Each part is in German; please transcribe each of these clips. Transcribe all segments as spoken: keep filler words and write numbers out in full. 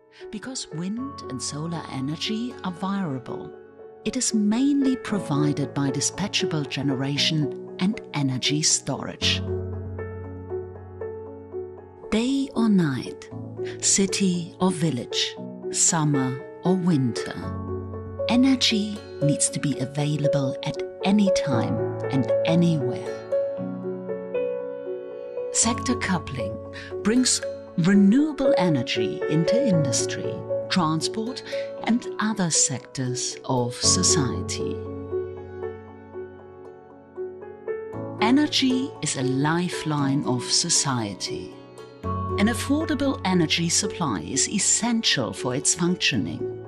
Because wind and solar energy are variable, it is mainly provided by dispatchable generation and energy storage. Day or night, city or village, summer or winter, energy needs to be available at any time and anywhere. Sector coupling brings renewable energy into industry, transport and other sectors of society. Energy is a lifeline of society. An affordable energy supply is essential for its functioning.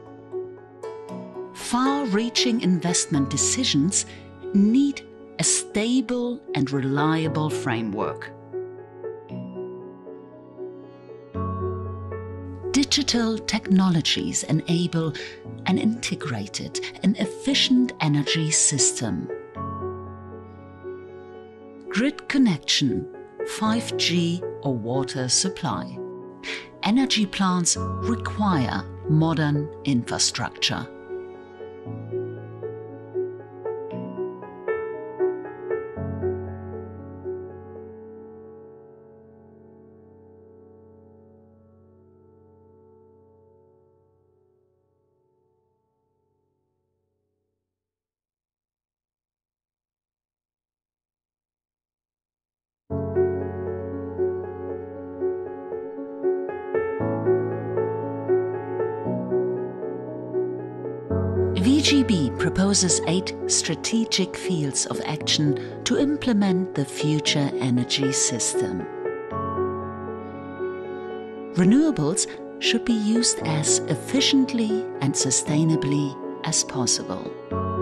Far-reaching investment decisions need a stable and reliable framework. Digital technologies enable an integrated and efficient energy system. Grid connection, five G or water supply. Energy plants require modern infrastructure. V G B proposes eight strategic fields of action to implement the future energy system. Renewables should be used as efficiently and sustainably as possible.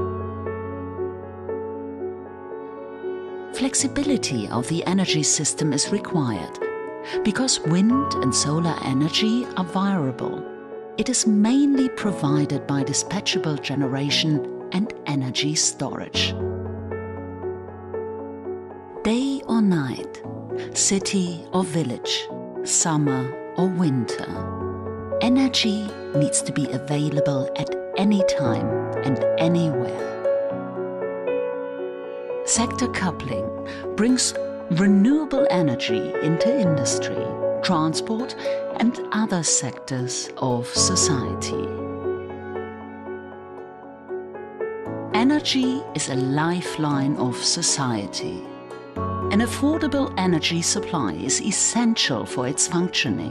Flexibility of the energy system is required. Because wind and solar energy are variable, it is mainly provided by dispatchable generation and energy storage. Day or night, city or village, summer or winter, energy needs to be available at any time and anywhere. Sector coupling brings renewable energy into industry, transport and other sectors of society. Energy is a lifeline of society. An affordable energy supply is essential for its functioning.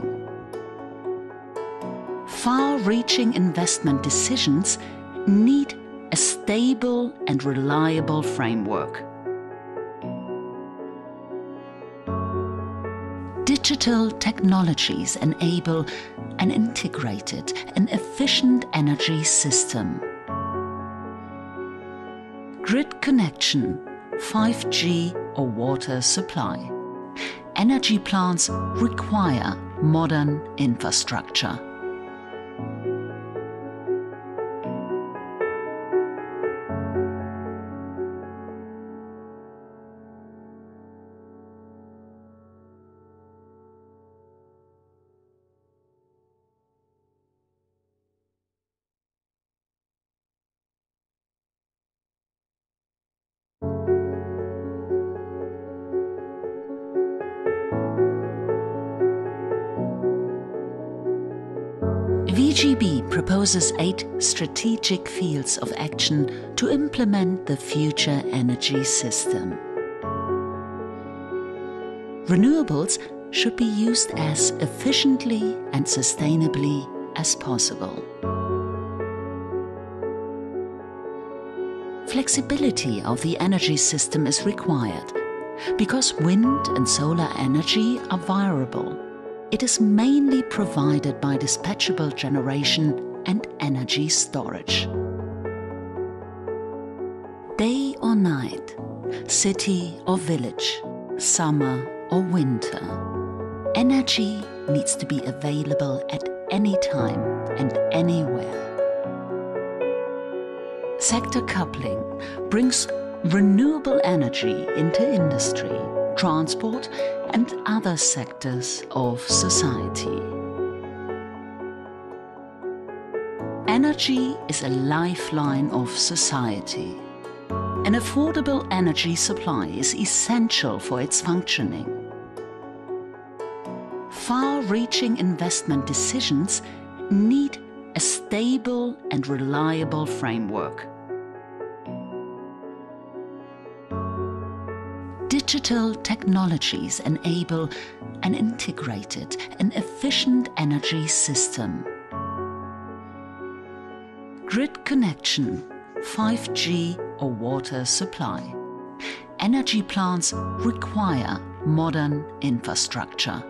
Far-reaching investment decisions need a stable and reliable framework. Digital technologies enable an integrated and efficient energy system. Grid connection, five G or water supply. Energy plants require modern infrastructure. V G B proposes eight strategic fields of action to implement the future energy system. Renewables should be used as efficiently and sustainably as possible. Flexibility of the energy system is required. Because wind and solar energy are variable, it is mainly provided by dispatchable generation and energy storage. Day or night, city or village, summer or winter, energy needs to be available at any time and anywhere. Sector coupling brings renewable energy into industry, transport and other sectors of society. Energy is a lifeline of society. An affordable energy supply is essential for its functioning. Far-reaching investment decisions need a stable and reliable framework. Digital technologies enable an integrated and efficient energy system. Grid connection, five G or water supply. Energy plants require modern infrastructure.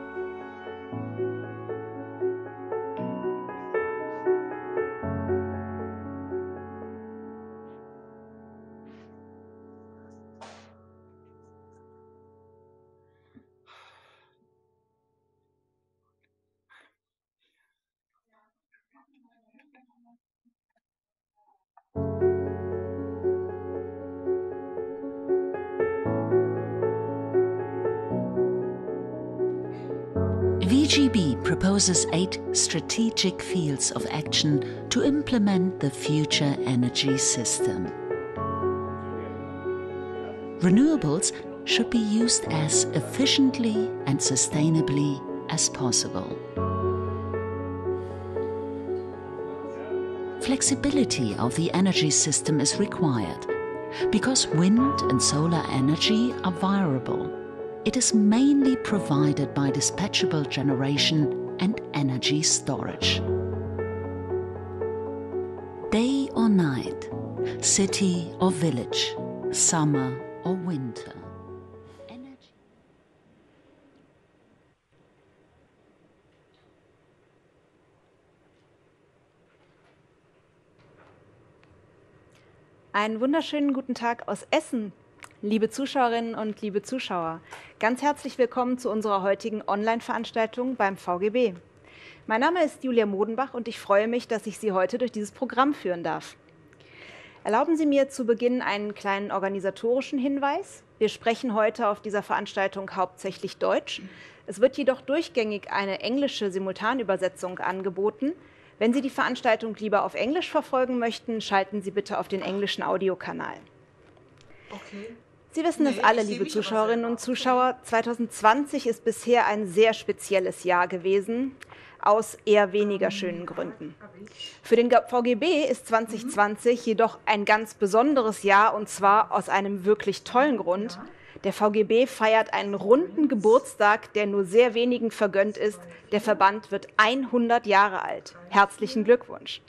V G B proposes eight strategic fields of action to implement the future energy system. Renewables should be used as efficiently and sustainably as possible. Flexibility of the energy system is required because wind and solar energy are variable. It is mainly provided by dispatchable generation and energy storage. Day or night, city or village, summer or winter. Energy. Einen wunderschönen guten Tag aus Essen. Liebe Zuschauerinnen und liebe Zuschauer, ganz herzlich willkommen zu unserer heutigen Online-Veranstaltung beim V G B. Mein Name ist Julia Modenbach und ich freue mich, dass ich Sie heute durch dieses Programm führen darf. Erlauben Sie mir zu Beginn einen kleinen organisatorischen Hinweis. Wir sprechen heute auf dieser Veranstaltung hauptsächlich Deutsch. Es wird jedoch durchgängig eine englische Simultanübersetzung angeboten. Wenn Sie die Veranstaltung lieber auf Englisch verfolgen möchten, schalten Sie bitte auf den englischen Audiokanal. Okay. Sie wissen es alle, liebe Zuschauerinnen und Zuschauer, zwanzig zwanzig ist bisher ein sehr spezielles Jahr gewesen, aus eher weniger schönen Gründen. Für den V G B ist zwanzig zwanzig jedoch ein ganz besonderes Jahr, und zwar aus einem wirklich tollen Grund. Der V G B feiert einen runden Geburtstag, der nur sehr wenigen vergönnt ist. Der Verband wird hundert Jahre alt. Herzlichen Glückwunsch!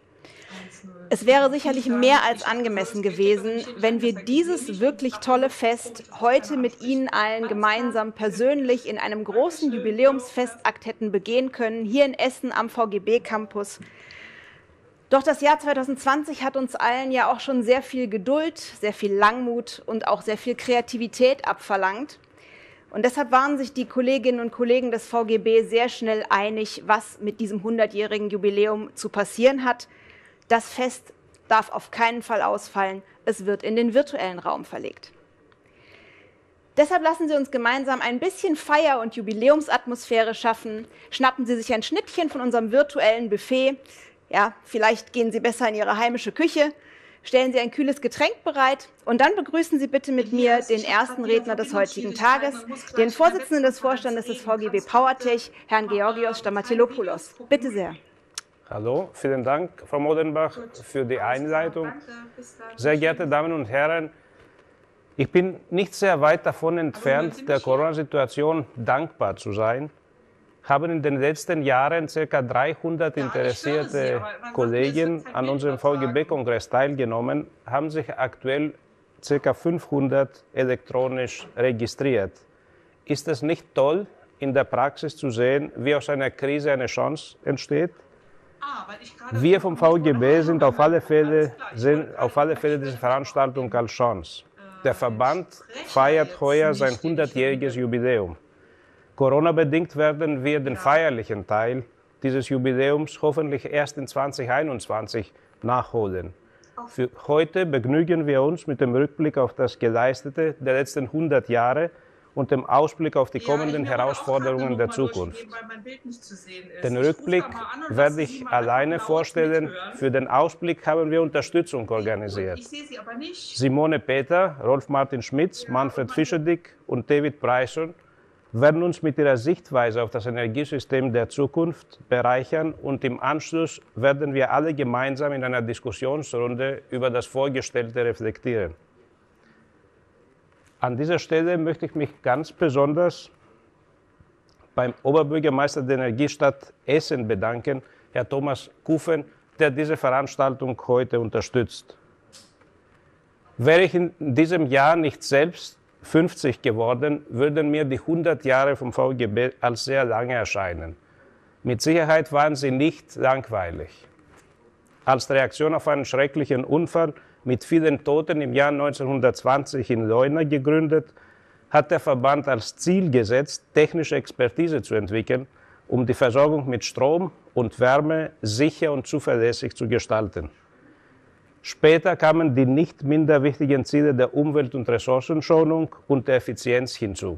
Es wäre sicherlich mehr als angemessen gewesen, wenn wir dieses wirklich tolle Fest heute mit Ihnen allen gemeinsam persönlich in einem großen Jubiläumsfestakt hätten begehen können, hier in Essen am V G B-Campus. Doch das Jahr zwanzig zwanzig hat uns allen ja auch schon sehr viel Geduld, sehr viel Langmut und auch sehr viel Kreativität abverlangt. Und deshalb waren sich die Kolleginnen und Kollegen des V G B sehr schnell einig, was mit diesem hundertjährigen Jubiläum zu passieren hat. Das Fest darf auf keinen Fall ausfallen. Es wird in den virtuellen Raum verlegt. Deshalb lassen Sie uns gemeinsam ein bisschen Feier- und Jubiläumsatmosphäre schaffen. Schnappen Sie sich ein Schnittchen von unserem virtuellen Buffet. Ja, vielleicht gehen Sie besser in Ihre heimische Küche. Stellen Sie ein kühles Getränk bereit und dann begrüßen Sie bitte mit mir den ersten Redner des heutigen Tages, den Vorsitzenden des Vorstandes des V G B PowerTech, Herrn Georgios Stamatilopoulos. Bitte sehr. Hallo, vielen Dank, Frau Modenbach, für die Einleitung. Sehr geehrte Damen und Herren, ich bin nicht sehr weit davon entfernt, der Corona-Situation dankbar zu sein. Haben in den letzten Jahren ca. dreihundert interessierte Kollegen an unserem V G B-Kongress teilgenommen, haben sich aktuell ca. fünfhundert elektronisch registriert. Ist es nicht toll, in der Praxis zu sehen, wie aus einer Krise eine Chance entsteht? Wir vom V G B sind auf alle Fälle, sehen auf alle Fälle diese Veranstaltung als Chance. Der Verband feiert heuer sein hundertjähriges Jubiläum. Corona-bedingt werden wir den feierlichen Teil dieses Jubiläums hoffentlich erst in zwanzig einundzwanzig nachholen. Für heute begnügen wir uns mit dem Rückblick auf das Geleistete der letzten hundert Jahre und dem Ausblick auf die kommenden ja, Herausforderungen der Zukunft. Geben, den Rückblick werde ich alleine vorstellen. Für den Ausblick haben wir Unterstützung organisiert. Ich sehe sie aber nicht. Simone Peter, Rolf Martin Schmitz, ja, Manfred Fischerdick und David Bryson werden uns mit ihrer Sichtweise auf das Energiesystem der Zukunft bereichern und im Anschluss werden wir alle gemeinsam in einer Diskussionsrunde über das Vorgestellte reflektieren. An dieser Stelle möchte ich mich ganz besonders beim Oberbürgermeister der Energiestadt Essen bedanken, Herr Thomas Kufen, der diese Veranstaltung heute unterstützt. Wäre ich in diesem Jahr nicht selbst fünfzig geworden, würden mir die hundert Jahre vom V G B als sehr lange erscheinen. Mit Sicherheit waren sie nicht langweilig. Als Reaktion auf einen schrecklichen Unfall mit vielen Toten im Jahr neunzehnhundertzwanzig in Leuna gegründet, hat der Verband als Ziel gesetzt, technische Expertise zu entwickeln, um die Versorgung mit Strom und Wärme sicher und zuverlässig zu gestalten. Später kamen die nicht minder wichtigen Ziele der Umwelt- und Ressourcenschonung und der Effizienz hinzu.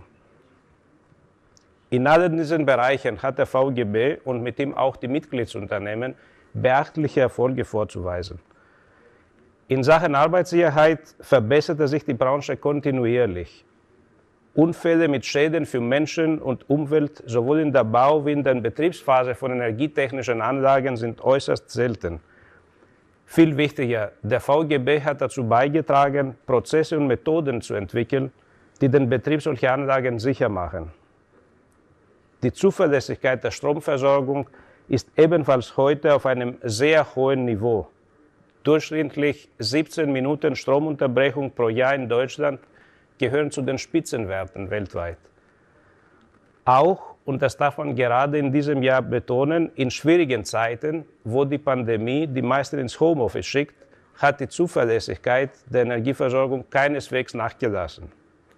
In allen diesen Bereichen hat der V G B und mit ihm auch die Mitgliedsunternehmen beachtliche Erfolge vorzuweisen. In Sachen Arbeitssicherheit verbesserte sich die Branche kontinuierlich. Unfälle mit Schäden für Menschen und Umwelt sowohl in der Bau- wie in der Betriebsphase von energietechnischen Anlagen sind äußerst selten. Viel wichtiger, der V G B hat dazu beigetragen, Prozesse und Methoden zu entwickeln, die den Betrieb solcher Anlagen sicher machen. Die Zuverlässigkeit der Stromversorgung ist ebenfalls heute auf einem sehr hohen Niveau. Durchschnittlich siebzehn Minuten Stromunterbrechung pro Jahr in Deutschland gehören zu den Spitzenwerten weltweit. Auch, und das darf man gerade in diesem Jahr betonen, in schwierigen Zeiten, wo die Pandemie die meisten ins Homeoffice schickt, hat die Zuverlässigkeit der Energieversorgung keineswegs nachgelassen.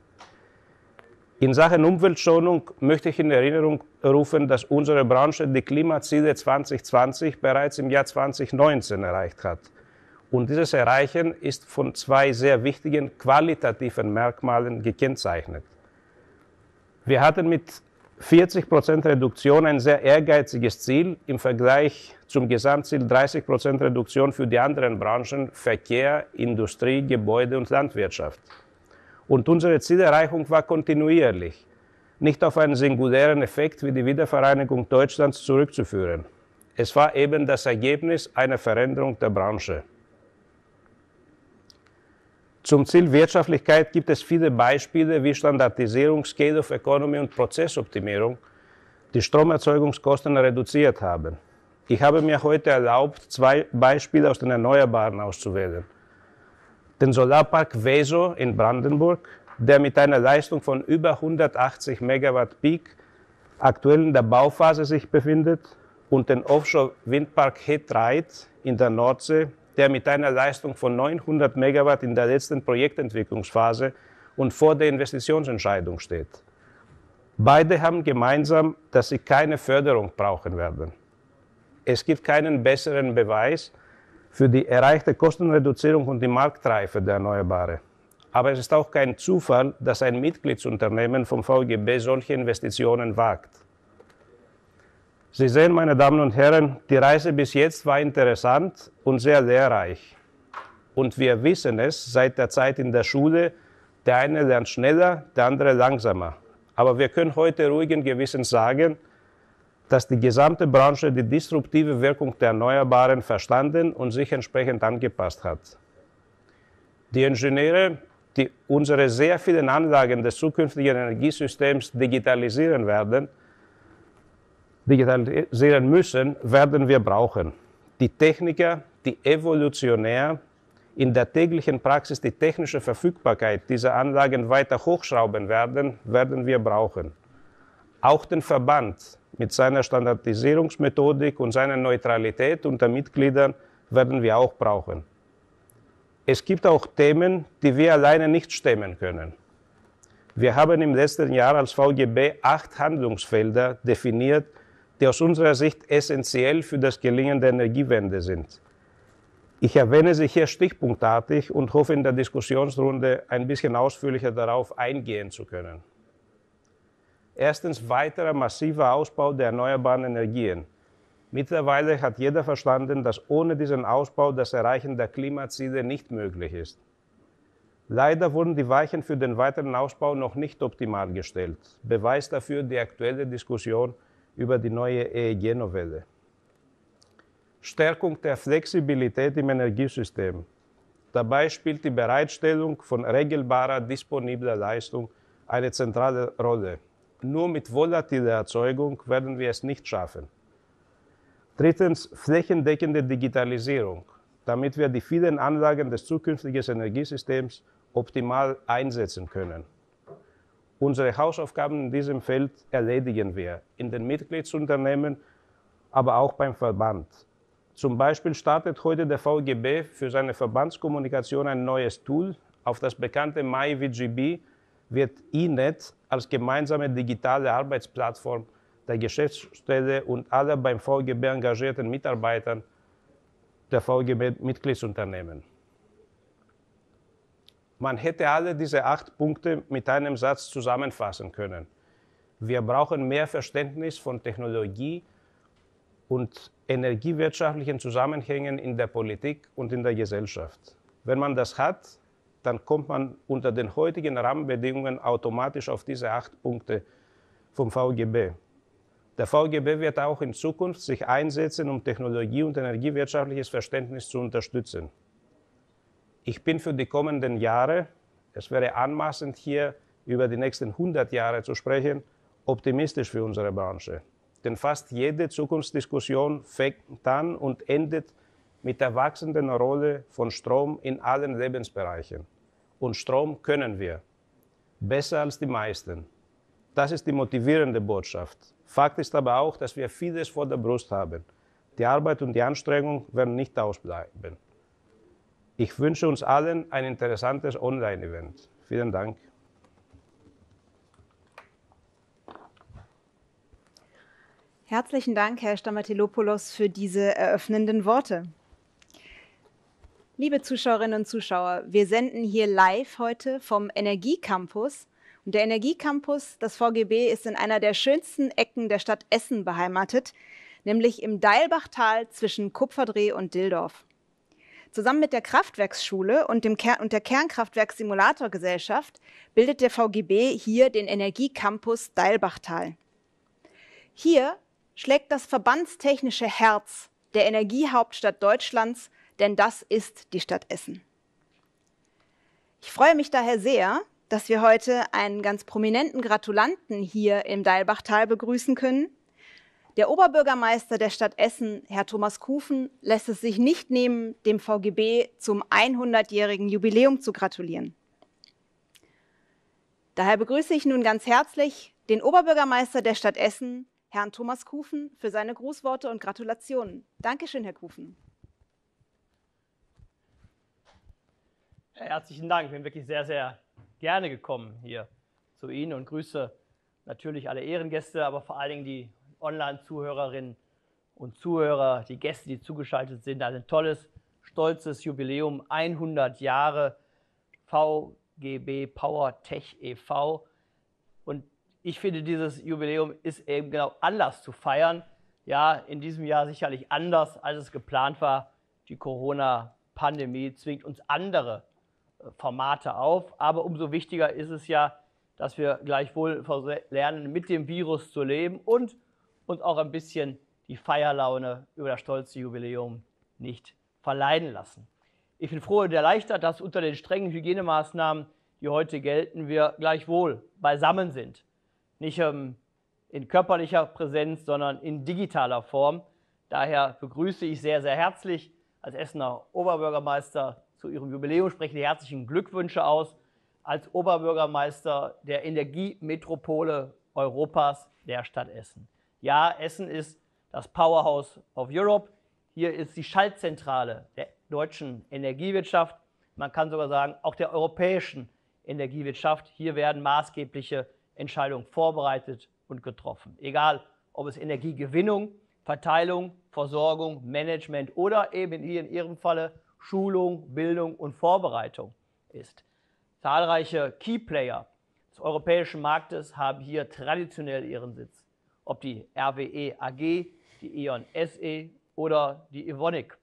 In Sachen Umweltschonung möchte ich in Erinnerung rufen, dass unsere Branche die Klimaziele zwanzig zwanzig bereits im Jahr zweitausendneunzehn erreicht hat. Und dieses Erreichen ist von zwei sehr wichtigen qualitativen Merkmalen gekennzeichnet. Wir hatten mit vierzig Prozent Reduktion ein sehr ehrgeiziges Ziel im Vergleich zum Gesamtziel dreißig Prozent Reduktion für die anderen Branchen Verkehr, Industrie, Gebäude und Landwirtschaft. Und unsere Zielerreichung war kontinuierlich, nicht auf einen singulären Effekt wie die Wiedervereinigung Deutschlands zurückzuführen. Es war eben das Ergebnis einer Veränderung der Branche. Zum Ziel Wirtschaftlichkeit gibt es viele Beispiele wie Standardisierung, Scale of Economy und Prozessoptimierung, die Stromerzeugungskosten reduziert haben. Ich habe mir heute erlaubt, zwei Beispiele aus den Erneuerbaren auszuwählen. Den Solarpark Weso in Brandenburg, der mit einer Leistung von über hundertachtzig Megawatt Peak aktuell in der Bauphase sich befindet, und den Offshore-Windpark He Traid in der Nordsee, der mit einer Leistung von neunhundert Megawatt in der letzten Projektentwicklungsphase und vor der Investitionsentscheidung steht. Beide haben gemeinsam, dass sie keine Förderung brauchen werden. Es gibt keinen besseren Beweis für die erreichte Kostenreduzierung und die Marktreife der Erneuerbaren. Aber es ist auch kein Zufall, dass ein Mitgliedsunternehmen vom V G B solche Investitionen wagt. Sie sehen, meine Damen und Herren, die Reise bis jetzt war interessant und sehr lehrreich. Und wir wissen es seit der Zeit in der Schule, der eine lernt schneller, der andere langsamer. Aber wir können heute ruhigen Gewissens sagen, dass die gesamte Branche die disruptive Wirkung der Erneuerbaren verstanden und sich entsprechend angepasst hat. Die Ingenieure, die unsere sehr vielen Anlagen des zukünftigen Energiesystems digitalisieren werden, digitalisieren müssen, werden wir brauchen. Die Techniker, die evolutionär in der täglichen Praxis die technische Verfügbarkeit dieser Anlagen weiter hochschrauben werden, werden wir brauchen. Auch den Verband mit seiner Standardisierungsmethodik und seiner Neutralität unter Mitgliedern werden wir auch brauchen. Es gibt auch Themen, die wir alleine nicht stemmen können. Wir haben im letzten Jahr als V G B acht Handlungsfelder definiert, die aus unserer Sicht essentiell für das Gelingen der Energiewende sind. Ich erwähne sie hier stichpunktartig und hoffe in der Diskussionsrunde ein bisschen ausführlicher darauf eingehen zu können. Erstens weiterer massiver Ausbau der erneuerbaren Energien. Mittlerweile hat jeder verstanden, dass ohne diesen Ausbau das Erreichen der Klimaziele nicht möglich ist. Leider wurden die Weichen für den weiteren Ausbau noch nicht optimal gestellt. Beweis dafür die aktuelle Diskussion über die neue E E G-Novelle. Stärkung der Flexibilität im Energiesystem. Dabei spielt die Bereitstellung von regelbarer, disponibler Leistung eine zentrale Rolle. Nur mit volatiler Erzeugung werden wir es nicht schaffen. Drittens, flächendeckende Digitalisierung, damit wir die vielen Anlagen des zukünftigen Energiesystems optimal einsetzen können. Unsere Hausaufgaben in diesem Feld erledigen wir in den Mitgliedsunternehmen, aber auch beim Verband. Zum Beispiel startet heute der V G B für seine Verbandskommunikation ein neues Tool. Auf das bekannte MyVGB wird I N E T als gemeinsame digitale Arbeitsplattform der Geschäftsstelle und aller beim V G B engagierten Mitarbeitern der V G B-Mitgliedsunternehmen. Man hätte alle diese acht Punkte mit einem Satz zusammenfassen können. Wir brauchen mehr Verständnis von Technologie und energiewirtschaftlichen Zusammenhängen in der Politik und in der Gesellschaft. Wenn man das hat, dann kommt man unter den heutigen Rahmenbedingungen automatisch auf diese acht Punkte vom V G B. Der V G B wird auch in Zukunft sich einsetzen, um Technologie- und energiewirtschaftliches Verständnis zu unterstützen. Ich bin für die kommenden Jahre, es wäre anmaßend hier über die nächsten hundert Jahre zu sprechen, optimistisch für unsere Branche. Denn fast jede Zukunftsdiskussion fängt an und endet mit der wachsenden Rolle von Strom in allen Lebensbereichen. Und Strom können wir, besser als die meisten. Das ist die motivierende Botschaft. Fakt ist aber auch, dass wir vieles vor der Brust haben. Die Arbeit und die Anstrengung werden nicht ausbleiben. Ich wünsche uns allen ein interessantes Online-Event. Vielen Dank. Herzlichen Dank, Herr Stamatelopoulos, für diese eröffnenden Worte. Liebe Zuschauerinnen und Zuschauer, wir senden hier live heute vom Energiecampus. Und der Energiecampus, das V G B, ist in einer der schönsten Ecken der Stadt Essen beheimatet, nämlich im Deilbachtal zwischen Kupferdreh und Dildorf. Zusammen mit der Kraftwerksschule und, dem Ker- und der Kernkraftwerk-Simulator-Gesellschaft bildet der V G B hier den Energiecampus Deilbachtal. Hier schlägt das verbandstechnische Herz der Energiehauptstadt Deutschlands, denn das ist die Stadt Essen. Ich freue mich daher sehr, dass wir heute einen ganz prominenten Gratulanten hier im Deilbachtal begrüßen können. Der Oberbürgermeister der Stadt Essen, Herr Thomas Kufen, lässt es sich nicht nehmen, dem V G B zum hundertjährigen Jubiläum zu gratulieren. Daher begrüße ich nun ganz herzlich den Oberbürgermeister der Stadt Essen, Herrn Thomas Kufen, für seine Grußworte und Gratulationen. Dankeschön, Herr Kufen. Herzlichen Dank. Ich bin wirklich sehr, sehr gerne gekommen hier zu Ihnen und grüße natürlich alle Ehrengäste, aber vor allen Dingen die Online-Zuhörerinnen und Zuhörer, die Gäste, die zugeschaltet sind. Also ein tolles, stolzes Jubiläum, hundert Jahre V G B PowerTech e V. Und ich finde, dieses Jubiläum ist eben genau Anlass zu feiern. Ja, in diesem Jahr sicherlich anders, als es geplant war. Die Corona-Pandemie zwingt uns andere Formate auf. Aber umso wichtiger ist es ja, dass wir gleichwohl lernen, mit dem Virus zu leben und uns auch ein bisschen die Feierlaune über das stolze Jubiläum nicht verleiden lassen. Ich bin froh und erleichtert, dass unter den strengen Hygienemaßnahmen, die heute gelten, wir gleichwohl beisammen sind. Nicht ähm, in körperlicher Präsenz, sondern in digitaler Form. Daher begrüße ich sehr, sehr herzlich als Essener Oberbürgermeister zu Ihrem Jubiläum, spreche die herzlichen Glückwünsche aus als Oberbürgermeister der Energiemetropole Europas, der Stadt Essen. Ja, Essen ist das Powerhouse of Europe. Hier ist die Schaltzentrale der deutschen Energiewirtschaft. Man kann sogar sagen, auch der europäischen Energiewirtschaft. Hier werden maßgebliche Entscheidungen vorbereitet und getroffen. Egal, ob es Energiegewinnung, Verteilung, Versorgung, Management oder eben hier in Ihrem Falle Schulung, Bildung und Vorbereitung ist. Zahlreiche Keyplayer des europäischen Marktes haben hier traditionell ihren Sitz. Ob die R W E A G, die E.ON S E oder die Evonik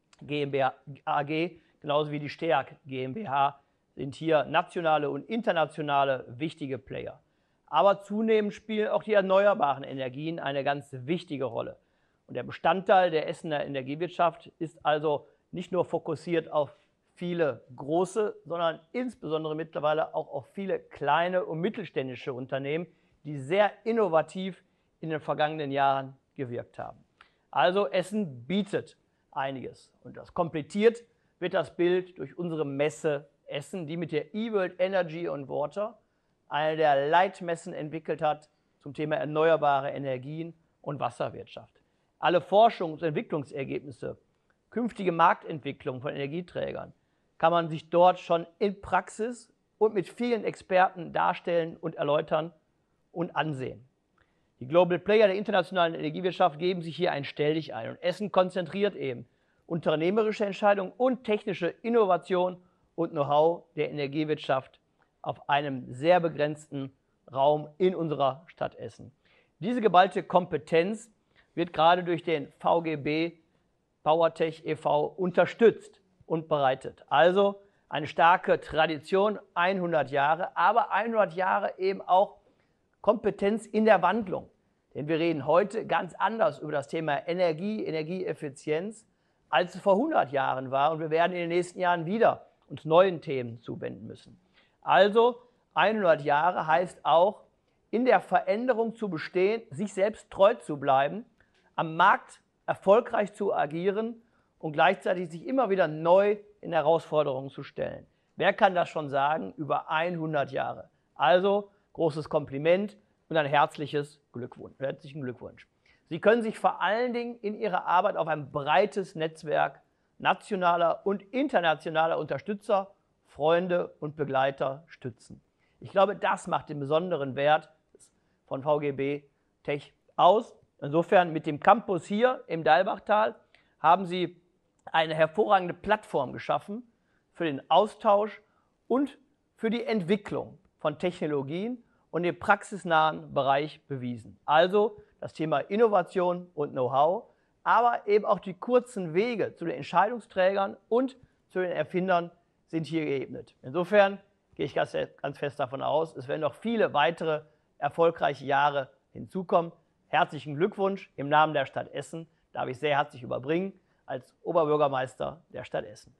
GmbH A G, genauso wie die STEAG GmbH, sind hier nationale und internationale wichtige Player. Aber zunehmend spielen auch die erneuerbaren Energien eine ganz wichtige Rolle. Und der Bestandteil der Essener Energiewirtschaft ist also nicht nur fokussiert auf viele große, sondern insbesondere mittlerweile auch auf viele kleine und mittelständische Unternehmen, die sehr innovativ in den vergangenen Jahren gewirkt haben. Also Essen bietet einiges. Und das komplettiert wird das Bild durch unsere Messe Essen, die mit der eWorld Energy and Water eine der Leitmessen entwickelt hat zum Thema erneuerbare Energien und Wasserwirtschaft. Alle Forschungs- und Entwicklungsergebnisse, künftige Marktentwicklung von Energieträgern kann man sich dort schon in Praxis und mit vielen Experten darstellen und erläutern und ansehen. Die Global Player der internationalen Energiewirtschaft geben sich hier ein Stelldich ein und Essen konzentriert eben unternehmerische Entscheidungen und technische Innovation und Know-how der Energiewirtschaft auf einem sehr begrenzten Raum in unserer Stadt Essen. Diese geballte Kompetenz wird gerade durch den V G B PowerTech e V unterstützt und bereitet. Also eine starke Tradition, hundert Jahre, aber hundert Jahre eben auch Kompetenz in der Wandlung. Denn wir reden heute ganz anders über das Thema Energie, Energieeffizienz, als es vor hundert Jahren war. Und wir werden in den nächsten Jahren wieder uns neuen Themen zuwenden müssen. Also hundert Jahre heißt auch, in der Veränderung zu bestehen, sich selbst treu zu bleiben, am Markt erfolgreich zu agieren und gleichzeitig sich immer wieder neu in Herausforderungen zu stellen. Wer kann das schon sagen? Über hundert Jahre. Also großes Kompliment und ein herzliches Glückwunsch, herzlichen Glückwunsch. Sie können sich vor allen Dingen in Ihrer Arbeit auf ein breites Netzwerk nationaler und internationaler Unterstützer, Freunde und Begleiter stützen. Ich glaube, das macht den besonderen Wert von V G B Tech aus. Insofern mit dem Campus hier im Dalbachtal haben Sie eine hervorragende Plattform geschaffen für den Austausch und für die Entwicklung von Technologien und im praxisnahen Bereich bewiesen. Also das Thema Innovation und Know-how, aber eben auch die kurzen Wege zu den Entscheidungsträgern und zu den Erfindern sind hier geebnet. Insofern gehe ich ganz, ganz fest davon aus, es werden noch viele weitere erfolgreiche Jahre hinzukommen. Herzlichen Glückwunsch im Namen der Stadt Essen, darf ich sehr herzlich überbringen als Oberbürgermeister der Stadt Essen.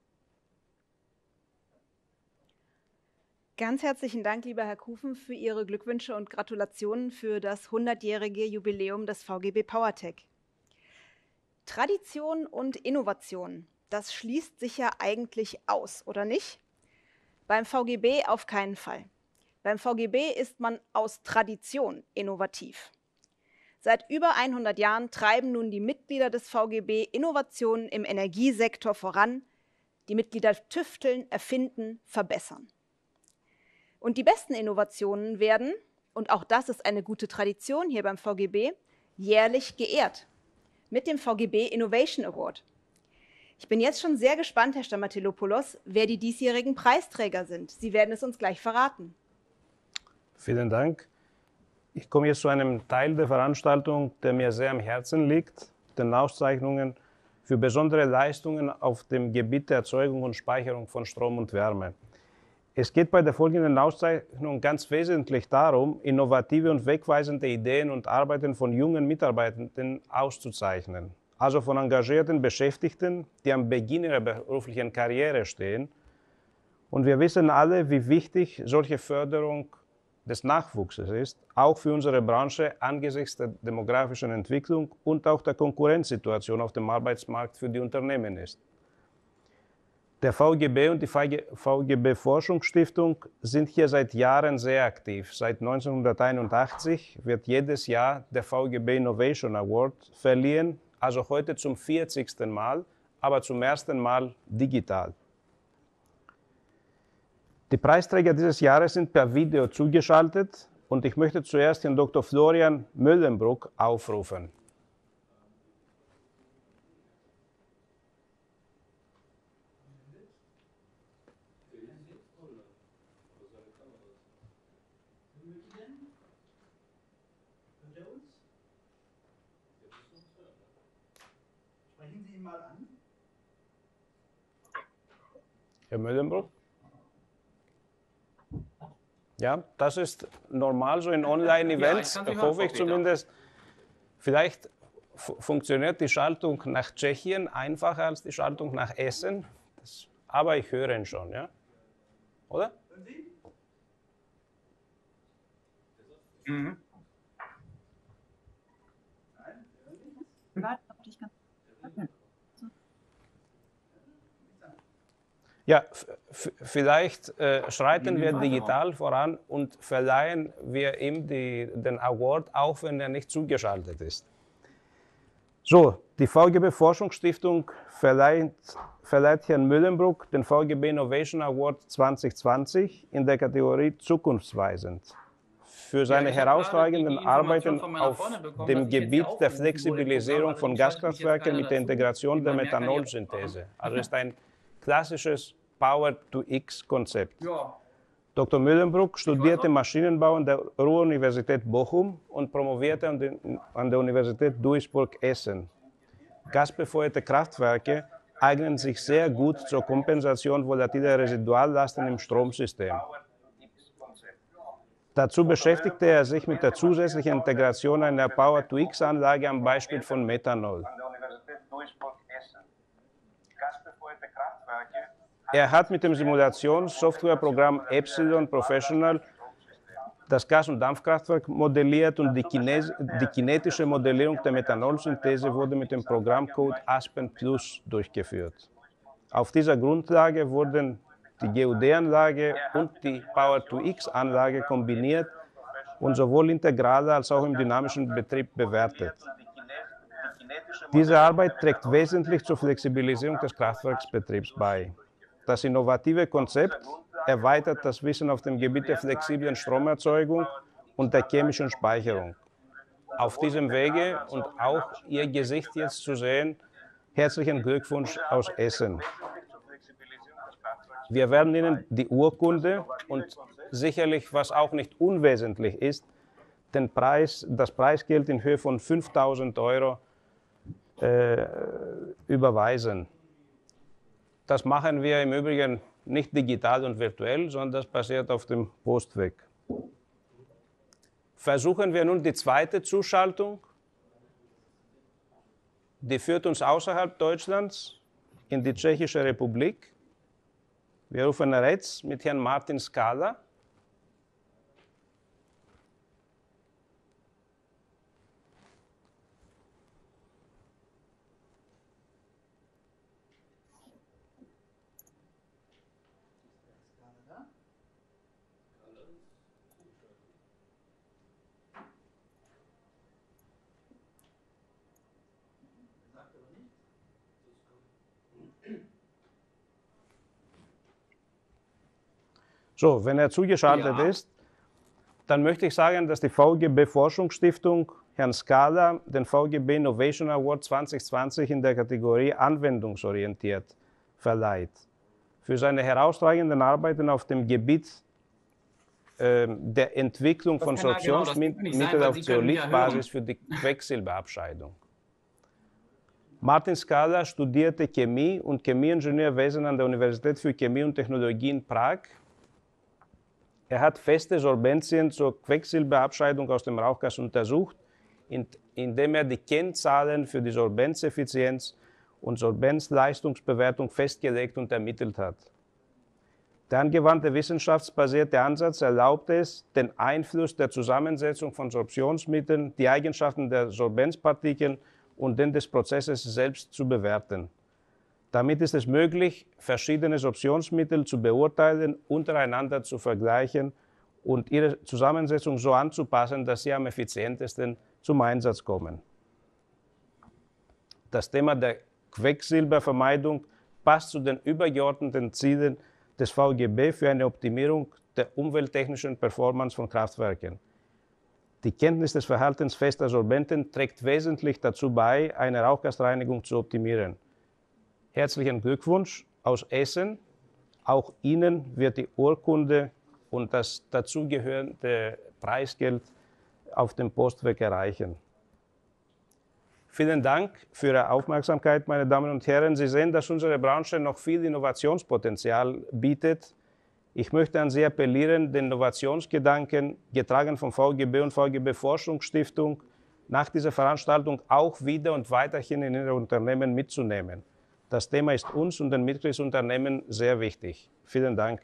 Ganz herzlichen Dank, lieber Herr Kufen, für Ihre Glückwünsche und Gratulationen für das hundertjährige Jubiläum des V G B PowerTech. Tradition und Innovation, das schließt sich ja eigentlich aus, oder nicht? Beim V G B auf keinen Fall. Beim V G B ist man aus Tradition innovativ. Seit über hundert Jahren treiben nun die Mitglieder des V G B Innovationen im Energiesektor voran. Die Mitglieder tüfteln, erfinden, verbessern. Und die besten Innovationen werden, und auch das ist eine gute Tradition hier beim V G B, jährlich geehrt mit dem V G B Innovation Award. Ich bin jetzt schon sehr gespannt, Herr Stamatelopoulos, wer die diesjährigen Preisträger sind. Sie werden es uns gleich verraten. Vielen Dank. Ich komme jetzt zu einem Teil der Veranstaltung, der mir sehr am Herzen liegt, den Auszeichnungen für besondere Leistungen auf dem Gebiet der Erzeugung und Speicherung von Strom und Wärme. Es geht bei der folgenden Auszeichnung ganz wesentlich darum, innovative und wegweisende Ideen und Arbeiten von jungen Mitarbeitenden auszuzeichnen. Also von engagierten Beschäftigten, die am Beginn ihrer beruflichen Karriere stehen. Und wir wissen alle, wie wichtig solche Förderung des Nachwuchses ist, auch für unsere Branche angesichts der demografischen Entwicklung und auch der Konkurrenzsituation auf dem Arbeitsmarkt für die Unternehmen ist. Der V G B und die V G B Forschungsstiftung sind hier seit Jahren sehr aktiv. Seit neunzehnhunderteinundachtzig wird jedes Jahr der V G B Innovation Award verliehen, also heute zum vierzigsten Mal, aber zum ersten Mal digital. Die Preisträger dieses Jahres sind per Video zugeschaltet und ich möchte zuerst den Doktor Florian Möllenbruck aufrufen. mal an. Herr Möllenbruch? Ja, das ist normal so in Online-Events, ja, hoffe ich zumindest. Vielleicht funktioniert die Schaltung nach Tschechien einfacher als die Schaltung nach Essen, das, aber ich höre ihn schon, ja? Oder? Mhm. Ja, vielleicht äh, schreiten wir digital voran und verleihen wir ihm die, den Award, auch wenn er nicht zugeschaltet ist. So, die V G B Forschungsstiftung verleiht, verleiht Herrn Möllenbruch den V G B Innovation Award zwanzig zwanzig in der Kategorie Zukunftsweisend für seine ja, herausragenden Arbeiten auf dem Gebiet der Flexibilisierung von Gaskraftwerken mit der Integration der Methanolsynthese. Also ist ein klassisches Power-to-X-Konzept. Ja. Doktor Möllenbruch studierte Maschinenbau an der Ruhr-Universität Bochum und promovierte an, den, an der Universität Duisburg-Essen. Gasbefeuerte Kraftwerke eignen sich sehr gut zur Kompensation volatiler Residuallasten im Stromsystem. Dazu beschäftigte er sich mit der zusätzlichen Integration einer Power-to-X-Anlage am Beispiel von Methanol. Er hat mit dem Simulationssoftwareprogramm Epsilon Professional das Gas- und Dampfkraftwerk modelliert und die, Kines die kinetische Modellierung der Methanolsynthese wurde mit dem Programmcode Aspen Plus durchgeführt. Auf dieser Grundlage wurden die G U D-Anlage und die Power-to-X-Anlage kombiniert und sowohl integraler als auch im dynamischen Betrieb bewertet. Diese Arbeit trägt wesentlich zur Flexibilisierung des Kraftwerksbetriebs bei. Das innovative Konzept erweitert das Wissen auf dem Gebiet der flexiblen Stromerzeugung und der chemischen Speicherung. Auf diesem Wege und auch Ihr Gesicht jetzt zu sehen, herzlichen Glückwunsch aus Essen. Wir werden Ihnen die Urkunde und sicherlich, was auch nicht unwesentlich ist, den Preis, das Preisgeld in Höhe von fünftausend Euro äh, überweisen. Das machen wir im Übrigen nicht digital und virtuell, sondern das passiert auf dem Postweg. Versuchen wir nun die zweite Zuschaltung. Die führt uns außerhalb Deutschlands in die Tschechische Republik. Wir rufen rechts mit Herrn Martin Skala. So, wenn er zugeschaltet ja. ist, dann möchte ich sagen, dass die V G B Forschungsstiftung Herrn Skala den V G B Innovation Award zwanzig zwanzig in der Kategorie Anwendungsorientiert verleiht. Für seine herausragenden Arbeiten auf dem Gebiet äh, der Entwicklung von Sorptionsmitteln genau, auf Zeolithbasis ja für die Quecksilberabscheidung. Martin Skala studierte Chemie und Chemieingenieurwesen an der Universität für Chemie und Technologie in Prag. Er hat feste Sorbenzien zur Quecksilberabscheidung aus dem Rauchgas untersucht, indem er die Kennzahlen für die Sorbenzeffizienz und Sorbenzleistungsbewertung festgelegt und ermittelt hat. Der angewandte wissenschaftsbasierte Ansatz erlaubt es, den Einfluss der Zusammensetzung von Sorptionsmitteln, die Eigenschaften der Sorbenzpartikel und den des Prozesses selbst zu bewerten. Damit ist es möglich, verschiedene Sorptionsmittel zu beurteilen, untereinander zu vergleichen und ihre Zusammensetzung so anzupassen, dass sie am effizientesten zum Einsatz kommen. Das Thema der Quecksilbervermeidung passt zu den übergeordneten Zielen des V G B für eine Optimierung der umwelttechnischen Performance von Kraftwerken. Die Kenntnis des Verhaltens fester Sorbenten trägt wesentlich dazu bei, eine Rauchgasreinigung zu optimieren. Herzlichen Glückwunsch aus Essen. Auch Ihnen wird die Urkunde und das dazugehörende Preisgeld auf dem Postweg erreichen. Vielen Dank für Ihre Aufmerksamkeit, meine Damen und Herren. Sie sehen, dass unsere Branche noch viel Innovationspotenzial bietet. Ich möchte an Sie appellieren, den Innovationsgedanken, getragen vom V G B und V G B Forschungsstiftung, nach dieser Veranstaltung auch wieder und weiterhin in Ihre Unternehmen mitzunehmen. Das Thema ist uns und den Mitgliedsunternehmen sehr wichtig. Vielen Dank.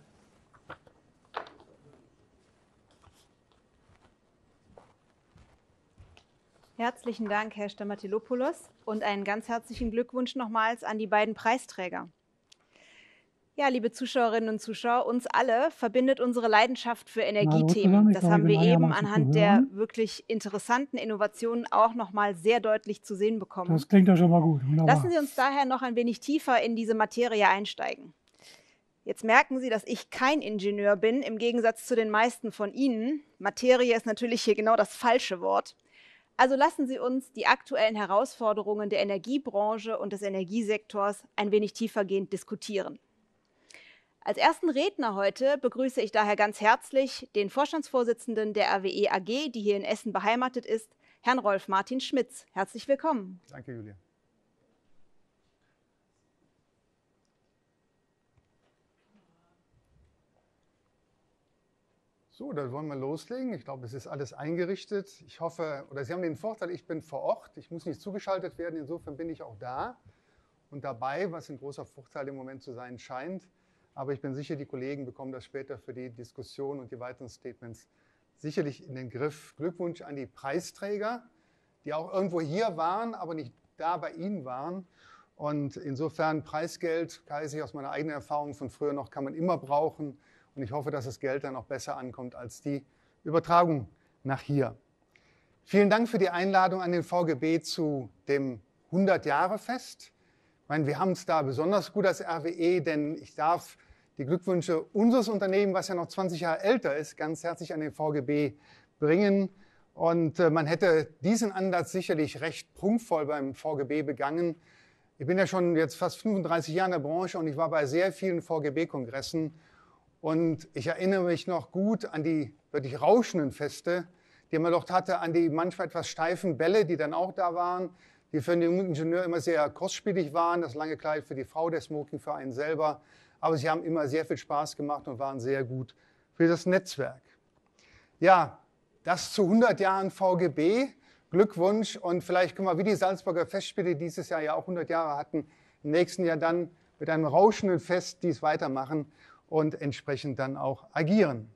Herzlichen Dank, Herr Stamatilopoulos, und einen ganz herzlichen Glückwunsch nochmals an die beiden Preisträger. Ja, liebe Zuschauerinnen und Zuschauer, uns alle verbindet unsere Leidenschaft für Energiethemen. Das haben wir eben anhand der wirklich interessanten Innovationen auch nochmal sehr deutlich zu sehen bekommen. Das klingt ja schon mal gut. Wunderbar. Lassen Sie uns daher noch ein wenig tiefer in diese Materie einsteigen. Jetzt merken Sie, dass ich kein Ingenieur bin, im Gegensatz zu den meisten von Ihnen. Materie ist natürlich hier genau das falsche Wort. Also lassen Sie uns die aktuellen Herausforderungen der Energiebranche und des Energiesektors ein wenig tiefergehend diskutieren. Als ersten Redner heute begrüße ich daher ganz herzlich den Vorstandsvorsitzenden der R W E A G, die hier in Essen beheimatet ist, Herrn Rolf Martin Schmitz. Herzlich willkommen. Danke, Julia. So, dann wollen wir loslegen. Ich glaube, es ist alles eingerichtet. Ich hoffe, oder Sie haben den Vorteil, ich bin vor Ort. Ich muss nicht zugeschaltet werden. Insofern bin ich auch da und dabei, was ein großer Vorteil im Moment zu sein scheint. Aber ich bin sicher, die Kollegen bekommen das später für die Diskussion und die weiteren Statements sicherlich in den Griff. Glückwunsch an die Preisträger, die auch irgendwo hier waren, aber nicht da bei Ihnen waren. Und insofern Preisgeld, weiß ich aus meiner eigenen Erfahrung von früher noch, kann man immer brauchen. Und ich hoffe, dass das Geld dann auch besser ankommt als die Übertragung nach hier. Vielen Dank für die Einladung an den V G B zu dem hundert-Jahre-Fest. Ich meine, wir haben es da besonders gut als R W E, denn ich darf die Glückwünsche unseres Unternehmens, was ja noch zwanzig Jahre älter ist, ganz herzlich an den V G B bringen. Und äh, man hätte diesen Ansatz sicherlich recht prunkvoll beim V G B begangen. Ich bin ja schon jetzt fast fünfunddreißig Jahre in der Branche und ich war bei sehr vielen V G B-Kongressen. Und ich erinnere mich noch gut an die wirklich rauschenden Feste, die man dort hatte, an die manchmal etwas steifen Bälle, die dann auch da waren, die für den jungen Ingenieur immer sehr kostspielig waren, das lange Kleid für die Frau, der Smoking für einen selber. Aber sie haben immer sehr viel Spaß gemacht und waren sehr gut für das Netzwerk. Ja, das zu hundert Jahren V G B. Glückwunsch, und vielleicht können wir, wie die Salzburger Festspiele dieses Jahr ja auch hundert Jahre hatten, im nächsten Jahr dann mit einem rauschenden Fest dies weitermachen und entsprechend dann auch agieren.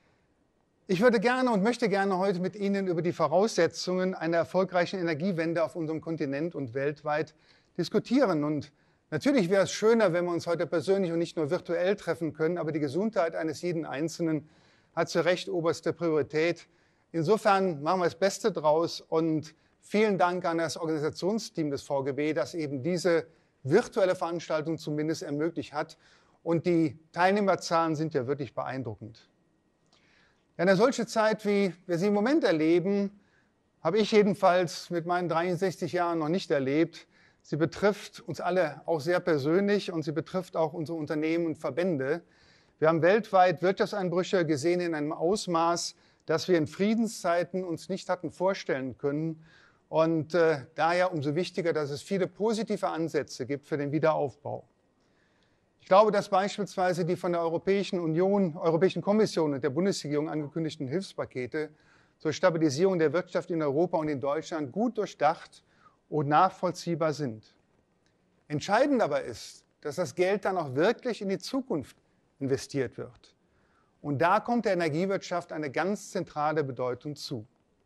Ich würde gerne und möchte gerne heute mit Ihnen über die Voraussetzungen einer erfolgreichen Energiewende auf unserem Kontinent und weltweit diskutieren. Und natürlich wäre es schöner, wenn wir uns heute persönlich und nicht nur virtuell treffen können, aber die Gesundheit eines jeden Einzelnen hat zu Recht oberste Priorität. Insofern machen wir das Beste draus und vielen Dank an das Organisationsteam des V G B, das eben diese virtuelle Veranstaltung zumindest ermöglicht hat. Und die Teilnehmerzahlen sind ja wirklich beeindruckend. In einer solchen Zeit, wie wir sie im Moment erleben, habe ich jedenfalls mit meinen dreiundsechzig Jahren noch nicht erlebt. Sie betrifft uns alle auch sehr persönlich und sie betrifft auch unsere Unternehmen und Verbände. Wir haben weltweit Wirtschaftseinbrüche gesehen in einem Ausmaß, das wir in Friedenszeiten uns nicht hatten vorstellen können. Und äh, daher umso wichtiger, dass es viele positive Ansätze gibt für den Wiederaufbau. Ich glaube, dass beispielsweise die von der Europäischen Union, Europäischen Kommission und der Bundesregierung angekündigten Hilfspakete zur Stabilisierung der Wirtschaft in Europa und in Deutschland gut durchdacht und nachvollziehbar sind. Entscheidend aber ist, dass das Geld dann auch wirklich in die Zukunft investiert wird. Und da kommt der Energiewirtschaft eine ganz zentrale Bedeutung zu.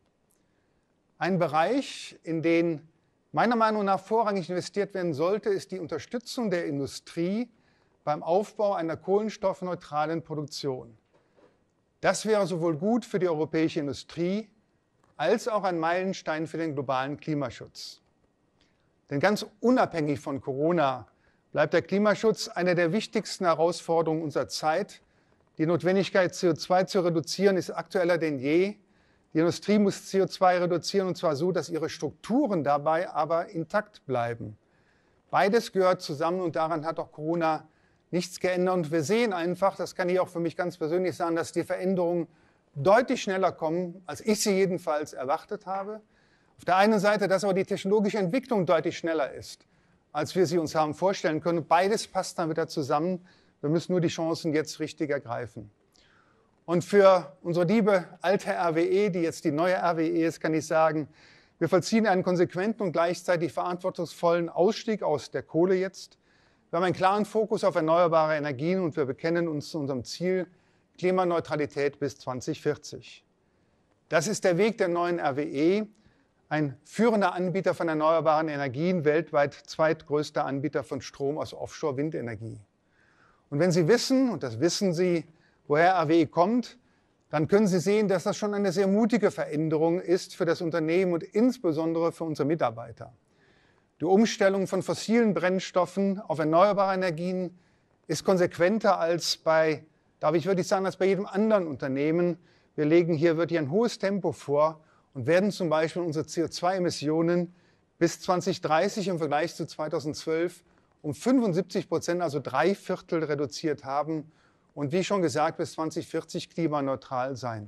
Ein Bereich, in den meiner Meinung nach vorrangig investiert werden sollte, ist die Unterstützung der Industrie beim Aufbau einer kohlenstoffneutralen Produktion. Das wäre sowohl gut für die europäische Industrie als auch ein Meilenstein für den globalen Klimaschutz. Denn ganz unabhängig von Corona bleibt der Klimaschutz eine der wichtigsten Herausforderungen unserer Zeit. Die Notwendigkeit, C O zwei zu reduzieren, ist aktueller denn je. Die Industrie muss C O zwei reduzieren, und zwar so, dass ihre Strukturen dabei aber intakt bleiben. Beides gehört zusammen und daran hat auch Corona nichts geändert. Und wir sehen einfach, das kann ich auch für mich ganz persönlich sagen, dass die Veränderungen deutlich schneller kommen, als ich sie jedenfalls erwartet habe. Auf der einen Seite, dass aber die technologische Entwicklung deutlich schneller ist, als wir sie uns haben vorstellen können. Beides passt dann wieder zusammen. Wir müssen nur die Chancen jetzt richtig ergreifen. Und für unsere liebe alte R W E, die jetzt die neue R W E ist, kann ich sagen, wir vollziehen einen konsequenten und gleichzeitig verantwortungsvollen Ausstieg aus der Kohle jetzt. Wir haben einen klaren Fokus auf erneuerbare Energien und wir bekennen uns zu unserem Ziel Klimaneutralität bis zweitausendvierzig. Das ist der Weg der neuen R W E, ein führender Anbieter von erneuerbaren Energien, weltweit zweitgrößter Anbieter von Strom aus Offshore-Windenergie. Und wenn Sie wissen, und das wissen Sie, woher R W E kommt, dann können Sie sehen, dass das schon eine sehr mutige Veränderung ist für das Unternehmen und insbesondere für unsere Mitarbeiter. Die Umstellung von fossilen Brennstoffen auf erneuerbare Energien ist konsequenter als bei, darf ich wirklich sagen, als bei jedem anderen Unternehmen. Wir legen hier wirklich ein hohes Tempo vor und werden zum Beispiel unsere C O zwei Emissionen bis zweitausenddreißig im Vergleich zu zweitausendzwölf um fünfundsiebzig Prozent, also drei Viertel reduziert haben und wie schon gesagt, bis zweitausendvierzig klimaneutral sein.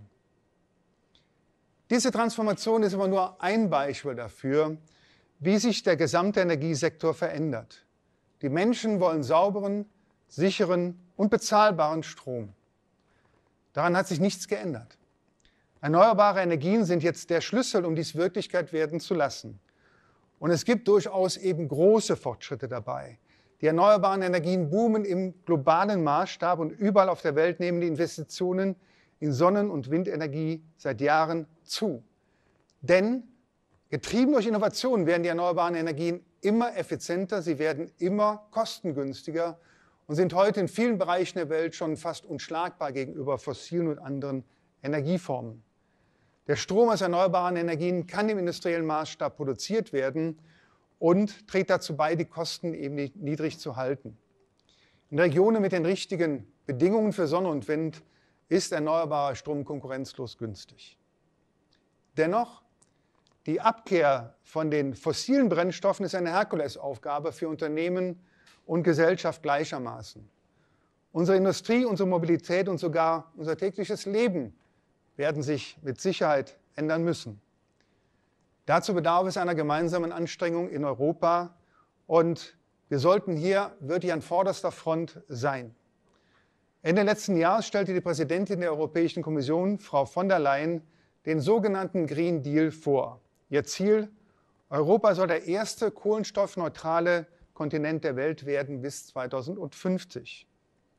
Diese Transformation ist aber nur ein Beispiel dafür, wie sich der gesamte Energiesektor verändert. Die Menschen wollen sauberen, sicheren und bezahlbaren Strom. Daran hat sich nichts geändert. Erneuerbare Energien sind jetzt der Schlüssel, um dies Wirklichkeit werden zu lassen. Und es gibt durchaus eben große Fortschritte dabei. Die erneuerbaren Energien boomen im globalen Maßstab und überall auf der Welt nehmen die Investitionen in Sonnen- und Windenergie seit Jahren zu. Denn getrieben durch Innovationen werden die erneuerbaren Energien immer effizienter, sie werden immer kostengünstiger und sind heute in vielen Bereichen der Welt schon fast unschlagbar gegenüber fossilen und anderen Energieformen. Der Strom aus erneuerbaren Energien kann im industriellen Maßstab produziert werden und trägt dazu bei, die Kosten eben niedrig zu halten. In Regionen mit den richtigen Bedingungen für Sonne und Wind ist erneuerbarer Strom konkurrenzlos günstig. Dennoch, die Abkehr von den fossilen Brennstoffen ist eine Herkulesaufgabe für Unternehmen und Gesellschaft gleichermaßen. Unsere Industrie, unsere Mobilität und sogar unser tägliches Leben werden sich mit Sicherheit ändern müssen. Dazu bedarf es einer gemeinsamen Anstrengung in Europa und wir sollten hier wirklich an vorderster Front sein. Ende letzten Jahres stellte die Präsidentin der Europäischen Kommission, Frau von der Leyen, den sogenannten Green Deal vor. Ihr Ziel: Europa soll der erste kohlenstoffneutrale Kontinent der Welt werden bis zweitausendfünfzig.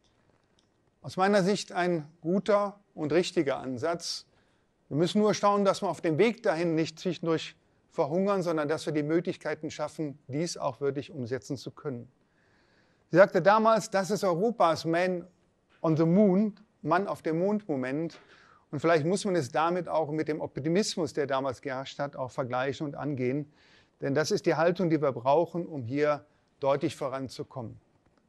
Aus meiner Sicht ein guter und richtiger Ansatz. Wir müssen nur schauen, dass wir auf dem Weg dahin nicht zwischendurch verhungern, sondern dass wir die Möglichkeiten schaffen, dies auch wirklich umsetzen zu können. Sie sagte damals, das ist Europas Man on the Moon, Mann auf dem Mond-Moment. Und vielleicht muss man es damit auch mit dem Optimismus, der damals geherrscht hat, auch vergleichen und angehen. Denn das ist die Haltung, die wir brauchen, um hier deutlich voranzukommen.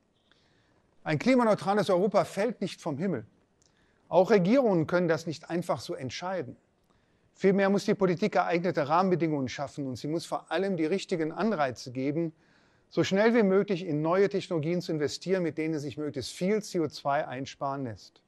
Ein klimaneutrales Europa fällt nicht vom Himmel. Auch Regierungen können das nicht einfach so entscheiden. Vielmehr muss die Politik geeignete Rahmenbedingungen schaffen und sie muss vor allem die richtigen Anreize geben, so schnell wie möglich in neue Technologien zu investieren, mit denen sich möglichst viel C O zwei einsparen lässt.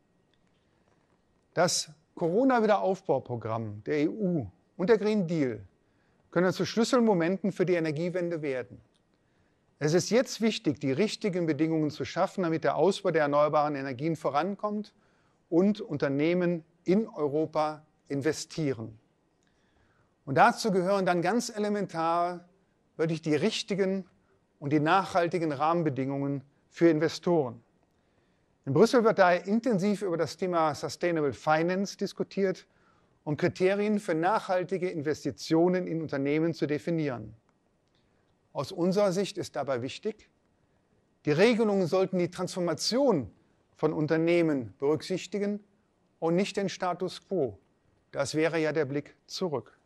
Das Corona-Wiederaufbauprogramm der E U und der Green Deal können zu Schlüsselmomenten für die Energiewende werden. Es ist jetzt wichtig, die richtigen Bedingungen zu schaffen, damit der Ausbau der erneuerbaren Energien vorankommt und Unternehmen in Europa investieren. Und dazu gehören dann ganz elementar wirklich die richtigen und die nachhaltigen Rahmenbedingungen für Investoren. In Brüssel wird daher intensiv über das Thema Sustainable Finance diskutiert, um Kriterien für nachhaltige Investitionen in Unternehmen zu definieren. Aus unserer Sicht ist dabei wichtig, die Regelungen sollten die Transformation von Unternehmen berücksichtigen und nicht den Status quo. Das wäre ja der Blick zurück.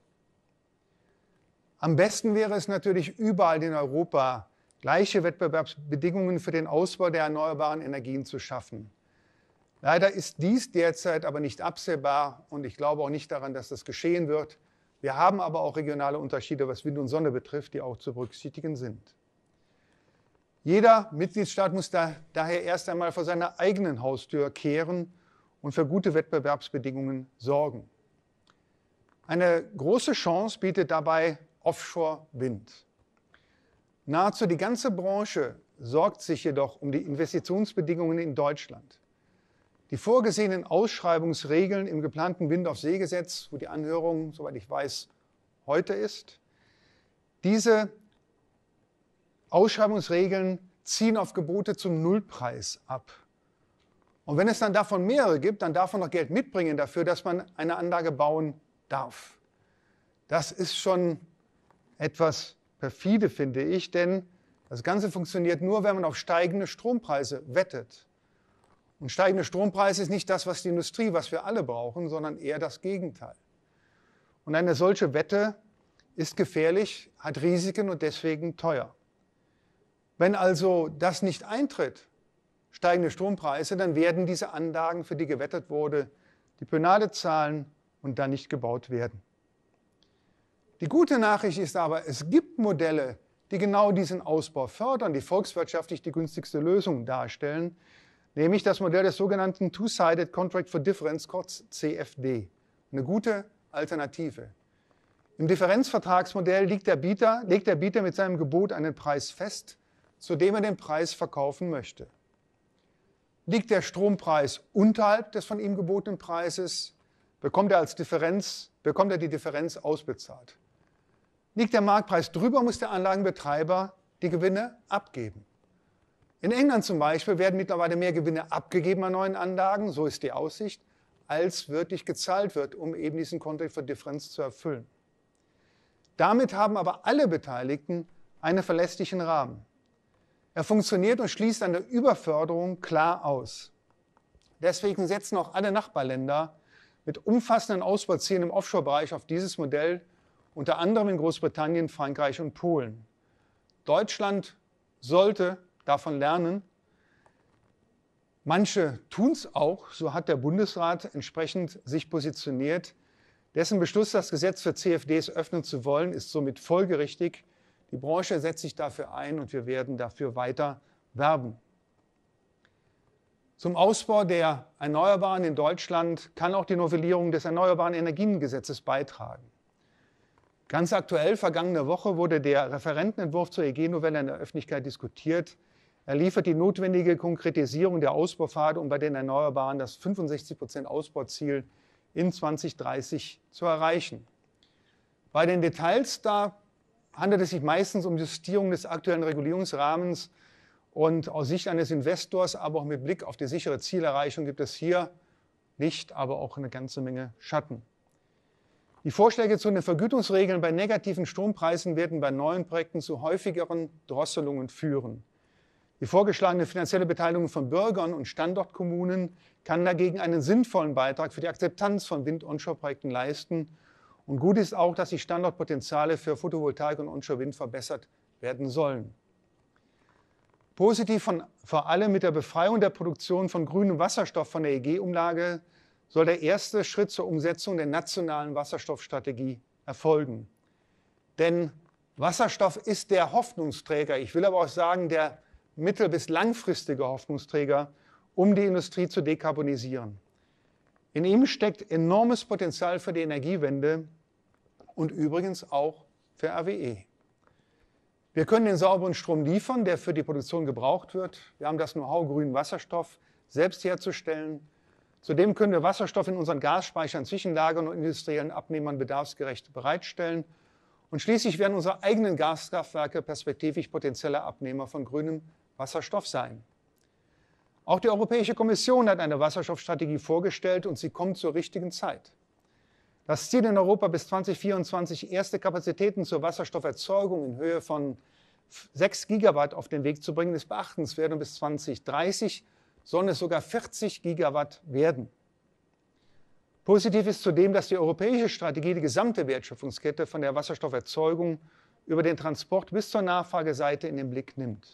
Am besten wäre es natürlich, überall in Europa gleiche Wettbewerbsbedingungen für den Ausbau der erneuerbaren Energien zu schaffen. Leider ist dies derzeit aber nicht absehbar und ich glaube auch nicht daran, dass das geschehen wird. Wir haben aber auch regionale Unterschiede, was Wind und Sonne betrifft, die auch zu berücksichtigen sind. Jeder Mitgliedstaat muss da, daher erst einmal vor seiner eigenen Haustür kehren und für gute Wettbewerbsbedingungen sorgen. Eine große Chance bietet dabei Offshore-Wind. Nahezu die ganze Branche sorgt sich jedoch um die Investitionsbedingungen in Deutschland. Die vorgesehenen Ausschreibungsregeln im geplanten Wind-auf-See-Gesetz, wo die Anhörung, soweit ich weiß, heute ist, diese Ausschreibungsregeln ziehen auf Gebote zum Nullpreis ab. Und wenn es dann davon mehrere gibt, dann darf man noch Geld mitbringen dafür, dass man eine Anlage bauen darf. Das ist schon etwas perfide, finde ich, denn das Ganze funktioniert nur, wenn man auf steigende Strompreise wettet. Und steigende Strompreise ist nicht das, was die Industrie, was wir alle brauchen, sondern eher das Gegenteil. Und eine solche Wette ist gefährlich, hat Risiken und deswegen teuer. Wenn also das nicht eintritt, steigende Strompreise, dann werden diese Anlagen, für die gewettet wurde, die Penale zahlen und dann nicht gebaut werden. Die gute Nachricht ist aber, es gibt Modelle, die genau diesen Ausbau fördern, die volkswirtschaftlich die günstigste Lösung darstellen, nämlich das Modell des sogenannten Two-Sided Contract for Difference, kurz C F D. Eine gute Alternative. Im Differenzvertragsmodell legt der Bieter, legt der Bieter mit seinem Gebot einen Preis fest, zu dem er den Preis verkaufen möchte. Liegt der Strompreis unterhalb des von ihm gebotenen Preises, bekommt er, als Differenz, bekommt er die Differenz ausbezahlt. Liegt der Marktpreis drüber, muss der Anlagenbetreiber die Gewinne abgeben. In England zum Beispiel werden mittlerweile mehr Gewinne abgegeben an neuen Anlagen, so ist die Aussicht, als wirklich gezahlt wird, um eben diesen Contract for Difference zu erfüllen. Damit haben aber alle Beteiligten einen verlässlichen Rahmen. Er funktioniert und schließt eine Überförderung klar aus. Deswegen setzen auch alle Nachbarländer mit umfassenden Ausbauzielen im Offshore-Bereich auf dieses Modell, unter anderem in Großbritannien, Frankreich und Polen. Deutschland sollte davon lernen. Manche tun es auch, so hat der Bundesrat entsprechend sich positioniert. Dessen Beschluss, das Gesetz für C F Ds öffnen zu wollen, ist somit folgerichtig. Die Branche setzt sich dafür ein und wir werden dafür weiter werben. Zum Ausbau der Erneuerbaren in Deutschland kann auch die Novellierung des Erneuerbaren Energiengesetzes beitragen. Ganz aktuell, vergangene Woche, wurde der Referentenentwurf zur E G-Novelle in der Öffentlichkeit diskutiert. Er liefert die notwendige Konkretisierung der Ausbaupfade, um bei den Erneuerbaren das fünfundsechzig Prozent Ausbauziel in zwanzig dreißig zu erreichen. Bei den Details, da handelt es sich meistens um Justierung des aktuellen Regulierungsrahmens und aus Sicht eines Investors, aber auch mit Blick auf die sichere Zielerreichung gibt es hier Licht, aber auch eine ganze Menge Schatten. Die Vorschläge zu den Vergütungsregeln bei negativen Strompreisen werden bei neuen Projekten zu häufigeren Drosselungen führen. Die vorgeschlagene finanzielle Beteiligung von Bürgern und Standortkommunen kann dagegen einen sinnvollen Beitrag für die Akzeptanz von Wind-Onshore-Projekten leisten. Und gut ist auch, dass die Standortpotenziale für Photovoltaik und Onshore-Wind verbessert werden sollen. Positiv von, vor allem mit der Befreiung der Produktion von grünem Wasserstoff von der E G-Umlage soll der erste Schritt zur Umsetzung der nationalen Wasserstoffstrategie erfolgen. Denn Wasserstoff ist der Hoffnungsträger, ich will aber auch sagen, der mittel- bis langfristige Hoffnungsträger, um die Industrie zu dekarbonisieren. In ihm steckt enormes Potenzial für die Energiewende und übrigens auch für R W E. Wir können den sauberen Strom liefern, der für die Produktion gebraucht wird. Wir haben das Know-how, grünen Wasserstoff selbst herzustellen. Zudem können wir Wasserstoff in unseren Gasspeichern, Zwischenlagern und industriellen Abnehmern bedarfsgerecht bereitstellen. Und schließlich werden unsere eigenen Gaskraftwerke perspektivisch potenzielle Abnehmer von grünem Wasserstoff sein. Auch die Europäische Kommission hat eine Wasserstoffstrategie vorgestellt und sie kommt zur richtigen Zeit. Das Ziel in Europa bis zweitausendvierundzwanzig erste Kapazitäten zur Wasserstofferzeugung in Höhe von sechs Gigawatt auf den Weg zu bringen, ist beachtenswert und bis zweitausenddreißig sollen es sogar vierzig Gigawatt werden. Positiv ist zudem, dass die europäische Strategie die gesamte Wertschöpfungskette von der Wasserstofferzeugung über den Transport bis zur Nachfrageseite in den Blick nimmt.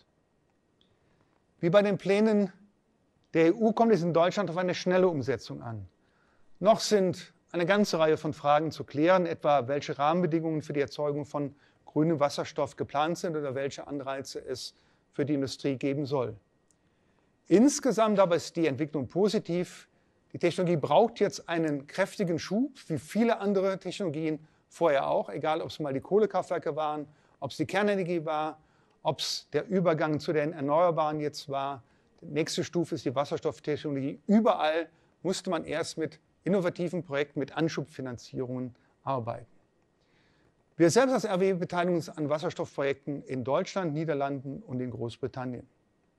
Wie bei den Plänen der E U kommt es in Deutschland auf eine schnelle Umsetzung an. Noch sind eine ganze Reihe von Fragen zu klären, etwa welche Rahmenbedingungen für die Erzeugung von grünem Wasserstoff geplant sind oder welche Anreize es für die Industrie geben soll. Insgesamt aber ist die Entwicklung positiv. Die Technologie braucht jetzt einen kräftigen Schub, wie viele andere Technologien vorher auch, egal ob es mal die Kohlekraftwerke waren, ob es die Kernenergie war, ob es der Übergang zu den Erneuerbaren jetzt war. Die nächste Stufe ist die Wasserstofftechnologie. Überall musste man erst mit innovativen Projekten, mit Anschubfinanzierungen arbeiten. Wir selbst als R W E beteiligen uns an Wasserstoffprojekten in Deutschland, Niederlanden und in Großbritannien.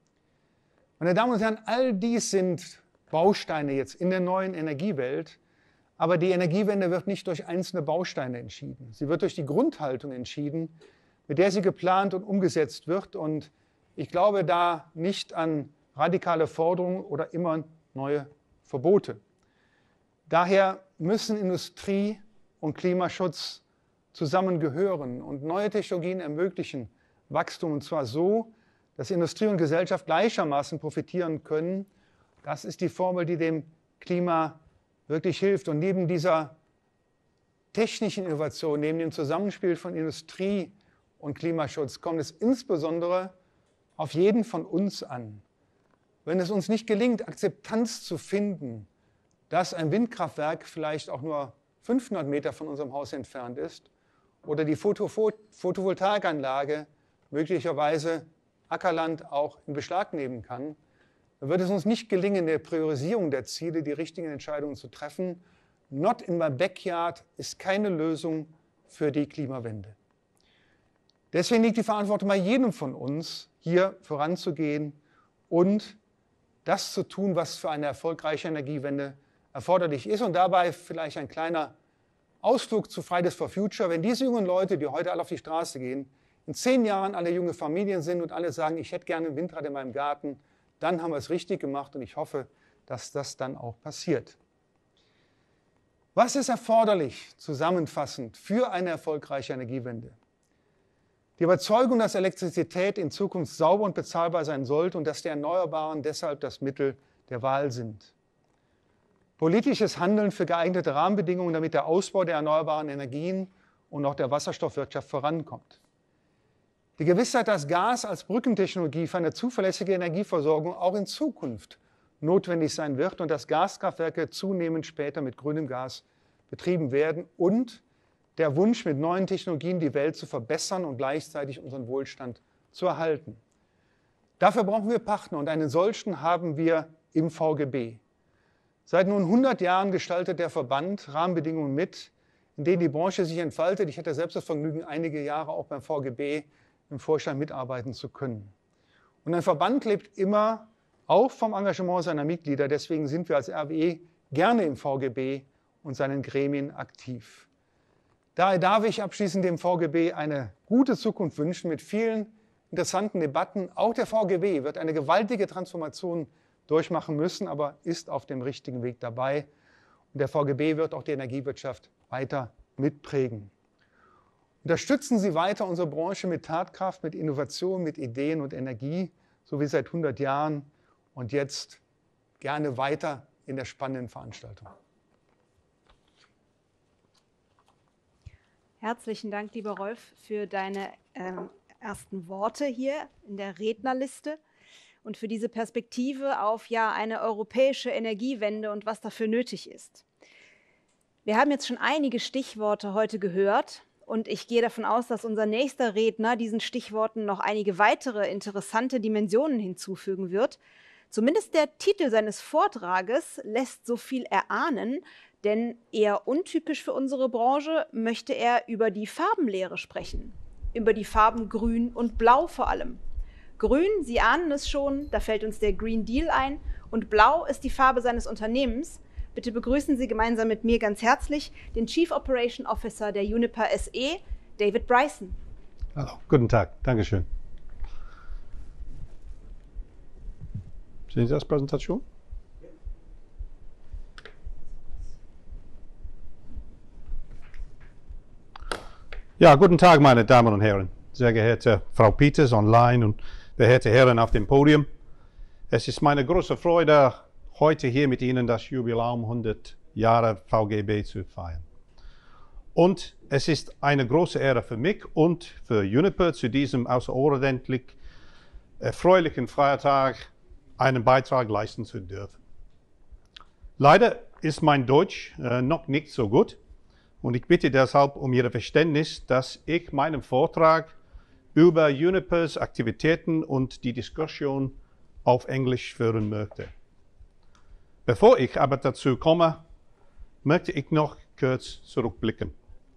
Meine Damen und Herren, all dies sind Bausteine jetzt in der neuen Energiewelt, aber die Energiewende wird nicht durch einzelne Bausteine entschieden. Sie wird durch die Grundhaltung entschieden, mit der sie geplant und umgesetzt wird, und ich glaube da nicht an radikale Forderungen oder immer neue Verbote. Daher müssen Industrie und Klimaschutz zusammengehören, und neue Technologien ermöglichen Wachstum, und zwar so, dass Industrie und Gesellschaft gleichermaßen profitieren können. Das ist die Formel, die dem Klima wirklich hilft. Und neben dieser technischen Innovation, neben dem Zusammenspiel von Industrie und Klimaschutz, kommt es insbesondere auf jeden von uns an. Wenn es uns nicht gelingt, Akzeptanz zu finden, dass ein Windkraftwerk vielleicht auch nur fünfhundert Meter von unserem Haus entfernt ist oder die Photovoltaikanlage möglicherweise Ackerland auch in Beschlag nehmen kann, dann wird es uns nicht gelingen, in der Priorisierung der Ziele die richtigen Entscheidungen zu treffen. Not in my backyard ist keine Lösung für die Klimawende. Deswegen liegt die Verantwortung bei jedem von uns, hier voranzugehen und das zu tun, was für eine erfolgreiche Energiewende erforderlich ist. Und dabei vielleicht ein kleiner Ausflug zu Fridays for Future. Wenn diese jungen Leute, die heute alle auf die Straße gehen, in zehn Jahren alle junge Familien sind und alle sagen, ich hätte gerne ein Windrad in meinem Garten, dann haben wir es richtig gemacht, und ich hoffe, dass das dann auch passiert. Was ist erforderlich, zusammenfassend, für eine erfolgreiche Energiewende? Die Überzeugung, dass Elektrizität in Zukunft sauber und bezahlbar sein sollte und dass die Erneuerbaren deshalb das Mittel der Wahl sind. Politisches Handeln für geeignete Rahmenbedingungen, damit der Ausbau der erneuerbaren Energien und auch der Wasserstoffwirtschaft vorankommt. Die Gewissheit, dass Gas als Brückentechnologie für eine zuverlässige Energieversorgung auch in Zukunft notwendig sein wird und dass Gaskraftwerke zunehmend später mit grünem Gas betrieben werden, und der Wunsch, mit neuen Technologien die Welt zu verbessern und gleichzeitig unseren Wohlstand zu erhalten. Dafür brauchen wir Partner, und einen solchen haben wir im V G B. Seit nun hundert Jahren gestaltet der Verband Rahmenbedingungen mit, in denen die Branche sich entfaltet. Ich hatte selbst das Vergnügen, einige Jahre auch beim V G B im Vorstand mitarbeiten zu können. Und ein Verband lebt immer auch vom Engagement seiner Mitglieder. Deswegen sind wir als R W E gerne im V G B und seinen Gremien aktiv. Daher darf ich abschließend dem V G B eine gute Zukunft wünschen mit vielen interessanten Debatten. Auch der V G B wird eine gewaltige Transformation durchmachen müssen, aber ist auf dem richtigen Weg dabei. Und der V G B wird auch die Energiewirtschaft weiter mitprägen. Unterstützen Sie weiter unsere Branche mit Tatkraft, mit Innovation, mit Ideen und Energie, so wie seit hundert Jahren, und jetzt gerne weiter in der spannenden Veranstaltung. Herzlichen Dank, lieber Rolf, für deine ähm, ersten Worte hier in der Rednerliste und für diese Perspektive auf ja eine europäische Energiewende und was dafür nötig ist. Wir haben jetzt schon einige Stichworte heute gehört. Und ich gehe davon aus, dass unser nächster Redner diesen Stichworten noch einige weitere interessante Dimensionen hinzufügen wird. Zumindest der Titel seines Vortrages lässt so viel erahnen, denn eher untypisch für unsere Branche möchte er über die Farbenlehre sprechen. Über die Farben Grün und Blau vor allem. Grün, Sie ahnen es schon, da fällt uns der Green Deal ein, und Blau ist die Farbe seines Unternehmens. Bitte begrüßen Sie gemeinsam mit mir ganz herzlich den Chief Operation Officer der Uniper S E, David Bryson. Hallo, guten Tag, Dankeschön. Sehen Sie das Präsentation? Ja, guten Tag, meine Damen und Herren, sehr geehrte Frau Peters online und verehrte Herren auf dem Podium. Es ist meine große Freude, heute hier mit Ihnen das Jubiläum hundert Jahre V G B zu feiern. Und es ist eine große Ehre für mich und für Uniper, zu diesem außerordentlich erfreulichen Feiertag einen Beitrag leisten zu dürfen. Leider ist mein Deutsch äh, noch nicht so gut und ich bitte deshalb um Ihr Verständnis, dass ich meinen Vortrag über Junipers Aktivitäten und die Diskussion auf Englisch führen möchte. Bevor ich aber dazu komme, möchte ich noch kurz zurückblicken.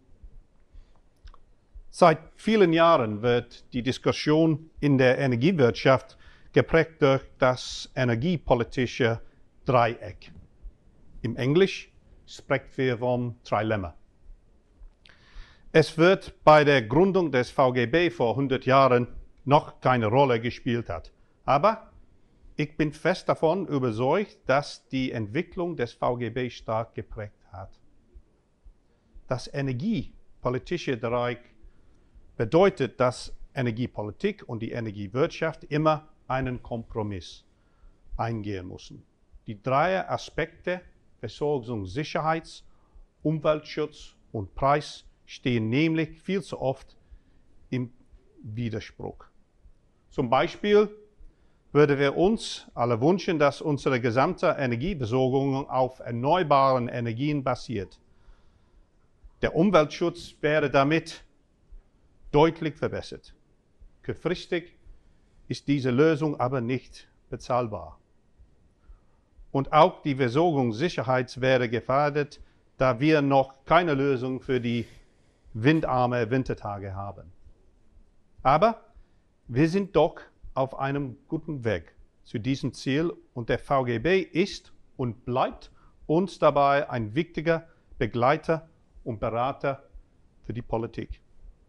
Seit vielen Jahren wird die Diskussion in der Energiewirtschaft geprägt durch das energiepolitische Dreieck. Im Englisch sprechen wir vom Trilemma. Es wird bei der Gründung des V G B vor hundert Jahren noch keine Rolle gespielt hat. Aber ich bin fest davon überzeugt, dass die Entwicklung des V G B stark geprägt hat. Das energiepolitische Dreieck bedeutet, dass Energiepolitik und die Energiewirtschaft immer einen Kompromiss eingehen müssen. Die drei Aspekte Versorgungssicherheit, Umweltschutz und Preis stehen nämlich viel zu oft im Widerspruch. Zum Beispiel würden wir uns alle wünschen, dass unsere gesamte Energieversorgung auf erneuerbaren Energien basiert. Der Umweltschutz wäre damit deutlich verbessert. Kurzfristig ist diese Lösung aber nicht bezahlbar. Und auch die Versorgungssicherheit wäre gefährdet, da wir noch keine Lösung für die windarme Wintertage haben. Aber wir sind doch auf einem guten Weg zu diesem Ziel und der V G B ist und bleibt uns dabei ein wichtiger Begleiter und Berater für die Politik.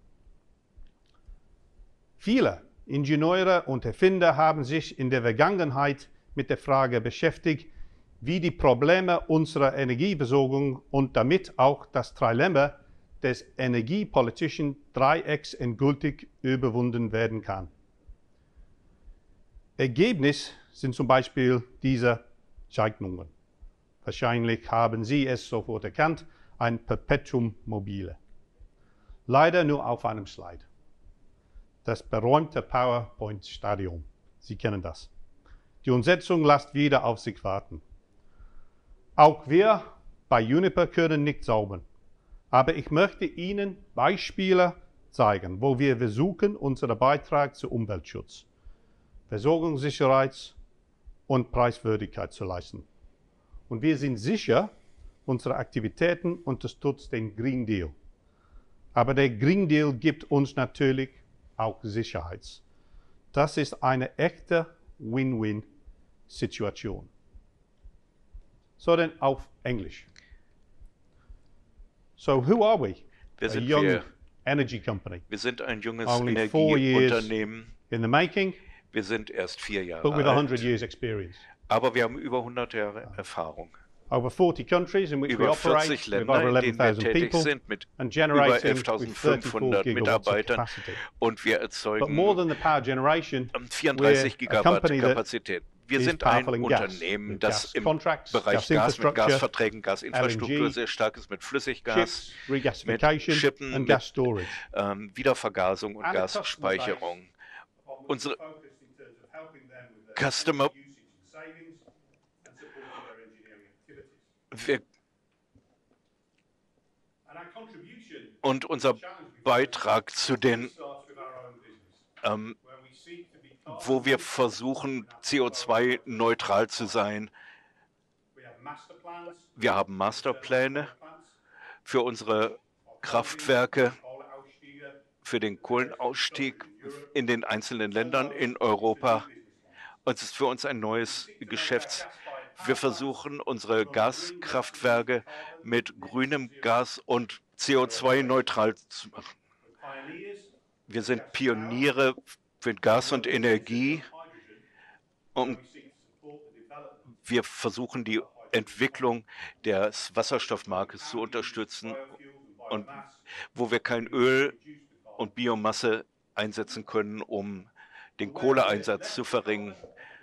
Viele Ingenieure und Erfinder haben sich in der Vergangenheit mit der Frage beschäftigt, wie die Probleme unserer Energieversorgung und damit auch das Trilemma des energiepolitischen Dreiecks endgültig überwunden werden kann. Ergebnis sind zum Beispiel diese Zeichnungen. Wahrscheinlich haben Sie es sofort erkannt, ein Perpetuum mobile. Leider nur auf einem Slide. Das berühmte PowerPoint-Stadium. Sie kennen das. Die Umsetzung lässt wieder auf sich warten. Auch wir bei Juniper können nicht zaubern. Aber ich möchte Ihnen Beispiele zeigen, wo wir versuchen, unseren Beitrag zum Umweltschutz, Versorgungssicherheit und Preiswürdigkeit zu leisten. Und wir sind sicher, unsere Aktivitäten unterstützen den Green Deal. Aber der Green Deal gibt uns natürlich auch Sicherheit. Das ist eine echte Win-Win-Situation. So dann auf Englisch. So who are we? Wer A sind young wir? energy company. Wir sind ein junges Only four years Energieunternehmen. in the making, Wir sind erst vier Jahre but with one hundred alt, years experience. aber wir haben über hundert Jahre Erfahrung. Over forty countries in which we Über operate, vierzig with Länder, over in denen wir eleven thousand tätig people sind, mit and über generating with elftausendfünfhundert thirty-four gigawatts of Mitarbeitern, capacity. und wir But more erzeugen than the power generation, vierunddreißig we're a Gigawatt company that Kapazität. Wir is sind ein powerful in gas, Unternehmen, with das gas im contracts, Bereich gas Gas mit infrastructure, Gasverträgen, Gasinfrastruktur L N G, sehr stark ist, mit Flüssiggas, ships, regasification Schippen, and mit gas storage. ähm, Wiedervergasung und And a customer Gasspeicherung. base Unsere focused in terms of helping them with their Customer, usage and savings and supporting their engineering activities. wir, And our contribution und unser Beitrag zu den, starts with our own business, ähm, where we seek to be carbon wo wir versuchen, C O zwei neutral zu sein. We have master plans, Wir haben Masterpläne für unsere Kraftwerke, Kohleausstiege, für den Kohlenausstieg in den einzelnen Ländern in Europa. Und es ist für uns ein neues Geschäft. Wir versuchen, unsere Gaskraftwerke mit grünem Gas und C O zwei neutral zu machen. pioneers, Wir sind Pioniere für Gas und Energie. Und we seek to support the development wir versuchen, die Entwicklung des Wasserstoffmarktes zu unterstützen, und wo wir kein Öl und Biomasse einsetzen können, um den Kohleeinsatz zu verringern.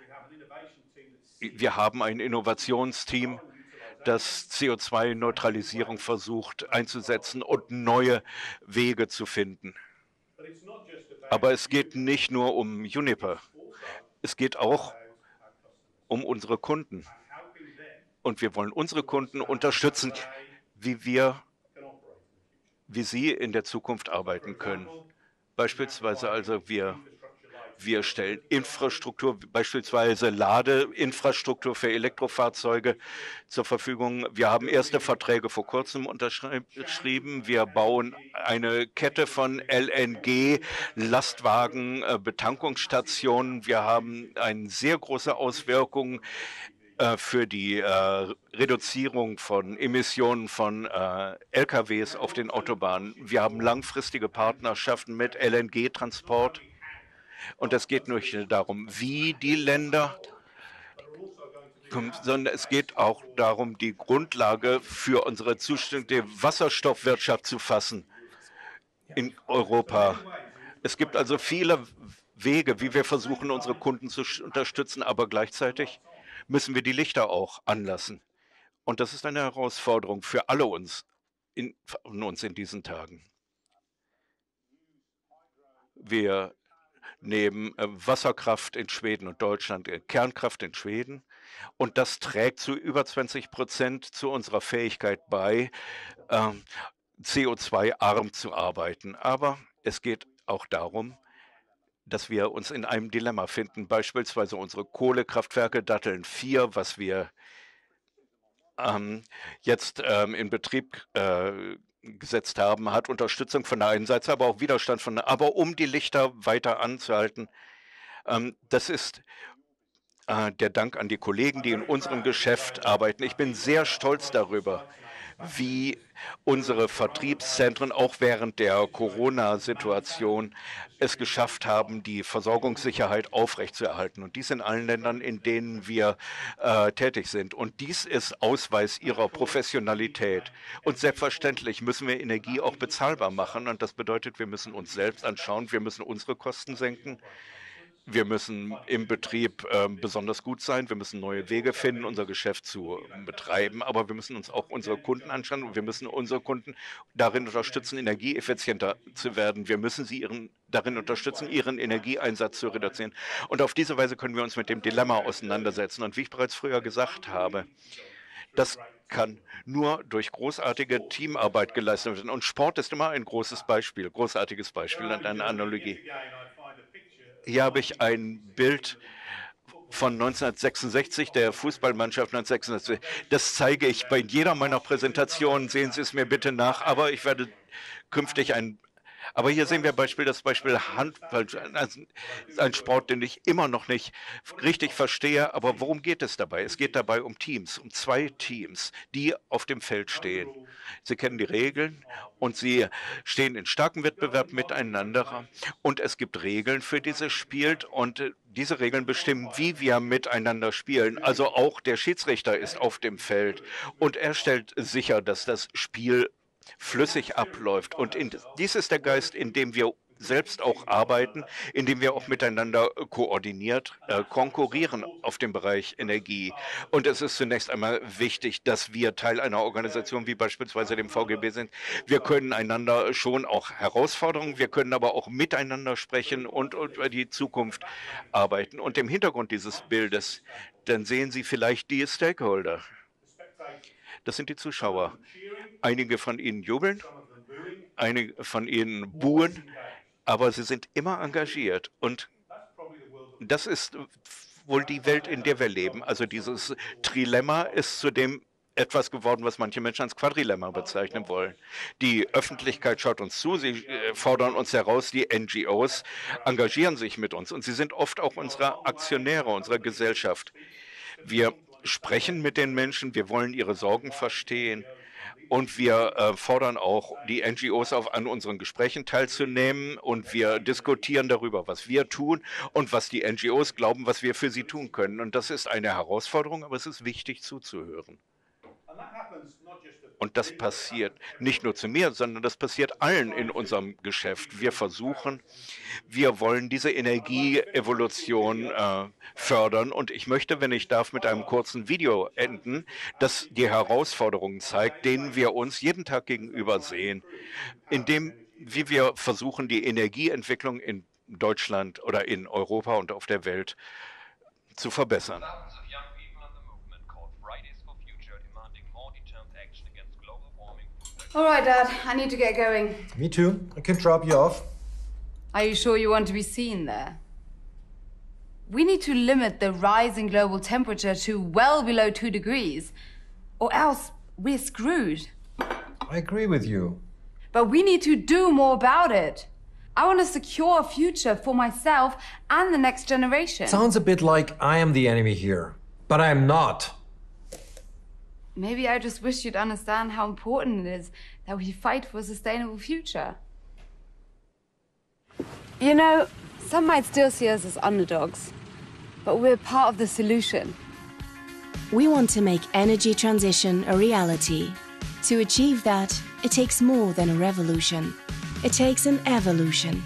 Wir haben ein Innovationsteam, das C O zwei Neutralisierung versucht einzusetzen und neue Wege zu finden. Aber es geht nicht nur um Juniper. Es geht auch um unsere Kunden. Und wir wollen unsere Kunden unterstützen, wie wir, wie sie in der Zukunft arbeiten können. Beispielsweise also wir Wir stellen Infrastruktur, beispielsweise Ladeinfrastruktur für Elektrofahrzeuge zur Verfügung. Wir haben erste Verträge vor kurzem unterschrieben. Wir bauen eine Kette von L N G-Lastwagen, äh, Betankungsstationen. Wir haben eine sehr große Auswirkung äh, für die äh, Reduzierung von Emissionen von äh, L K Ws auf den Autobahnen. Wir haben langfristige Partnerschaften mit L N G-Transport. Und es geht nicht darum, wie die Länder, sondern es geht auch darum, die Grundlage für unsere zuständige Wasserstoffwirtschaft zu fassen in Europa. Es gibt also viele Wege, wie wir versuchen, unsere Kunden zu unterstützen, aber gleichzeitig müssen wir die Lichter auch anlassen. Und das ist eine Herausforderung für alle uns in, uns in diesen Tagen. Wir neben äh, Wasserkraft in Schweden und Deutschland, äh, Kernkraft in Schweden. Und das trägt zu über zwanzig Prozent zu unserer Fähigkeit bei, ähm, C O zwei arm zu arbeiten. Aber es geht auch darum, dass wir uns in einem Dilemma finden. Beispielsweise unsere Kohlekraftwerke Datteln vier, was wir ähm, jetzt ähm, in Betrieb äh, gesetzt haben, hat Unterstützung von der einen Seite, aber auch Widerstand von der, aber um die Lichter weiter anzuhalten. Ähm, das ist äh, der Dank an die Kollegen, die in unserem Geschäft arbeiten. Ich bin sehr stolz darüber, wie unsere Vertriebszentren auch während der Corona-Situation es geschafft haben, die Versorgungssicherheit aufrechtzuerhalten. Und dies in allen Ländern, in denen wir äh, tätig sind. Und dies ist Ausweis ihrer Professionalität. Und selbstverständlich müssen wir Energie auch bezahlbar machen. Und das bedeutet, wir müssen uns selbst anschauen, wir müssen unsere Kosten senken. Wir müssen im Betrieb äh, besonders gut sein. Wir müssen neue Wege finden, unser Geschäft zu äh, betreiben. Aber wir müssen uns auch unsere Kunden anschauen und wir müssen unsere Kunden darin unterstützen, energieeffizienter zu werden. Wir müssen sie ihren, darin unterstützen, ihren Energieeinsatz zu reduzieren. Und auf diese Weise können wir uns mit dem Dilemma auseinandersetzen. Und wie ich bereits früher gesagt habe, das kann nur durch großartige Teamarbeit geleistet werden. Und Sport ist immer ein großes Beispiel, großartiges Beispiel und eine Analogie. Hier habe ich ein Bild von neunzehnhundertsechsundsechzig, der Fußballmannschaft neunzehnhundertsechsundsechzig. Das zeige ich bei jeder meiner Präsentationen. Sehen Sie es mir bitte nach. Aber ich werde künftig ein... Aber hier sehen wir Beispiel, das Beispiel Handball, also ein Sport, den ich immer noch nicht richtig verstehe. Aber worum geht es dabei? Es geht dabei um Teams, um zwei Teams, die auf dem Feld stehen. Sie kennen die Regeln und sie stehen in starkem Wettbewerb miteinander. Und es gibt Regeln für dieses Spiel und diese Regeln bestimmen, wie wir miteinander spielen. Also auch der Schiedsrichter ist auf dem Feld und er stellt sicher, dass das Spiel flüssig abläuft. Und in, dies ist der Geist, in dem wir selbst auch arbeiten, in dem wir auch miteinander koordiniert äh, konkurrieren auf dem Bereich Energie. Und es ist zunächst einmal wichtig, dass wir Teil einer Organisation wie beispielsweise dem V G B sind. Wir können einander schon auch Herausforderungen, wir können aber auch miteinander sprechen und über die Zukunft arbeiten. Und im Hintergrund dieses Bildes, dann sehen Sie vielleicht die Stakeholder. Das sind die Zuschauer. Einige von ihnen jubeln, einige von ihnen buhen, aber sie sind immer engagiert. Und das ist wohl die Welt, in der wir leben. Also dieses Trilemma ist zudem etwas geworden, was manche Menschen als Quadrilemma bezeichnen wollen. Die Öffentlichkeit schaut uns zu, sie fordern uns heraus, die N G Os engagieren sich mit uns und sie sind oft auch unsere Aktionäre, unserer Gesellschaft. Wir sprechen mit den Menschen, wir wollen ihre Sorgen verstehen und wir äh, fordern auch die N G Os auf, an unseren Gesprächen teilzunehmen und wir diskutieren darüber, was wir tun und was die N G Os glauben, was wir für sie tun können. Und das ist eine Herausforderung, aber es ist wichtig zuzuhören. Und das passiert nicht nur zu mir, sondern das passiert allen in unserem Geschäft. Wir versuchen, wir wollen diese Energieevolution äh, fördern. Und ich möchte, wenn ich darf, mit einem kurzen Video enden, das die Herausforderungen zeigt, denen wir uns jeden Tag gegenüber sehen, indem wie wir versuchen, die Energieentwicklung in Deutschland oder in Europa und auf der Welt zu verbessern. All right, Dad, I need to get going. Me too. I can drop you off. Are you sure you want to be seen there? We need to limit the rise in global temperature to well below two degrees, or else we're screwed. I agree with you. But we need to do more about it. I want to secure a future for myself and the next generation. Sounds a bit like I am the enemy here, but I am not. Maybe I just wish you'd understand how important it is that we fight for a sustainable future. You know, some might still see us as underdogs, but we're part of the solution. We want to make energy transition a reality. To achieve that, it takes more than a revolution. It takes an evolution.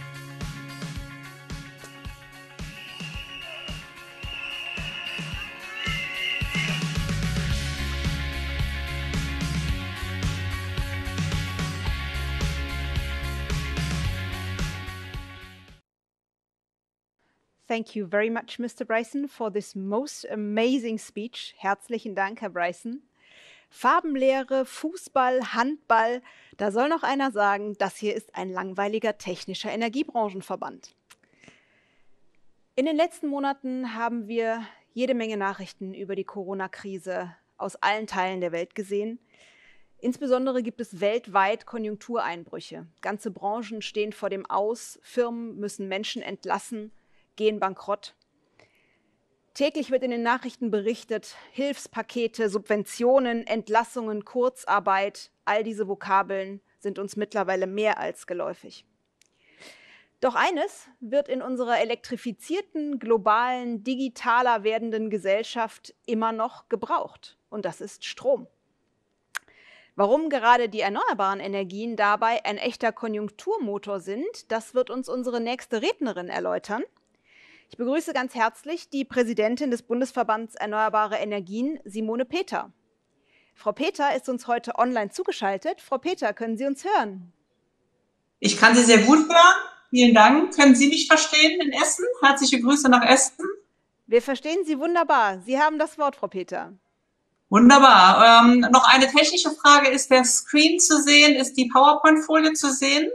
Thank you very much, Mister Bryson, for this most amazing speech. Herzlichen Dank, Herr Bryson. Farbenlehre, Fußball, Handball, da soll noch einer sagen, das hier ist ein langweiliger technischer Energiebranchenverband. In den letzten Monaten haben wir jede Menge Nachrichten über die Corona-Krise aus allen Teilen der Welt gesehen. Insbesondere gibt es weltweit Konjunktureinbrüche. Ganze Branchen stehen vor dem Aus, Firmen müssen Menschen entlassen, gehen bankrott. Täglich wird in den Nachrichten berichtet, Hilfspakete, Subventionen, Entlassungen, Kurzarbeit, all diese Vokabeln sind uns mittlerweile mehr als geläufig. Doch eines wird in unserer elektrifizierten, globalen, digitaler werdenden Gesellschaft immer noch gebraucht, und das ist Strom. Warum gerade die erneuerbaren Energien dabei ein echter Konjunkturmotor sind, das wird uns unsere nächste Rednerin erläutern. Ich begrüße ganz herzlich die Präsidentin des Bundesverbands Erneuerbare Energien, Simone Peter. Frau Peter ist uns heute online zugeschaltet. Frau Peter, können Sie uns hören? Ich kann Sie sehr gut hören. Vielen Dank. Können Sie mich verstehen in Essen? Herzliche Grüße nach Essen. Wir verstehen Sie wunderbar. Sie haben das Wort, Frau Peter. Wunderbar. Ähm, noch eine technische Frage. Ist der Screen zu sehen? Ist die PowerPoint-Folie zu sehen?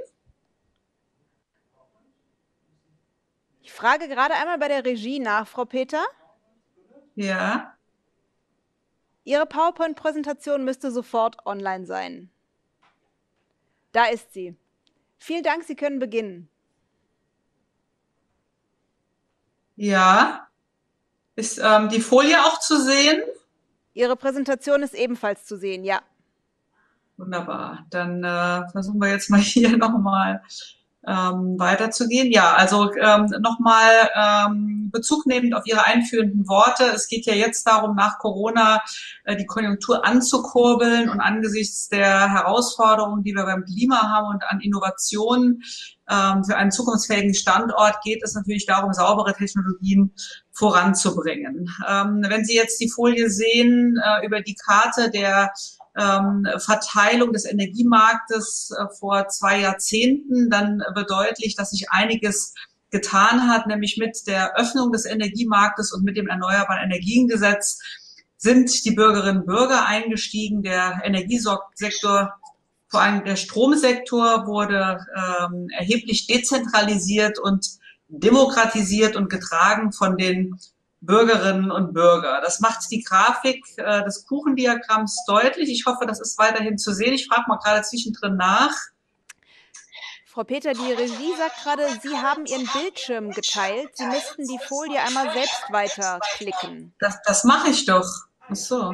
Ich frage gerade einmal bei der Regie nach, Frau Peter. Ja. Ihre PowerPoint-Präsentation müsste sofort online sein. Da ist sie. Vielen Dank, Sie können beginnen. Ja. Ist ähm, die Folie auch zu sehen? Ihre Präsentation ist ebenfalls zu sehen, ja. Wunderbar. Dann äh, versuchen wir jetzt mal hier nochmal ähm, weiterzugehen. Ja, also ähm, nochmal ähm, Bezug nehmend auf Ihre einführenden Worte. Es geht ja jetzt darum, nach Corona äh, die Konjunktur anzukurbeln, und angesichts der Herausforderungen, die wir beim Klima haben und an Innovationen ähm, für einen zukunftsfähigen Standort, geht es natürlich darum, saubere Technologien voranzubringen. Ähm, wenn Sie jetzt die Folie sehen äh, über die Karte der ähm, Verteilung des Energiemarktes äh, vor zwei Jahrzehnten, dann wird deutlich, dass sich einiges getan hat, nämlich mit der Öffnung des Energiemarktes und mit dem Erneuerbaren Energiengesetz sind die Bürgerinnen und Bürger eingestiegen. Der Energiesektor, vor allem der Stromsektor, wurde ähm, erheblich dezentralisiert und demokratisiert und getragen von den Bürgerinnen und Bürgern. Das macht die Grafik äh, des Kuchendiagramms deutlich. Ich hoffe, das ist weiterhin zu sehen. Ich frage mal gerade zwischendrin nach. Frau Peter, die Regie sagt gerade, Sie haben Ihren Bildschirm geteilt. Sie müssten die Folie einmal selbst weiterklicken. Das, das mache ich doch. Ach so.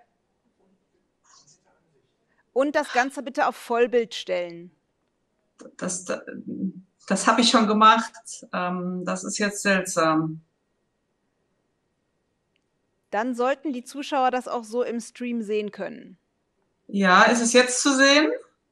Und das Ganze bitte auf Vollbild stellen. Das, das, das habe ich schon gemacht. Ähm, das ist jetzt seltsam. Dann sollten die Zuschauer das auch so im Stream sehen können. Ja, ist es jetzt zu sehen?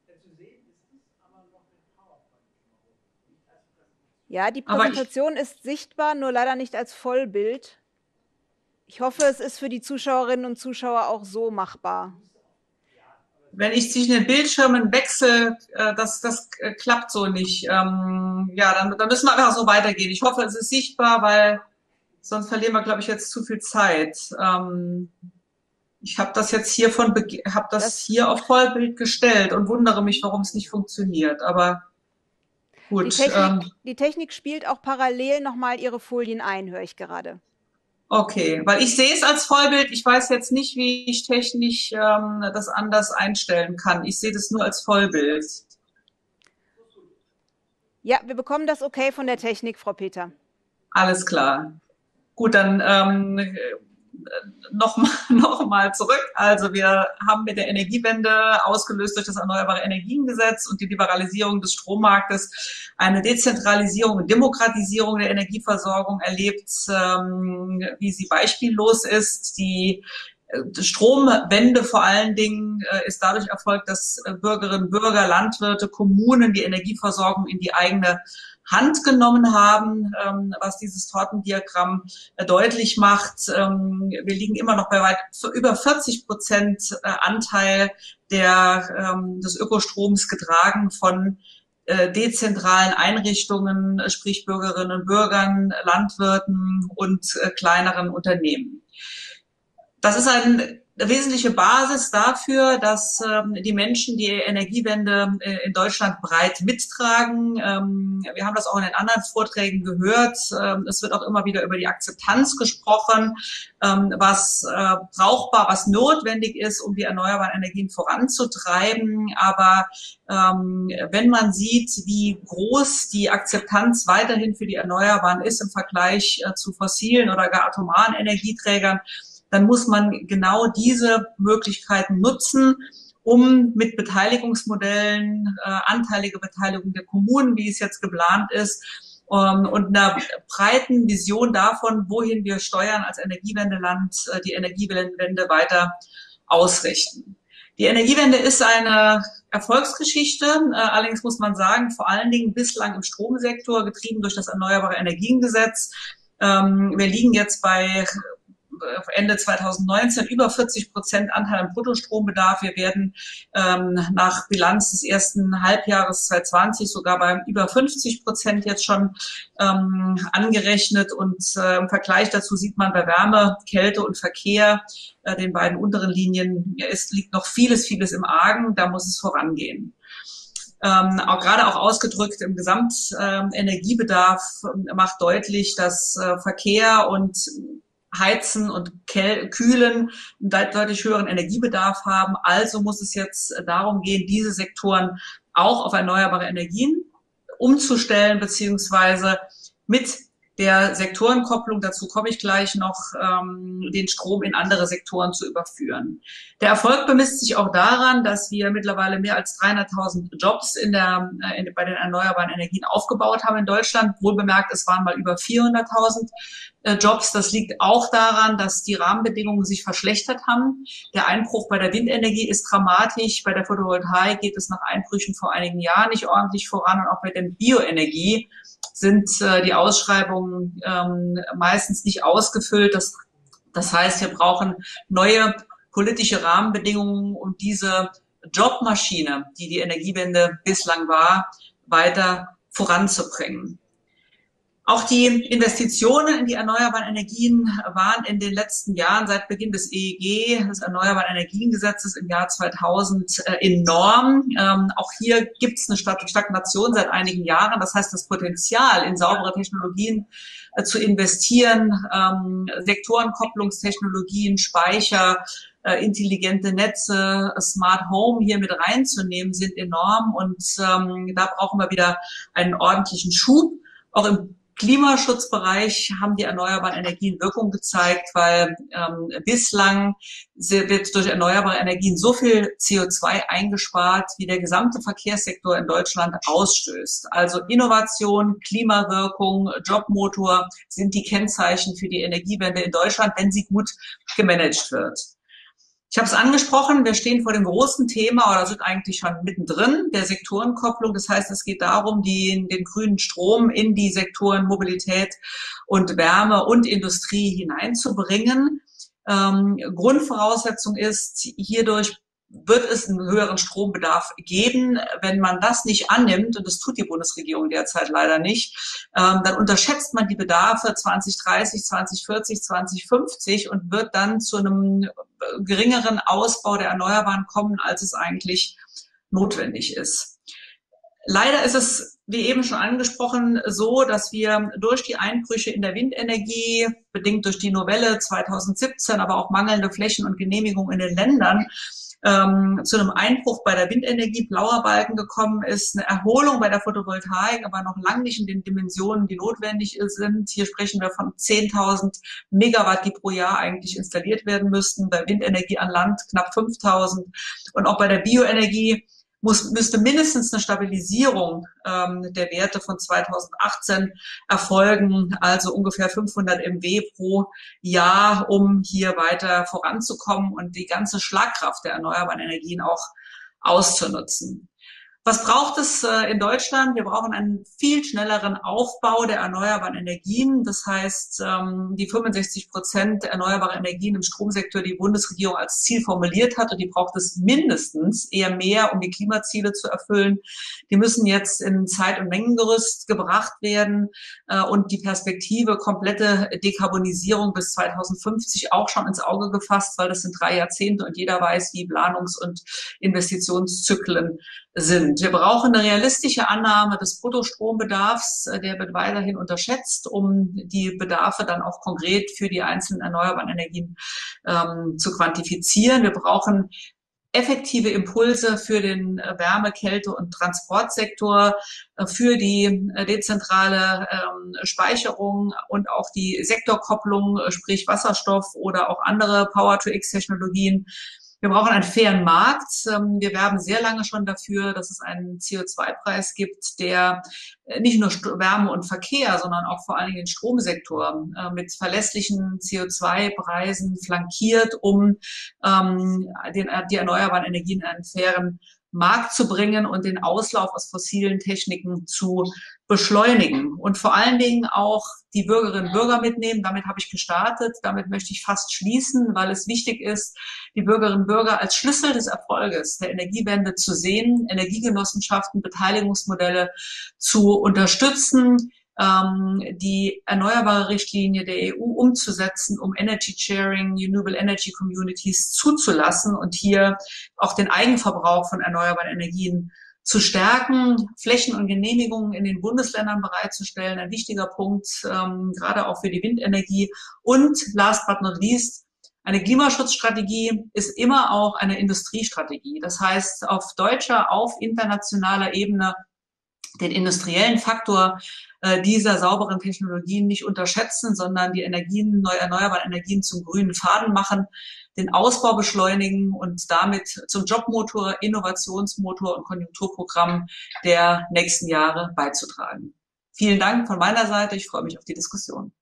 Ja, die Präsentation ist sichtbar, nur leider nicht als Vollbild. Ich hoffe, es ist für die Zuschauerinnen und Zuschauer auch so machbar. Wenn ich zwischen den Bildschirmen wechsle, äh, das, das äh, klappt so nicht. Ähm, ja, dann, dann müssen wir einfach so weitergehen. Ich hoffe, es ist sichtbar, weil sonst verlieren wir, glaube ich, jetzt zu viel Zeit. Ähm, Ich habe das jetzt hier von habe das, das hier auf Vollbild gestellt und wundere mich, warum es nicht funktioniert. Aber gut. Die Technik, ähm, die Technik spielt auch parallel nochmal ihre Folien ein, höre ich gerade. Okay, weil ich sehe es als Vollbild. Ich weiß jetzt nicht, wie ich technisch ähm, das anders einstellen kann. Ich sehe das nur als Vollbild. Ja, wir bekommen das okay von der Technik, Frau Peter. Alles klar. Gut, dann ähm, noch mal, noch mal zurück. Also wir haben mit der Energiewende, ausgelöst durch das Erneuerbare Energiengesetz und die Liberalisierung des Strommarktes, eine Dezentralisierung und Demokratisierung der Energieversorgung erlebt, ähm, wie sie beispiellos ist. Die Stromwende vor allen Dingen äh, ist dadurch erfolgt, dass äh, Bürgerinnen und Bürger, Landwirte, Kommunen die Energieversorgung in die eigene Hand genommen haben, ähm, was dieses Tortendiagramm äh, deutlich macht. Ähm, wir liegen immer noch bei weit über vierzig Prozent äh, Anteil der, ähm, des Ökostroms getragen von äh, dezentralen Einrichtungen, sprich Bürgerinnen und Bürgern, Landwirten und äh, kleineren Unternehmen. Das ist eine wesentliche Basis dafür, dass ähm, die Menschen die Energiewende äh, in Deutschland breit mittragen. Ähm, wir haben das auch in den anderen Vorträgen gehört. Ähm, es wird auch immer wieder über die Akzeptanz gesprochen, ähm, was äh, brauchbar, was notwendig ist, um die erneuerbaren Energien voranzutreiben. Aber ähm, wenn man sieht, wie groß die Akzeptanz weiterhin für die Erneuerbaren ist im Vergleich äh, zu fossilen oder gar atomaren Energieträgern, dann muss man genau diese Möglichkeiten nutzen, um mit Beteiligungsmodellen, äh, anteilige Beteiligung der Kommunen, wie es jetzt geplant ist, ähm, und einer breiten Vision davon, wohin wir steuern als Energiewendeland, äh, die Energiewende weiter ausrichten. Die Energiewende ist eine Erfolgsgeschichte, äh, allerdings muss man sagen, vor allen Dingen bislang im Stromsektor, getrieben durch das Erneuerbare Energiengesetz. Ähm, wir liegen jetzt bei Ende zweitausendneunzehn über vierzig Prozent Anteil am Bruttostrombedarf. Wir werden ähm, nach Bilanz des ersten Halbjahres zweitausendzwanzig sogar bei über fünfzig Prozent jetzt schon ähm, angerechnet. Und äh, im Vergleich dazu sieht man bei Wärme, Kälte und Verkehr, äh, den beiden unteren Linien, ja, es liegt noch vieles, vieles im Argen. Da muss es vorangehen. Ähm, auch gerade auch ausgedrückt im Gesamtenergiebedarf äh, macht deutlich, dass äh, Verkehr und Heizen und Kühlen einen deutlich höheren Energiebedarf haben. Also muss es jetzt darum gehen, diese Sektoren auch auf erneuerbare Energien umzustellen, beziehungsweise mit der Sektorenkopplung, dazu komme ich gleich noch, ähm, den Strom in andere Sektoren zu überführen. Der Erfolg bemisst sich auch daran, dass wir mittlerweile mehr als dreihunderttausend Jobs in der, äh, in, bei den erneuerbaren Energien aufgebaut haben in Deutschland. Wohlbemerkt, es waren mal über vierhunderttausend äh, Jobs. Das liegt auch daran, dass die Rahmenbedingungen sich verschlechtert haben. Der Einbruch bei der Windenergie ist dramatisch. Bei der Photovoltaik geht es nach Einbrüchen vor einigen Jahren nicht ordentlich voran. Und auch bei der Bioenergie sind äh, die Ausschreibungen ähm, meistens nicht ausgefüllt. Das, das heißt, wir brauchen neue politische Rahmenbedingungen, um diese Jobmaschine, die die Energiewende bislang war, weiter voranzubringen. Auch die Investitionen in die erneuerbaren Energien waren in den letzten Jahren seit Beginn des E E G, des Erneuerbaren Energiengesetzes im Jahr zweitausend, äh, enorm. Ähm, auch hier gibt es eine Stagnation seit einigen Jahren. Das heißt, das Potenzial in saubere Technologien äh, zu investieren, ähm, Sektorenkopplungstechnologien, Speicher, äh, intelligente Netze, Smart Home hier mit reinzunehmen, sind enorm. Und ähm, da brauchen wir wieder einen ordentlichen Schub. Auch im Klimaschutzbereich haben die erneuerbaren Energien Wirkung gezeigt, weil ähm, bislang wird durch erneuerbare Energien so viel C O zwei eingespart, wie der gesamte Verkehrssektor in Deutschland ausstößt. Also Innovation, Klimawirkung, Jobmotor sind die Kennzeichen für die Energiewende in Deutschland, wenn sie gut gemanagt wird. Ich habe es angesprochen, wir stehen vor dem großen Thema oder sind eigentlich schon mittendrin, der Sektorenkopplung. Das heißt, es geht darum, die, den grünen Strom in die Sektoren Mobilität und Wärme und Industrie hineinzubringen. Ähm, Grundvoraussetzung ist, hierdurch wird es einen höheren Strombedarf geben. Wenn man das nicht annimmt, und das tut die Bundesregierung derzeit leider nicht, ähm, dann unterschätzt man die Bedarfe zwanzig dreißig, zwanzig vierzig, zwanzig fünfzig und wird dann zu einem geringeren Ausbau der Erneuerbaren kommen, als es eigentlich notwendig ist. Leider ist es, wie eben schon angesprochen, so, dass wir durch die Einbrüche in der Windenergie, bedingt durch die Novelle zweitausendsiebzehn, aber auch mangelnde Flächen- und Genehmigungen in den Ländern, ähm, zu einem Einbruch bei der Windenergie, blauer Balken gekommen ist, eine Erholung bei der Photovoltaik, aber noch lange nicht in den Dimensionen, die notwendig sind. Hier sprechen wir von zehntausend Megawatt, die pro Jahr eigentlich installiert werden müssten, bei Windenergie an Land knapp fünftausend und auch bei der Bioenergie muss, müsste mindestens eine Stabilisierung ähm, der Werte von zweitausendachtzehn erfolgen, also ungefähr fünfhundert Megawatt pro Jahr, um hier weiter voranzukommen und die ganze Schlagkraft der erneuerbaren Energien auch auszunutzen. Was braucht es äh, in Deutschland? Wir brauchen einen viel schnelleren Aufbau der erneuerbaren Energien. Das heißt, ähm, die fünfundsechzig Prozent erneuerbaren Energien im Stromsektor, die Bundesregierung als Ziel formuliert hat, und die braucht es mindestens, eher mehr, um die Klimaziele zu erfüllen. Die müssen jetzt in Zeit- und Mengengerüst gebracht werden äh, und die Perspektive komplette Dekarbonisierung bis zweitausendfünfzig auch schon ins Auge gefasst, weil das sind drei Jahrzehnte und jeder weiß, wie Planungs- und Investitionszyklen sind. Wir brauchen eine realistische Annahme des Bruttostrombedarfs, der wird weiterhin unterschätzt, um die Bedarfe dann auch konkret für die einzelnen erneuerbaren Energien ähm, zu quantifizieren. Wir brauchen effektive Impulse für den Wärme-, Kälte- und Transportsektor, für die dezentrale ähm, Speicherung und auch die Sektorkopplung, sprich Wasserstoff oder auch andere Power-to-X-Technologien. Wir brauchen einen fairen Markt. Wir werben sehr lange schon dafür, dass es einen C O zwei Preis gibt, der nicht nur Wärme und Verkehr, sondern auch vor allen Dingen den Stromsektor mit verlässlichen C O zwei Preisen flankiert, um ähm, den, die erneuerbaren Energien in einen fairen Markt zu bringen und den Auslauf aus fossilen Techniken zu beschleunigen und vor allen Dingen auch die Bürgerinnen und Bürger mitnehmen. Damit habe ich gestartet. Damit möchte ich fast schließen, weil es wichtig ist, die Bürgerinnen und Bürger als Schlüssel des Erfolges der Energiewende zu sehen, Energiegenossenschaften, Beteiligungsmodelle zu unterstützen, ähm, die erneuerbare Richtlinie der E U umzusetzen, um Energy Sharing, Renewable Energy Communities zuzulassen und hier auch den Eigenverbrauch von erneuerbaren Energien zu stärken, Flächen und Genehmigungen in den Bundesländern bereitzustellen, ein wichtiger Punkt, ähm, gerade auch für die Windenergie. Und last but not least, eine Klimaschutzstrategie ist immer auch eine Industriestrategie. Das heißt, auf deutscher, auf internationaler Ebene den industriellen Faktor äh, dieser sauberen Technologien nicht unterschätzen, sondern die Energien, neu erneuerbaren Energien zum grünen Faden machen, den Ausbau beschleunigen und damit zum Jobmotor, Innovationsmotor und Konjunkturprogramm der nächsten Jahre beizutragen. Vielen Dank von meiner Seite. Ich freue mich auf die Diskussion.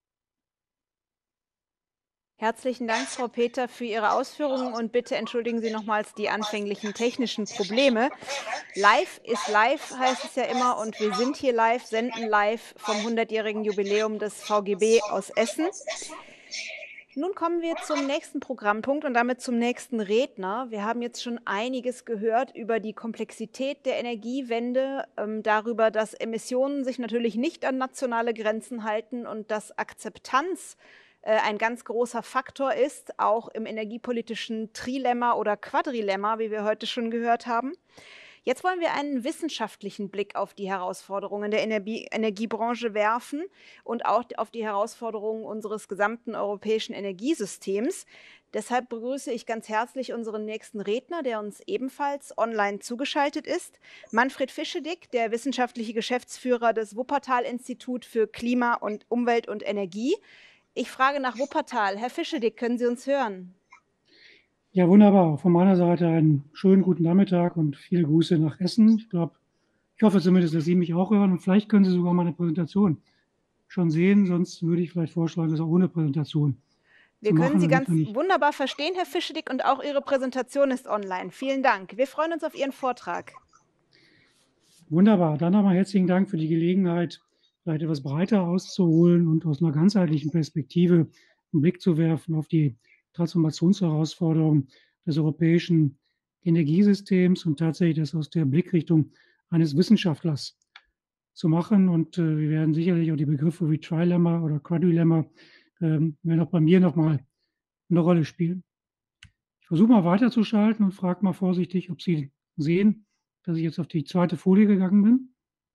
Herzlichen Dank, Frau Peter, für Ihre Ausführungen und bitte entschuldigen Sie nochmals die anfänglichen technischen Probleme. Live ist live, heißt es ja immer, und wir sind hier live, senden live vom hundertjährigen Jubiläum des V G B aus Essen. Nun kommen wir zum nächsten Programmpunkt und damit zum nächsten Redner. Wir haben jetzt schon einiges gehört über die Komplexität der Energiewende, ähm, darüber, dass Emissionen sich natürlich nicht an nationale Grenzen halten und dass Akzeptanz ein ganz großer Faktor ist, auch im energiepolitischen Trilemma oder Quadrilemma, wie wir heute schon gehört haben. Jetzt wollen wir einen wissenschaftlichen Blick auf die Herausforderungen der Energie Energiebranche werfen und auch auf die Herausforderungen unseres gesamten europäischen Energiesystems. Deshalb begrüße ich ganz herzlich unseren nächsten Redner, der uns ebenfalls online zugeschaltet ist. Manfred Fischedick, der wissenschaftliche Geschäftsführer des Wuppertal-Institut für Klima und Umwelt und Energie. Ich frage nach Wuppertal. Herr Fischedick, können Sie uns hören? Ja, wunderbar. Von meiner Seite einen schönen guten Nachmittag und viele Grüße nach Essen. Ich glaube, ich hoffe zumindest, dass Sie mich auch hören und vielleicht können Sie sogar meine Präsentation schon sehen. Sonst würde ich vielleicht vorschlagen, das auch ohne Präsentation Wir zu machen. können Sie ganz nicht... wunderbar verstehen, Herr Fischedick, und auch Ihre Präsentation ist online. Vielen Dank. Wir freuen uns auf Ihren Vortrag. Wunderbar. Dann nochmal herzlichen Dank für die Gelegenheit, vielleicht etwas breiter auszuholen und aus einer ganzheitlichen Perspektive einen Blick zu werfen auf die Transformationsherausforderungen des europäischen Energiesystems und tatsächlich das aus der Blickrichtung eines Wissenschaftlers zu machen. Und äh, wir werden sicherlich auch die Begriffe wie Trilemma oder Quadrilemma ähm, werden auch bei mir nochmal eine Rolle spielen. Ich versuche mal weiterzuschalten und frage mal vorsichtig, ob Sie sehen, dass ich jetzt auf die zweite Folie gegangen bin.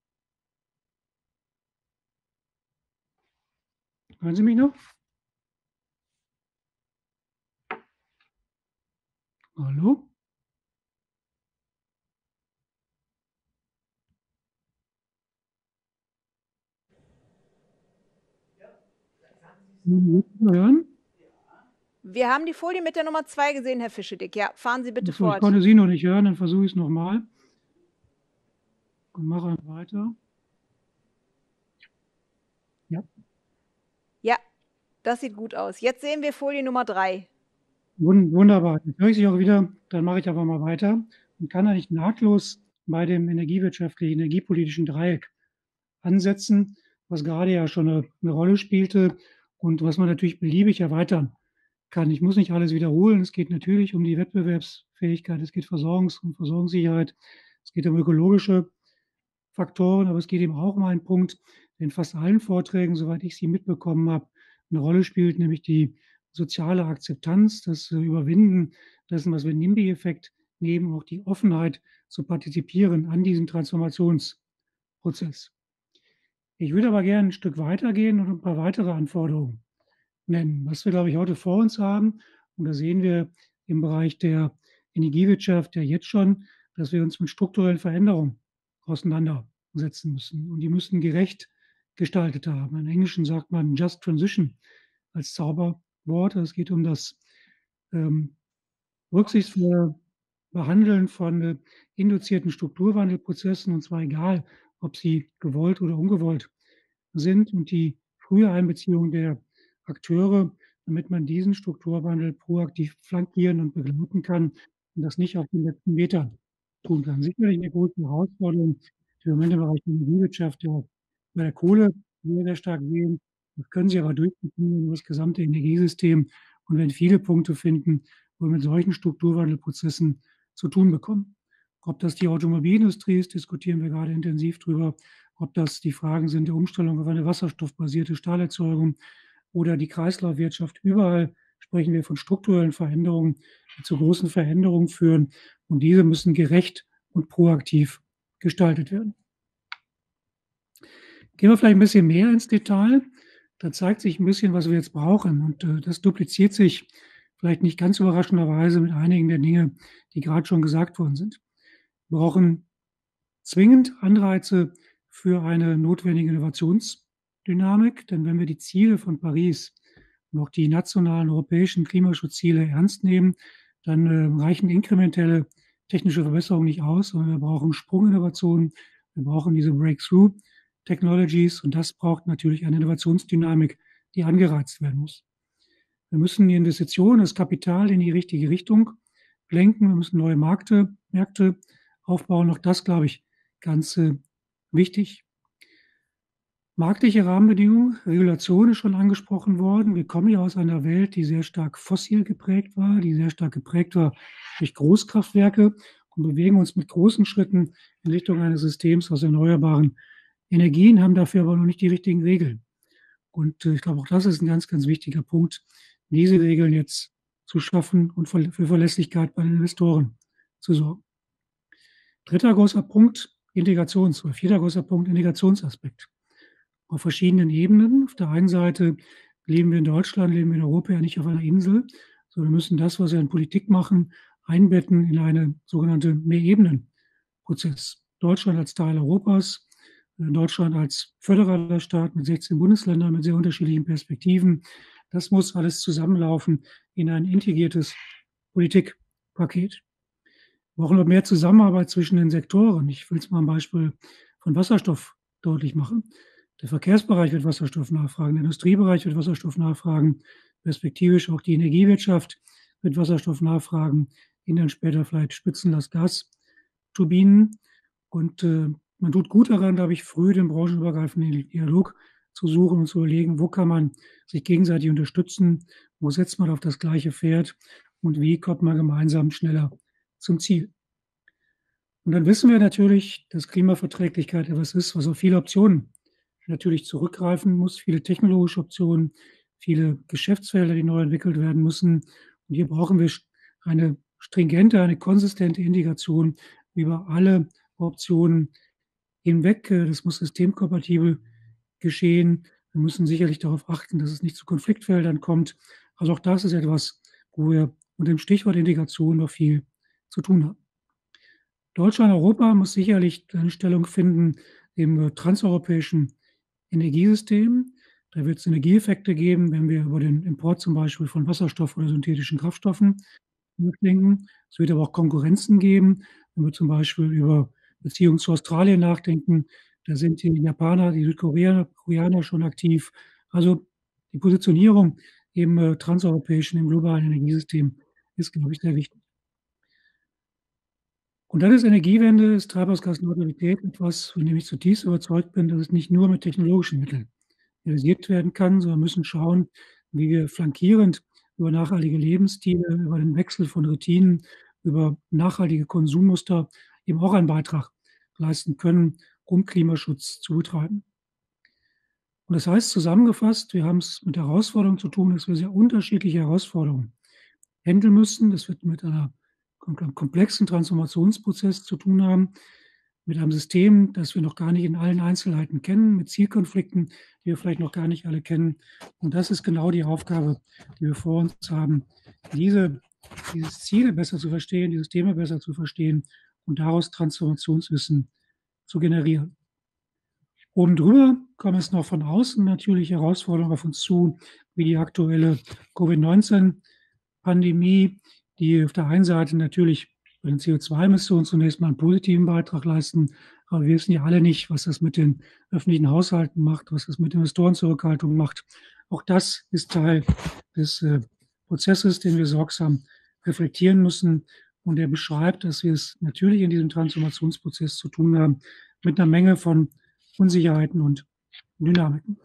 Hören Sie mich noch? Hallo? Hören? Wir haben die Folie mit der Nummer zwei gesehen, Herr Fischedick. Ja, fahren Sie bitte Achso, fort. ich konnte Sie noch nicht hören, dann versuche ich es nochmal. Und mache weiter. Ja. Ja, das sieht gut aus. Jetzt sehen wir Folie Nummer drei. Wunderbar. Jetzt höre ich Sie auch wieder. Dann mache ich aber mal weiter und kann eigentlich nahtlos bei dem energiewirtschaftlichen, energiepolitischen Dreieck ansetzen, was gerade ja schon eine, eine Rolle spielte und was man natürlich beliebig erweitern kann. Ich muss nicht alles wiederholen. Es geht natürlich um die Wettbewerbsfähigkeit, es geht Versorgungs- und Versorgungssicherheit, es geht um ökologische Faktoren, aber es geht eben auch um einen Punkt, der in fast allen Vorträgen, soweit ich sie mitbekommen habe, eine Rolle spielt, nämlich die soziale Akzeptanz, das Überwinden dessen, was wir NIMBY-Effekt nehmen, auch die Offenheit zu partizipieren an diesem Transformationsprozess. Ich würde aber gerne ein Stück weitergehen und ein paar weitere Anforderungen nennen. Was wir, glaube ich, heute vor uns haben, und da sehen wir im Bereich der Energiewirtschaft ja jetzt schon, dass wir uns mit strukturellen Veränderungen auseinandersetzen müssen. Und die müssen gerecht gestaltet haben. Im Englischen sagt man Just Transition als Zauberwort. Es geht um das ähm, rücksichtsvolle Behandeln von äh, induzierten Strukturwandelprozessen, und zwar egal, ob sie gewollt oder ungewollt sind, und die frühe Einbeziehung der Akteure, damit man diesen Strukturwandel proaktiv flankieren und begleiten kann und das nicht auf den letzten Metern tun kann. Sicherlich eine große Herausforderung, die wir im Moment im Bereich der Energiewirtschaft ja bei der Kohle sehr, sehr stark sehen. Das können Sie aber durchführen über das gesamte Energiesystem und werden viele Punkte finden, wo wir mit solchen Strukturwandelprozessen zu tun bekommen. Ob das die Automobilindustrie ist, diskutieren wir gerade intensiv drüber. Ob das die Fragen sind der Umstellung auf eine wasserstoffbasierte Stahlerzeugung oder die Kreislaufwirtschaft. Überall sprechen wir von strukturellen Veränderungen, die zu großen Veränderungen führen. Und diese müssen gerecht und proaktiv gestaltet werden. Gehen wir vielleicht ein bisschen mehr ins Detail. Da zeigt sich ein bisschen, was wir jetzt brauchen. Und äh, das dupliziert sich vielleicht nicht ganz überraschenderweise mit einigen der Dinge, die gerade schon gesagt worden sind. Wir brauchen zwingend Anreize für eine notwendige Innovationsdynamik, denn wenn wir die Ziele von Paris und auch die nationalen europäischen Klimaschutzziele ernst nehmen, dann äh, reichen inkrementelle technische Verbesserungen nicht aus, sondern wir brauchen Sprunginnovationen, wir brauchen diese Breakthrough Technologies, und das braucht natürlich eine Innovationsdynamik, die angereizt werden muss. Wir müssen die Investitionen, das Kapital in die richtige Richtung lenken, wir müssen neue Märkte, Märkte aufbauen, auch das, glaube ich, ganz äh, wichtig. Marktliche Rahmenbedingungen, Regulation ist schon angesprochen worden. Wir kommen ja aus einer Welt, die sehr stark fossil geprägt war, die sehr stark geprägt war durch Großkraftwerke, und bewegen uns mit großen Schritten in Richtung eines Systems aus erneuerbaren Energien, haben dafür aber noch nicht die richtigen Regeln. Und äh, ich glaube, auch das ist ein ganz, ganz wichtiger Punkt, diese Regeln jetzt zu schaffen und für Verlässlichkeit bei den Investoren zu sorgen. Dritter großer Punkt, Integrations- oder vierter großer Punkt, Integrationsaspekt. Auf verschiedenen Ebenen. Auf der einen Seite leben wir in Deutschland, leben wir in Europa ja nicht auf einer Insel, sondern wir müssen das, was wir in Politik machen, einbetten in eine sogenannte Mehrebenenprozess. Deutschland als Teil Europas, Deutschland als föderaler Staat mit sechzehn Bundesländern mit sehr unterschiedlichen Perspektiven. Das muss alles zusammenlaufen in ein integriertes Politikpaket. Wir brauchen noch mehr Zusammenarbeit zwischen den Sektoren. Ich will jetzt mal ein Beispiel von Wasserstoff deutlich machen. Der Verkehrsbereich wird Wasserstoff nachfragen, der Industriebereich wird Wasserstoff nachfragen, perspektivisch auch die Energiewirtschaft wird Wasserstoff nachfragen, in dann später vielleicht Spitzenlast-Gas-Turbinen. Und äh, man tut gut daran, glaube ich, früh den branchenübergreifenden Dialog zu suchen und zu überlegen, wo kann man sich gegenseitig unterstützen, wo setzt man auf das gleiche Pferd und wie kommt man gemeinsam schneller zum Ziel. Und dann wissen wir natürlich, dass Klimaverträglichkeit etwas ist, was auf viele Optionen natürlich zurückgreifen muss, viele technologische Optionen, viele Geschäftsfelder, die neu entwickelt werden müssen. Und hier brauchen wir eine stringente, eine konsistente Indikation über alle Optionen hinweg. Das muss systemkompatibel geschehen. Wir müssen sicherlich darauf achten, dass es nicht zu Konfliktfeldern kommt. Also auch das ist etwas, wo wir unter dem Stichwort Integration noch viel zu tun haben. Deutschland, Europa muss sicherlich eine Stellung finden im transeuropäischen Energiesystem. Da wird es Synergieeffekte geben, wenn wir über den Import zum Beispiel von Wasserstoff oder synthetischen Kraftstoffen nachdenken. Es wird aber auch Konkurrenzen geben, wenn wir zum Beispiel über Beziehungen zu Australien nachdenken. Da sind die Japaner, die Südkoreaner Koreaner schon aktiv. Also die Positionierung im äh, transeuropäischen, im globalen Energiesystem ist, glaube ich, sehr wichtig. Und dann ist Energiewende, ist Treibhausgasneutralität etwas, von dem ich zutiefst überzeugt bin, dass es nicht nur mit technologischen Mitteln realisiert werden kann, sondern müssen schauen, wie wir flankierend über nachhaltige Lebensstile, über den Wechsel von Routinen, über nachhaltige Konsummuster eben auch einen Beitrag leisten können, um Klimaschutz zu betreiben. Und das heißt zusammengefasst, wir haben es mit Herausforderungen zu tun, dass wir sehr unterschiedliche Herausforderungen handeln müssen. Das wird mit einer komplexen Transformationsprozess zu tun haben, mit einem System, das wir noch gar nicht in allen Einzelheiten kennen, mit Zielkonflikten, die wir vielleicht noch gar nicht alle kennen. Und das ist genau die Aufgabe, die wir vor uns haben, diese, diese Ziele besser zu verstehen, die Systeme besser zu verstehen und daraus Transformationswissen zu generieren. Oben drüber kommen es noch von außen natürlich Herausforderungen auf uns zu, wie die aktuelle Covid neunzehn Pandemie, die auf der einen Seite natürlich bei den C O zwei Emissionen zunächst mal einen positiven Beitrag leisten, aber wir wissen ja alle nicht, was das mit den öffentlichen Haushalten macht, was das mit Investorenzurückhaltung macht. Auch das ist Teil des äh, Prozesses, den wir sorgsam reflektieren müssen und der beschreibt, dass wir es natürlich in diesem Transformationsprozess zu tun haben mit einer Menge von Unsicherheiten und Dynamiken.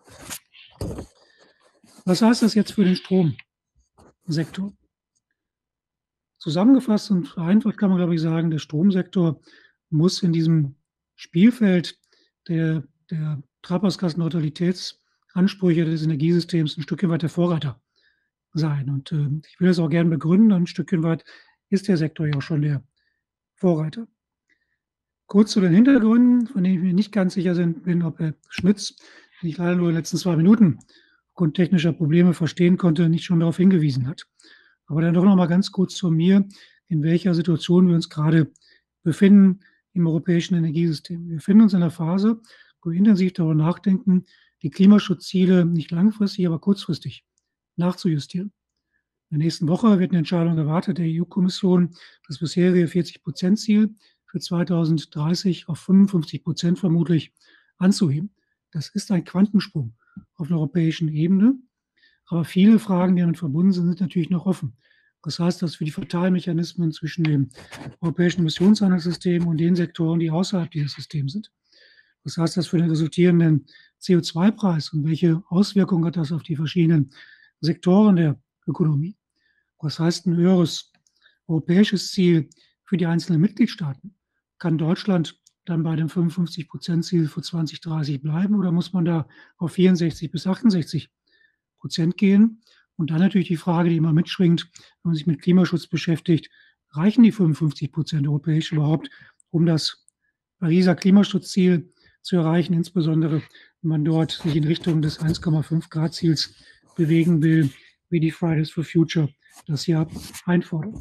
Was heißt das jetzt für den Stromsektor? Zusammengefasst und vereinfacht kann man, glaube ich, sagen, der Stromsektor muss in diesem Spielfeld der, der Treibhausgasneutralitätsansprüche des Energiesystems ein Stückchen weit der Vorreiter sein. Und äh, ich will das auch gerne begründen. Ein Stückchen weit ist der Sektor ja auch schon der Vorreiter. Kurz zu den Hintergründen, von denen ich mir nicht ganz sicher bin, ob Herr Schmitz, den ich leider nur in den letzten zwei Minuten aufgrund technischer Probleme verstehen konnte, nicht schon darauf hingewiesen hat. Aber dann doch noch mal ganz kurz zu mir, in welcher Situation wir uns gerade befinden im europäischen Energiesystem. Wir befinden uns in einer Phase, wo wir intensiv darüber nachdenken, die Klimaschutzziele nicht langfristig, aber kurzfristig nachzujustieren. In der nächsten Woche wird eine Entscheidung erwartet der E U-Kommission, das bisherige vierzig Prozent Ziel für zweitausenddreißig auf fünfundfünfzig Prozent vermutlich anzuheben. Das ist ein Quantensprung auf der europäischen Ebene. Aber viele Fragen, die damit verbunden sind, sind natürlich noch offen. Das heißt, dass für die Verteilmechanismen zwischen dem europäischen Emissionshandelssystem und den Sektoren, die außerhalb dieses Systems sind. Das heißt, dass für den resultierenden C O zwei Preis und welche Auswirkungen hat das auf die verschiedenen Sektoren der Ökonomie. Das heißt, ein höheres europäisches Ziel für die einzelnen Mitgliedstaaten. Kann Deutschland dann bei dem fünfundfünfzig Prozent Ziel für zwanzig dreißig bleiben oder muss man da auf vierundsechzig bis achtundsechzig Prozent gehen? Und dann natürlich die Frage, die immer mitschwingt, wenn man sich mit Klimaschutz beschäftigt, reichen die fünfundfünfzig Prozent europäisch überhaupt, um das Pariser Klimaschutzziel zu erreichen, insbesondere wenn man dort sich in Richtung des eins Komma fünf Grad Ziels bewegen will, wie die Fridays for Future das ja einfordern.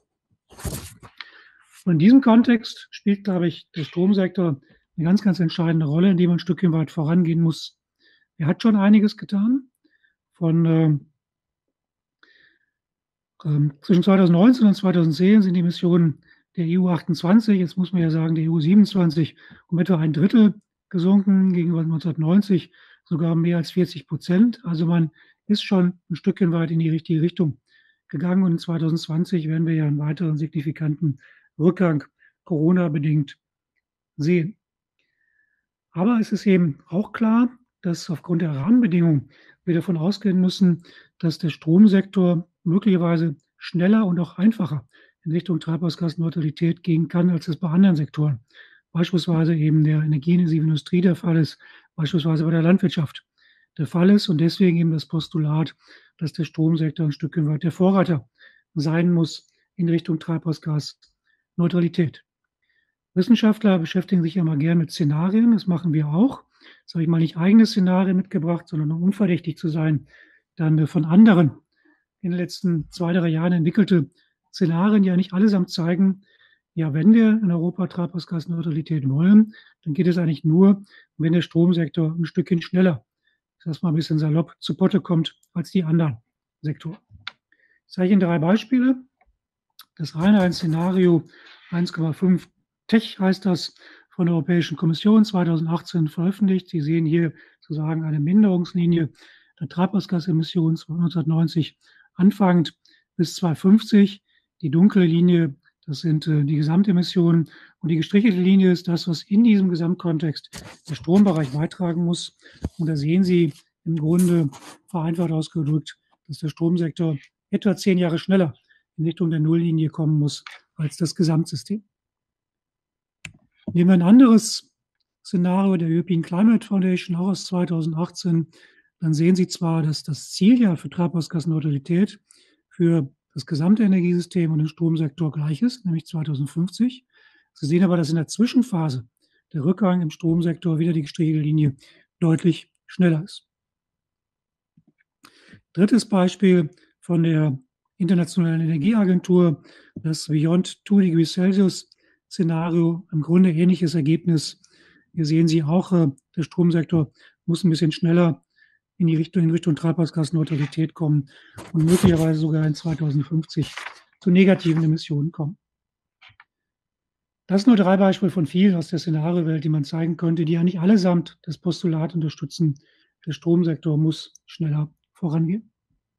Und in diesem Kontext spielt, glaube ich, der Stromsektor eine ganz, ganz entscheidende Rolle, in die man ein Stückchen weit vorangehen muss. Er hat schon einiges getan. Von äh, äh, zwischen zweitausendneunzehn und zweitausendzehn sind die Emissionen der E U achtundzwanzig, jetzt muss man ja sagen, der E U siebenundzwanzig, um etwa ein Drittel gesunken, gegenüber neunzehnhundertneunzig sogar mehr als vierzig Prozent. Also man ist schon ein Stückchen weit in die richtige Richtung gegangen und in zweitausendzwanzig werden wir ja einen weiteren signifikanten Rückgang Corona-bedingt sehen. Aber es ist eben auch klar, dass aufgrund der Rahmenbedingungen wir davon ausgehen müssen, dass der Stromsektor möglicherweise schneller und auch einfacher in Richtung Treibhausgasneutralität gehen kann, als es bei anderen Sektoren, beispielsweise eben der energieintensiven Industrie der Fall ist, beispielsweise bei der Landwirtschaft der Fall ist und deswegen eben das Postulat, dass der Stromsektor ein Stück weit der Vorreiter sein muss in Richtung Treibhausgasneutralität. Wissenschaftler beschäftigen sich ja mal gern mit Szenarien, das machen wir auch. Jetzt habe ich mal nicht eigene Szenarien mitgebracht, sondern um unverdächtig zu sein, dann von anderen in den letzten zwei, drei Jahren entwickelte Szenarien, ja nicht allesamt zeigen, ja, wenn wir in Europa Treibhausgasneutralität wollen, dann geht es eigentlich nur, wenn der Stromsektor ein Stückchen schneller, das mal ein bisschen salopp, zu Potte kommt als die anderen Sektoren. Ich zeige Ihnen drei Beispiele. Das eine ein Szenario eins Komma fünf Tech heißt das, von der Europäischen Kommission zweitausendachtzehn veröffentlicht. Sie sehen hier sozusagen eine Minderungslinie der Treibhausgasemissionen von neunzehnhundertneunzig anfangend bis zweitausendfünfzig. Die dunkle Linie, das sind äh, die Gesamtemissionen und die gestrichelte Linie ist das, was in diesem Gesamtkontext der Strombereich beitragen muss. Und da sehen Sie im Grunde vereinfacht ausgedrückt, dass der Stromsektor etwa zehn Jahre schneller in Richtung der Nulllinie kommen muss als das Gesamtsystem. Nehmen wir ein anderes Szenario der European Climate Foundation, auch aus zweitausendachtzehn, dann sehen Sie zwar, dass das Zieljahr für Treibhausgasneutralität für das gesamte Energiesystem und den Stromsektor gleich ist, nämlich zweitausendfünfzig. Sie sehen aber, dass in der Zwischenphase der Rückgang im Stromsektor, wieder die gestrichelte Linie, deutlich schneller ist. Drittes Beispiel von der Internationalen Energieagentur, das Beyond two Degrees Celsius Szenario, im Grunde ähnliches Ergebnis. Hier sehen Sie auch, der Stromsektor muss ein bisschen schneller in die Richtung, in Richtung Treibhausgasneutralität kommen und möglicherweise sogar in zweitausendfünfzig zu negativen Emissionen kommen. Das sind nur drei Beispiele von vielen aus der Szenariowelt, die man zeigen könnte, die eigentlich allesamt das Postulat unterstützen, der Stromsektor muss schneller vorangehen.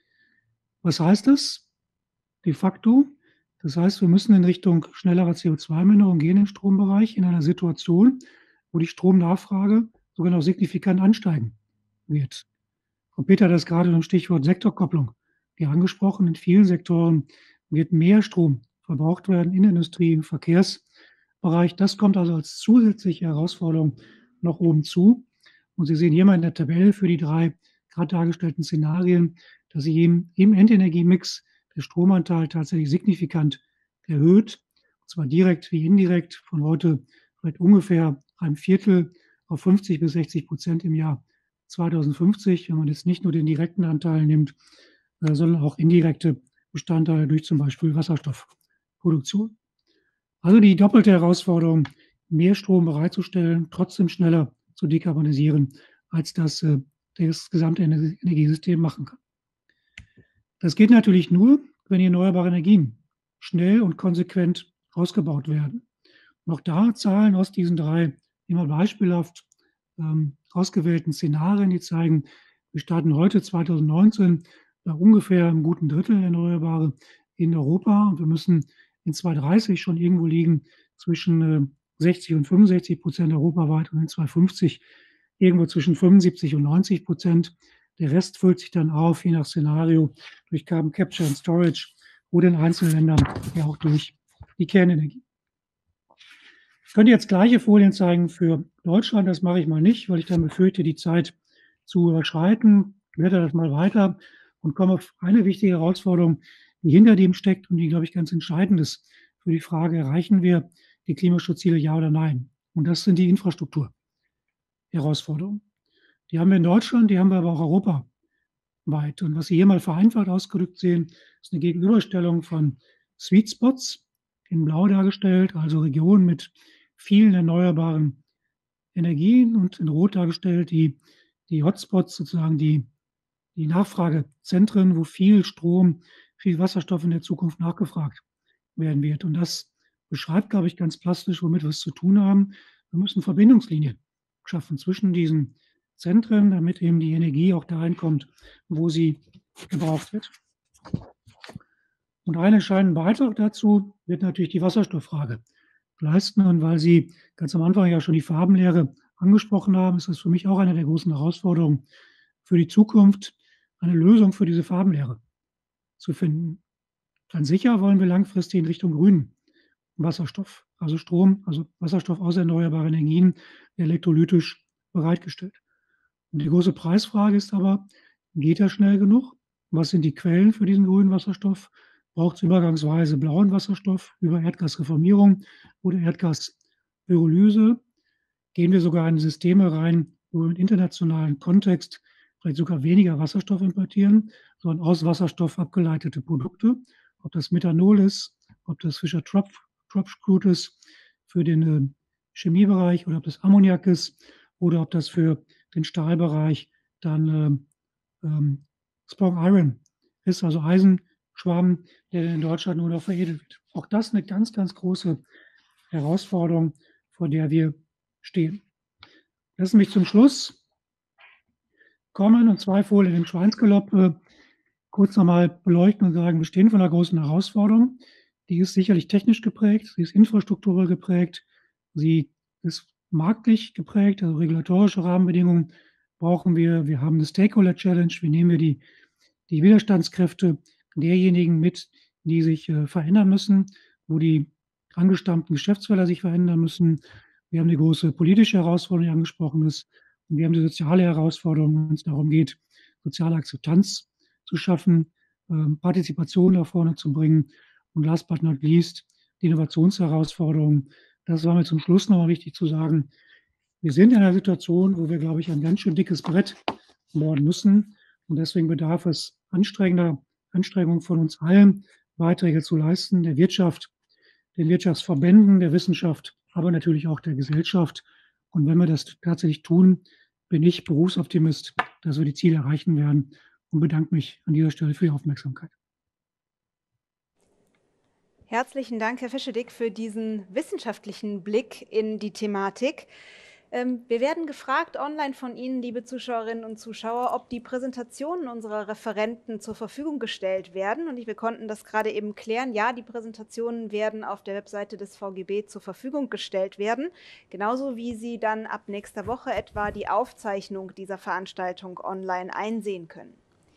Was heißt das? De facto, das heißt, wir müssen in Richtung schnellerer C O zwei Minderung gehen im Strombereich in einer Situation, wo die Stromnachfrage sogar noch signifikant ansteigen wird. Frau Peter hat das gerade im Stichwort Sektorkopplung hier angesprochen. In vielen Sektoren wird mehr Strom verbraucht werden, in der Industrie, im Verkehrsbereich. Das kommt also als zusätzliche Herausforderung noch oben zu. Und Sie sehen hier mal in der Tabelle für die drei gerade dargestellten Szenarien, dass sich im, im Endenergiemix der Stromanteil tatsächlich signifikant erhöht, und zwar direkt wie indirekt, von heute vielleicht ungefähr einem Viertel auf fünfzig bis sechzig Prozent im Jahr zweitausendfünfzig, wenn man jetzt nicht nur den direkten Anteil nimmt, äh, sondern auch indirekte Bestandteile durch zum Beispiel Wasserstoffproduktion. Also die doppelte Herausforderung, mehr Strom bereitzustellen, trotzdem schneller zu dekarbonisieren, als das äh, das gesamte Energiesystem machen kann. Das geht natürlich nur, wenn die erneuerbaren Energien schnell und konsequent ausgebaut werden. Und auch da Zahlen aus diesen drei immer beispielhaft ähm, ausgewählten Szenarien, die zeigen, wir starten heute zweitausendneunzehn bei ungefähr einem guten Drittel Erneuerbare in Europa und wir müssen in zweitausenddreißig schon irgendwo liegen zwischen äh, sechzig und fünfundsechzig Prozent europaweit und in zweitausendfünfzig irgendwo zwischen fünfundsiebzig und neunzig Prozent. Der Rest füllt sich dann auf, je nach Szenario, durch Carbon Capture and Storage oder in einzelnen Ländern ja auch durch die Kernenergie. Ich könnte jetzt gleiche Folien zeigen für Deutschland, das mache ich mal nicht, weil ich dann befürchte, die Zeit zu überschreiten. Ich werde das mal weiter und komme auf eine wichtige Herausforderung, die hinter dem steckt und die, glaube ich, ganz entscheidend ist für die Frage, erreichen wir die Klimaschutzziele, ja oder nein? Und das sind die Infrastrukturherausforderungen. Die haben wir in Deutschland, die haben wir aber auch europaweit. Und was Sie hier mal vereinfacht ausgedrückt sehen, ist eine Gegenüberstellung von Sweet Spots, in Blau dargestellt, also Regionen mit vielen erneuerbaren Energien, und in Rot dargestellt die, die Hotspots, sozusagen die, die Nachfragezentren, wo viel Strom, viel Wasserstoff in der Zukunft nachgefragt werden wird. Und das beschreibt, glaube ich, ganz plastisch, womit wir es zu tun haben. Wir müssen Verbindungslinien schaffen zwischen diesen Zentren, damit eben die Energie auch dahin kommt, wo sie gebraucht wird. Und einen entscheidenden Beitrag dazu wird natürlich die Wasserstofffrage leisten. Und weil Sie ganz am Anfang ja schon die Farbenlehre angesprochen haben, ist das für mich auch eine der großen Herausforderungen für die Zukunft, eine Lösung für diese Farbenlehre zu finden. Ganz sicher wollen wir langfristig in Richtung grünen Wasserstoff, also Strom, also Wasserstoff aus erneuerbaren Energien, elektrolytisch bereitgestellt. Und die große Preisfrage ist aber, geht das schnell genug? Was sind die Quellen für diesen grünen Wasserstoff? Braucht es übergangsweise blauen Wasserstoff über Erdgasreformierung oder Erdgaspyrolyse? Gehen wir sogar in Systeme rein, wo wir im internationalen Kontext vielleicht sogar weniger Wasserstoff importieren, sondern aus Wasserstoff abgeleitete Produkte, ob das Methanol ist, ob das Fischer-Tropsch-Crude ist für den äh, Chemiebereich oder ob das Ammoniak ist oder ob das für den Stahlbereich dann äh, ähm, Sprong Iron ist, also Eisenschwamm, der in Deutschland nur noch veredelt wird. Auch das ist eine ganz, ganz große Herausforderung, vor der wir stehen. Lassen mich zum Schluss kommen und zwei Folien im Schweinsgalopp äh, kurz nochmal beleuchten und sagen, wir stehen vor einer großen Herausforderung. Die ist sicherlich technisch geprägt, sie ist infrastrukturell geprägt, sie ist marktlich geprägt, also regulatorische Rahmenbedingungen brauchen wir. Wir haben eine Stakeholder-Challenge, wie nehmen wir die, die Widerstandskräfte derjenigen mit, die sich äh, verändern müssen, wo die angestammten Geschäftsfelder sich verändern müssen. Wir haben die große politische Herausforderung, die angesprochen ist, und wir haben die soziale Herausforderung, wenn es darum geht, soziale Akzeptanz zu schaffen, äh, Partizipation nach vorne zu bringen und last but not least die Innovationsherausforderung. Das war mir zum Schluss nochmal wichtig zu sagen. Wir sind in einer Situation, wo wir, glaube ich, ein ganz schön dickes Brett bohren müssen. Und deswegen bedarf es anstrengender Anstrengungen von uns allen, Beiträge zu leisten, der Wirtschaft, den Wirtschaftsverbänden, der Wissenschaft, aber natürlich auch der Gesellschaft. Und wenn wir das tatsächlich tun, bin ich Berufsoptimist, dass wir die Ziele erreichen werden, und bedanke mich an dieser Stelle für die Aufmerksamkeit. Herzlichen Dank, Herr Fischedick, für diesen wissenschaftlichen Blick in die Thematik. Ähm, wir werden gefragt online von Ihnen, liebe Zuschauerinnen und Zuschauer, ob die Präsentationen unserer Referenten zur Verfügung gestellt werden. Und wir konnten das gerade eben klären. Ja, die Präsentationen werden auf der Webseite des V G B zur Verfügung gestellt werden. Genauso wie Sie dann ab nächster Woche etwa die Aufzeichnung dieser Veranstaltung online einsehen können.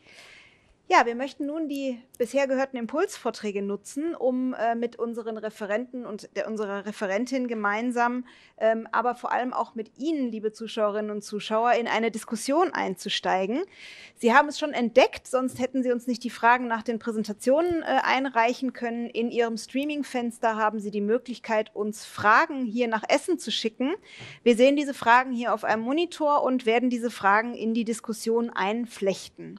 Ja, wir möchten nun die bisher gehörten Impulsvorträge nutzen, um äh, mit unseren Referenten und der, unserer Referentin gemeinsam, ähm, aber vor allem auch mit Ihnen, liebe Zuschauerinnen und Zuschauer, in eine Diskussion einzusteigen. Sie haben es schon entdeckt, sonst hätten Sie uns nicht die Fragen nach den Präsentationen äh, einreichen können. In Ihrem Streaming-Fenster haben Sie die Möglichkeit, uns Fragen hier nach Essen zu schicken. Wir sehen diese Fragen hier auf einem Monitor und werden diese Fragen in die Diskussion einflechten.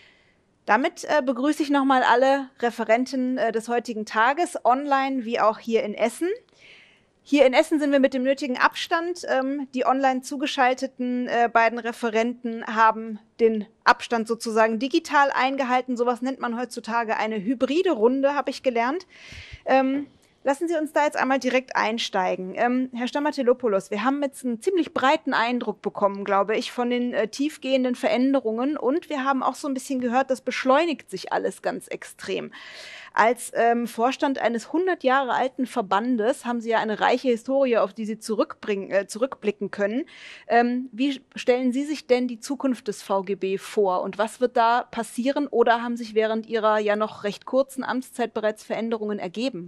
Damit äh, begrüße ich nochmal alle Referenten äh, des heutigen Tages, online wie auch hier in Essen. Hier in Essen sind wir mit dem nötigen Abstand. Ähm, die online zugeschalteten äh, beiden Referenten haben den Abstand sozusagen digital eingehalten. Sowas nennt man heutzutage eine hybride Runde, habe ich gelernt. Ähm, Lassen Sie uns da jetzt einmal direkt einsteigen. Ähm, Herr Stamatelopoulos, wir haben jetzt einen ziemlich breiten Eindruck bekommen, glaube ich, von den äh, tiefgehenden Veränderungen. Und wir haben auch so ein bisschen gehört, das beschleunigt sich alles ganz extrem. Als ähm, Vorstand eines hundert Jahre alten Verbandes haben Sie ja eine reiche Historie, auf die Sie zurückbringen, äh, zurückblicken können. Ähm, wie stellen Sie sich denn die Zukunft des V G B vor? Und was wird da passieren? Oder haben sich während Ihrer ja noch recht kurzen Amtszeit bereits Veränderungen ergeben?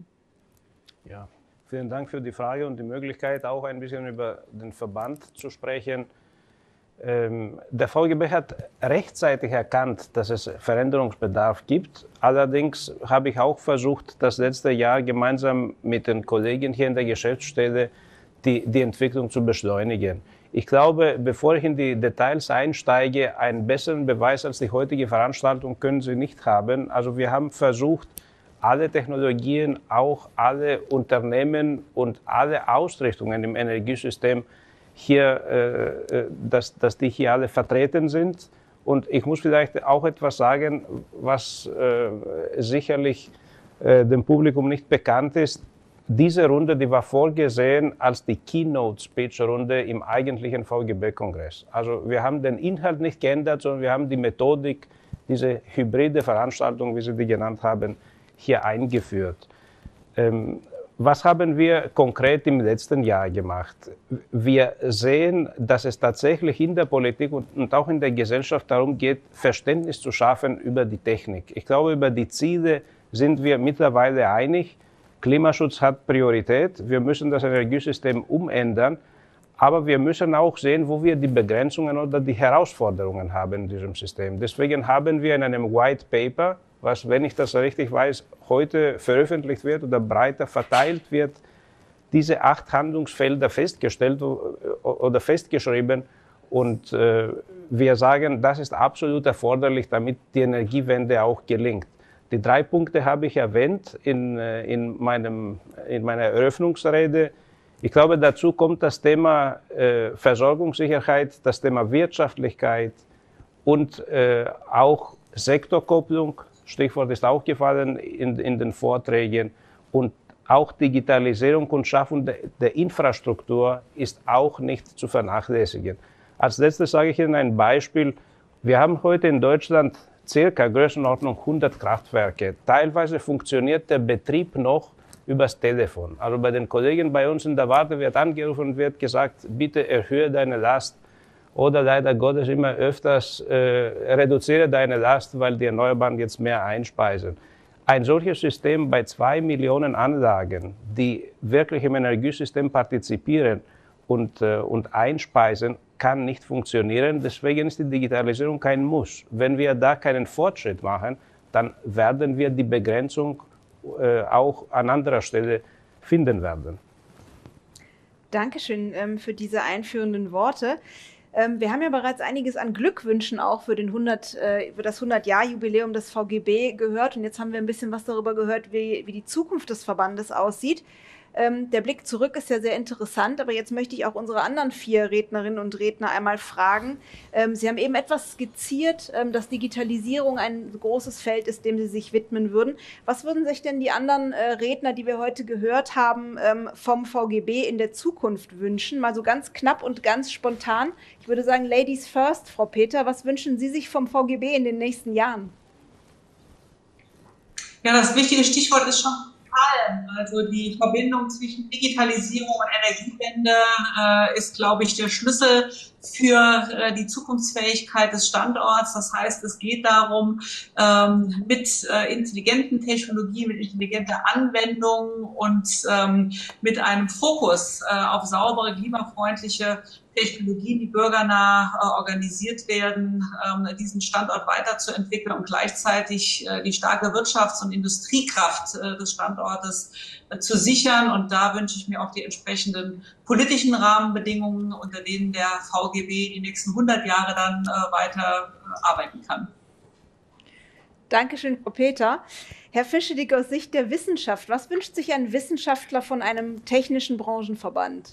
Ja, vielen Dank für die Frage und die Möglichkeit, auch ein bisschen über den Verband zu sprechen. Ähm, der V G B hat rechtzeitig erkannt, dass es Veränderungsbedarf gibt. Allerdings habe ich auch versucht, das letzte Jahr gemeinsam mit den Kollegen hier in der Geschäftsstelle die, die Entwicklung zu beschleunigen. Ich glaube, bevor ich in die Details einsteige, einen besseren Beweis als die heutige Veranstaltung können Sie nicht haben. Also wir haben versucht, alle Technologien, auch alle Unternehmen und alle Ausrichtungen im Energiesystem hier, äh, dass, dass die hier alle vertreten sind. Und ich muss vielleicht auch etwas sagen, was äh, sicherlich äh, dem Publikum nicht bekannt ist. Diese Runde, die war vorgesehen als die Keynote-Speech-Runde im eigentlichen V G B-Kongress. Also wir haben den Inhalt nicht geändert, sondern wir haben die Methodik, diese hybride Veranstaltung, wie Sie die genannt haben, hier eingeführt. Ähm, Was haben wir konkret im letzten Jahr gemacht? Wir sehen, dass es tatsächlich in der Politik und auch in der Gesellschaft darum geht, Verständnis zu schaffen über die Technik. Ich glaube, über die Ziele sind wir mittlerweile einig. Klimaschutz hat Priorität. Wir müssen das Energiesystem umändern. Aber wir müssen auch sehen, wo wir die Begrenzungen oder die Herausforderungen haben in diesem System. Deswegen haben wir in einem White Paper, was, wenn ich das richtig weiß, heute veröffentlicht wird oder breiter verteilt wird, diese acht Handlungsfelder festgestellt oder festgeschrieben. Und äh, wir sagen, das ist absolut erforderlich, damit die Energiewende auch gelingt. Die drei Punkte habe ich erwähnt in, in, meinem, in meiner Eröffnungsrede. Ich glaube, dazu kommt das Thema äh, Versorgungssicherheit, das Thema Wirtschaftlichkeit und äh, auch Sektorkopplung. Stichwort ist auch gefallen in, in den Vorträgen. Und auch Digitalisierung und Schaffung de, der Infrastruktur ist auch nicht zu vernachlässigen. Als letztes sage ich Ihnen ein Beispiel. Wir haben heute in Deutschland circa Größenordnung hundert Kraftwerke. Teilweise funktioniert der Betrieb noch übers Telefon. Also bei den Kollegen bei uns in der Warte wird angerufen und wird gesagt, bitte erhöhe deine Last. Oder leider Gottes immer öfters, äh, reduziere deine Last, weil die Erneuerbaren jetzt mehr einspeisen. Ein solches System bei zwei Millionen Anlagen, die wirklich im Energiesystem partizipieren und, äh, und einspeisen, kann nicht funktionieren. Deswegen ist die Digitalisierung kein Muss. Wenn wir da keinen Fortschritt machen, dann werden wir die Begrenzung äh, auch an anderer Stelle finden werden. Dankeschön ähm, für diese einführenden Worte. Wir haben ja bereits einiges an Glückwünschen auch für, den hundert, äh, für das hundert-Jahr-Jubiläum des V G B gehört. Und jetzt haben wir ein bisschen was darüber gehört, wie, wie die Zukunft des Verbandes aussieht. Ähm, der Blick zurück ist ja sehr interessant, aber jetzt möchte ich auch unsere anderen vier Rednerinnen und Redner einmal fragen. Ähm, Sie haben eben etwas skizziert, ähm, dass Digitalisierung ein großes Feld ist, dem Sie sich widmen würden. Was würden sich denn die anderen äh, Redner, die wir heute gehört haben, ähm, vom V G B in der Zukunft wünschen? Mal so ganz knapp und ganz spontan. Ich würde sagen, Ladies first, Frau Peter, was wünschen Sie sich vom V G B in den nächsten Jahren? Ja, das wichtige Stichwort ist schon Also die Verbindung zwischen Digitalisierung und Energiewende äh, ist, glaube ich, der Schlüssel für äh, die Zukunftsfähigkeit des Standorts. Das heißt, es geht darum, ähm, mit äh, intelligenten Technologien, mit intelligenter Anwendung und ähm, mit einem Fokus äh, auf saubere, klimafreundliche Technologien, die bürgernah äh, organisiert werden, ähm, diesen Standort weiterzuentwickeln und gleichzeitig äh, die starke Wirtschafts- und Industriekraft äh, des Standortes äh, zu sichern. Und da wünsche ich mir auch die entsprechenden politischen Rahmenbedingungen, unter denen der V G B die nächsten hundert Jahre dann äh, weiter äh, arbeiten kann. Dankeschön, Frau Peter. Herr Fischedick, aus Sicht der Wissenschaft, was wünscht sich ein Wissenschaftler von einem technischen Branchenverband?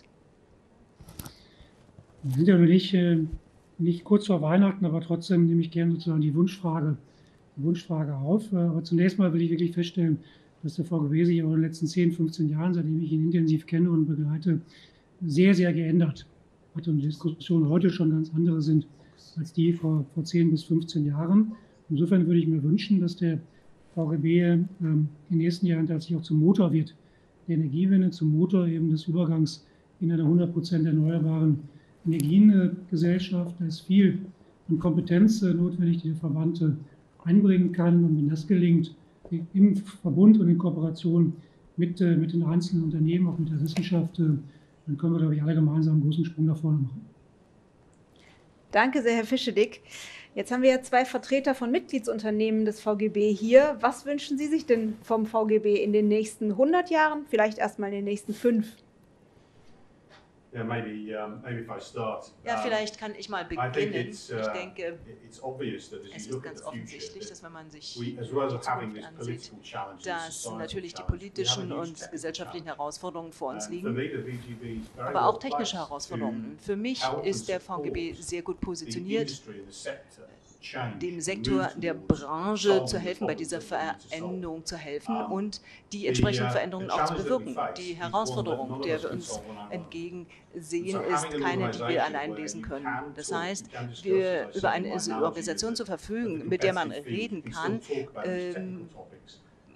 Wir sind ja noch nicht, äh, nicht kurz vor Weihnachten, aber trotzdem nehme ich gerne sozusagen die Wunschfrage, die Wunschfrage auf. Äh, aber zunächst mal will ich wirklich feststellen, dass der V G B sich in den letzten zehn, fünfzehn Jahren, seitdem ich ihn intensiv kenne und begleite, sehr, sehr geändert hat und die Diskussionen heute schon ganz andere sind als die vor, vor zehn bis fünfzehn Jahren. Insofern würde ich mir wünschen, dass der V G B ähm, in den nächsten Jahren tatsächlich auch zum Motor wird der Energiewende, zum Motor eben des Übergangs in eine hundert Prozent erneuerbaren Energiengesellschaft. Da ist viel an Kompetenz notwendig, die der Verband einbringen kann. Und wenn das gelingt, im Verbund und in Kooperation mit, mit den einzelnen Unternehmen, auch mit der Wissenschaft, dann können wir, glaube ich, alle gemeinsam einen großen Sprung nach vorne machen. Danke sehr, Herr Fischedick. Jetzt haben wir ja zwei Vertreter von Mitgliedsunternehmen des V G B hier. Was wünschen Sie sich denn vom V G B in den nächsten hundert Jahren, vielleicht erstmal in den nächsten fünf? Yeah, maybe, um, maybe if I start. Ja, vielleicht kann ich mal beginnen. Uh, ich denke, es ist ganz offensichtlich, dass wenn man sich die Zukunft ansieht, dass natürlich die politischen und gesellschaftlichen Herausforderungen vor uns liegen, aber auch technische Herausforderungen. Für mich ist der V G B sehr gut positioniert, dem Sektor, der Branche zu helfen, bei dieser Veränderung zu helfen und die entsprechenden Veränderungen auch zu bewirken. Die Herausforderung, der wir uns entgegensehen, ist keine, die wir allein lösen können. Das heißt, wir über eine Organisation zu verfügen, mit der man reden kann, ähm,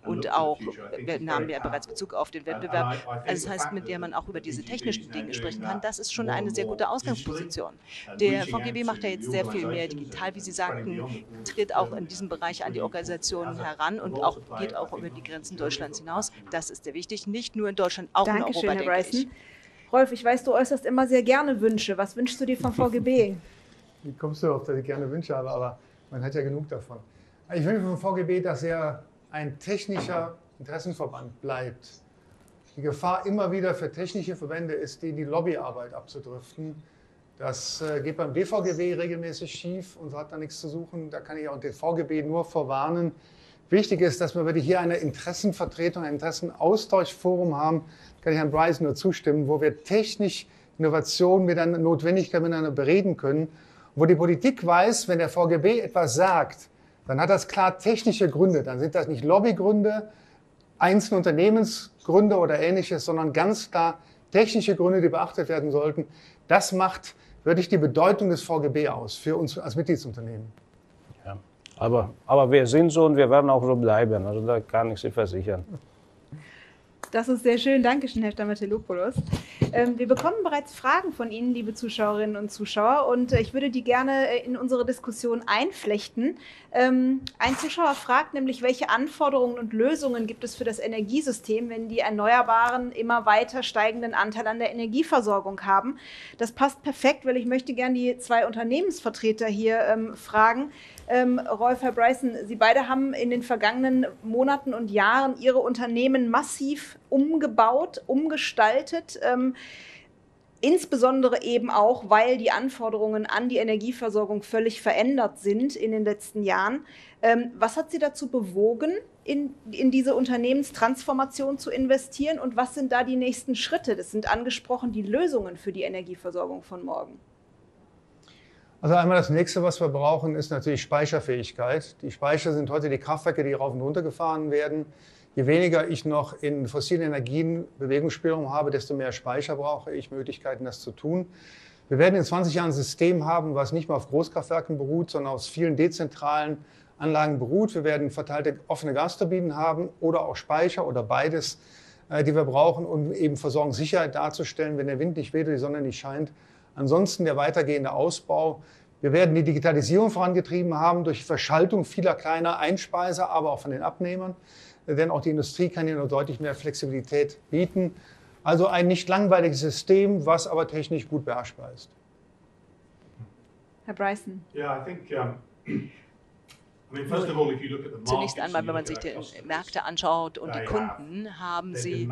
und auch, wir nahmen ja bereits Bezug auf den Wettbewerb, also das heißt, mit der man auch über diese technischen Dinge sprechen kann, das ist schon eine sehr gute Ausgangsposition. Der V G B macht ja jetzt sehr viel mehr digital, wie Sie sagten, tritt auch in diesem Bereich an die Organisationen heran und auch, geht auch über die Grenzen Deutschlands hinaus. Das ist sehr wichtig, nicht nur in Deutschland, auch Dankeschön, in Europa, Herr denke ich. Rolf, ich weiß, du äußerst immer sehr gerne Wünsche. Was wünschst du dir vom V G B? Wie kommst du auf, dass ich gerne Wünsche habe, aber man hat ja genug davon. Ich wünsche vom V G B, dass er ein technischer Interessenverband bleibt. Die Gefahr immer wieder für technische Verbände ist, die in die Lobbyarbeit abzudriften. Das äh, geht beim D V G B regelmäßig schief und hat da nichts zu suchen. Da kann ich auch den V G B nur vorwarnen. Wichtig ist, dass wir wirklich hier eine Interessenvertretung, ein Interessenaustauschforum haben, kann ich Herrn Bryson nur zustimmen, wo wir technisch Innovation mit einer Notwendigkeit miteinander bereden können. Wo die Politik weiß, wenn der V G B etwas sagt, dann hat das klar technische Gründe. Dann sind das nicht Lobbygründe, einzelne Unternehmensgründe oder Ähnliches, sondern ganz klar technische Gründe, die beachtet werden sollten. Das macht wirklich die Bedeutung des V G B aus für uns als Mitgliedsunternehmen. Ja, aber, aber wir sind so und wir werden auch so bleiben. Also da kann ich Sie versichern. Das ist sehr schön. Dankeschön, Herr Stamatelopoulos. Ähm, wir bekommen bereits Fragen von Ihnen, liebe Zuschauerinnen und Zuschauer, und äh, ich würde die gerne äh, in unsere Diskussion einflechten. Ähm, ein Zuschauer fragt nämlich, welche Anforderungen und Lösungen gibt es für das Energiesystem, wenn die Erneuerbaren immer weiter steigenden Anteil an der Energieversorgung haben. Das passt perfekt, weil ich möchte gerne die zwei Unternehmensvertreter hier ähm, fragen. Ähm, Rolf, Herr Bryson, Sie beide haben in den vergangenen Monaten und Jahren Ihre Unternehmen massiv umgebaut, umgestaltet, ähm, insbesondere eben auch, weil die Anforderungen an die Energieversorgung völlig verändert sind in den letzten Jahren. Ähm, was hat Sie dazu bewogen, in, in diese Unternehmenstransformation zu investieren, und was sind da die nächsten Schritte? Das sind angesprochen die Lösungen für die Energieversorgung von morgen. Also einmal das Nächste, was wir brauchen, ist natürlich Speicherfähigkeit. Die Speicher sind heute die Kraftwerke, die rauf und runter gefahren werden. Je weniger ich noch in fossilen Energien Bewegungsspielraum habe, desto mehr Speicher brauche ich, Möglichkeiten, das zu tun. Wir werden in zwanzig Jahren ein System haben, was nicht mehr auf Großkraftwerken beruht, sondern aus vielen dezentralen Anlagen beruht. Wir werden verteilte offene Gasturbinen haben oder auch Speicher oder beides, die wir brauchen, um eben Versorgungssicherheit darzustellen, wenn der Wind nicht weht oder die Sonne nicht scheint. Ansonsten der weitergehende Ausbau. Wir werden die Digitalisierung vorangetrieben haben durch Verschaltung vieler kleiner Einspeiser, aber auch von den Abnehmern. Denn auch die Industrie kann hier noch deutlich mehr Flexibilität bieten. Also ein nicht langweiliges System, was aber technisch gut beherrschbar ist. Herr Bryson. Yeah, I think, um, I mean, first of all, if you look at the markets, zunächst einmal, wenn man sich die Märkte anschaut und die Kunden, haben sie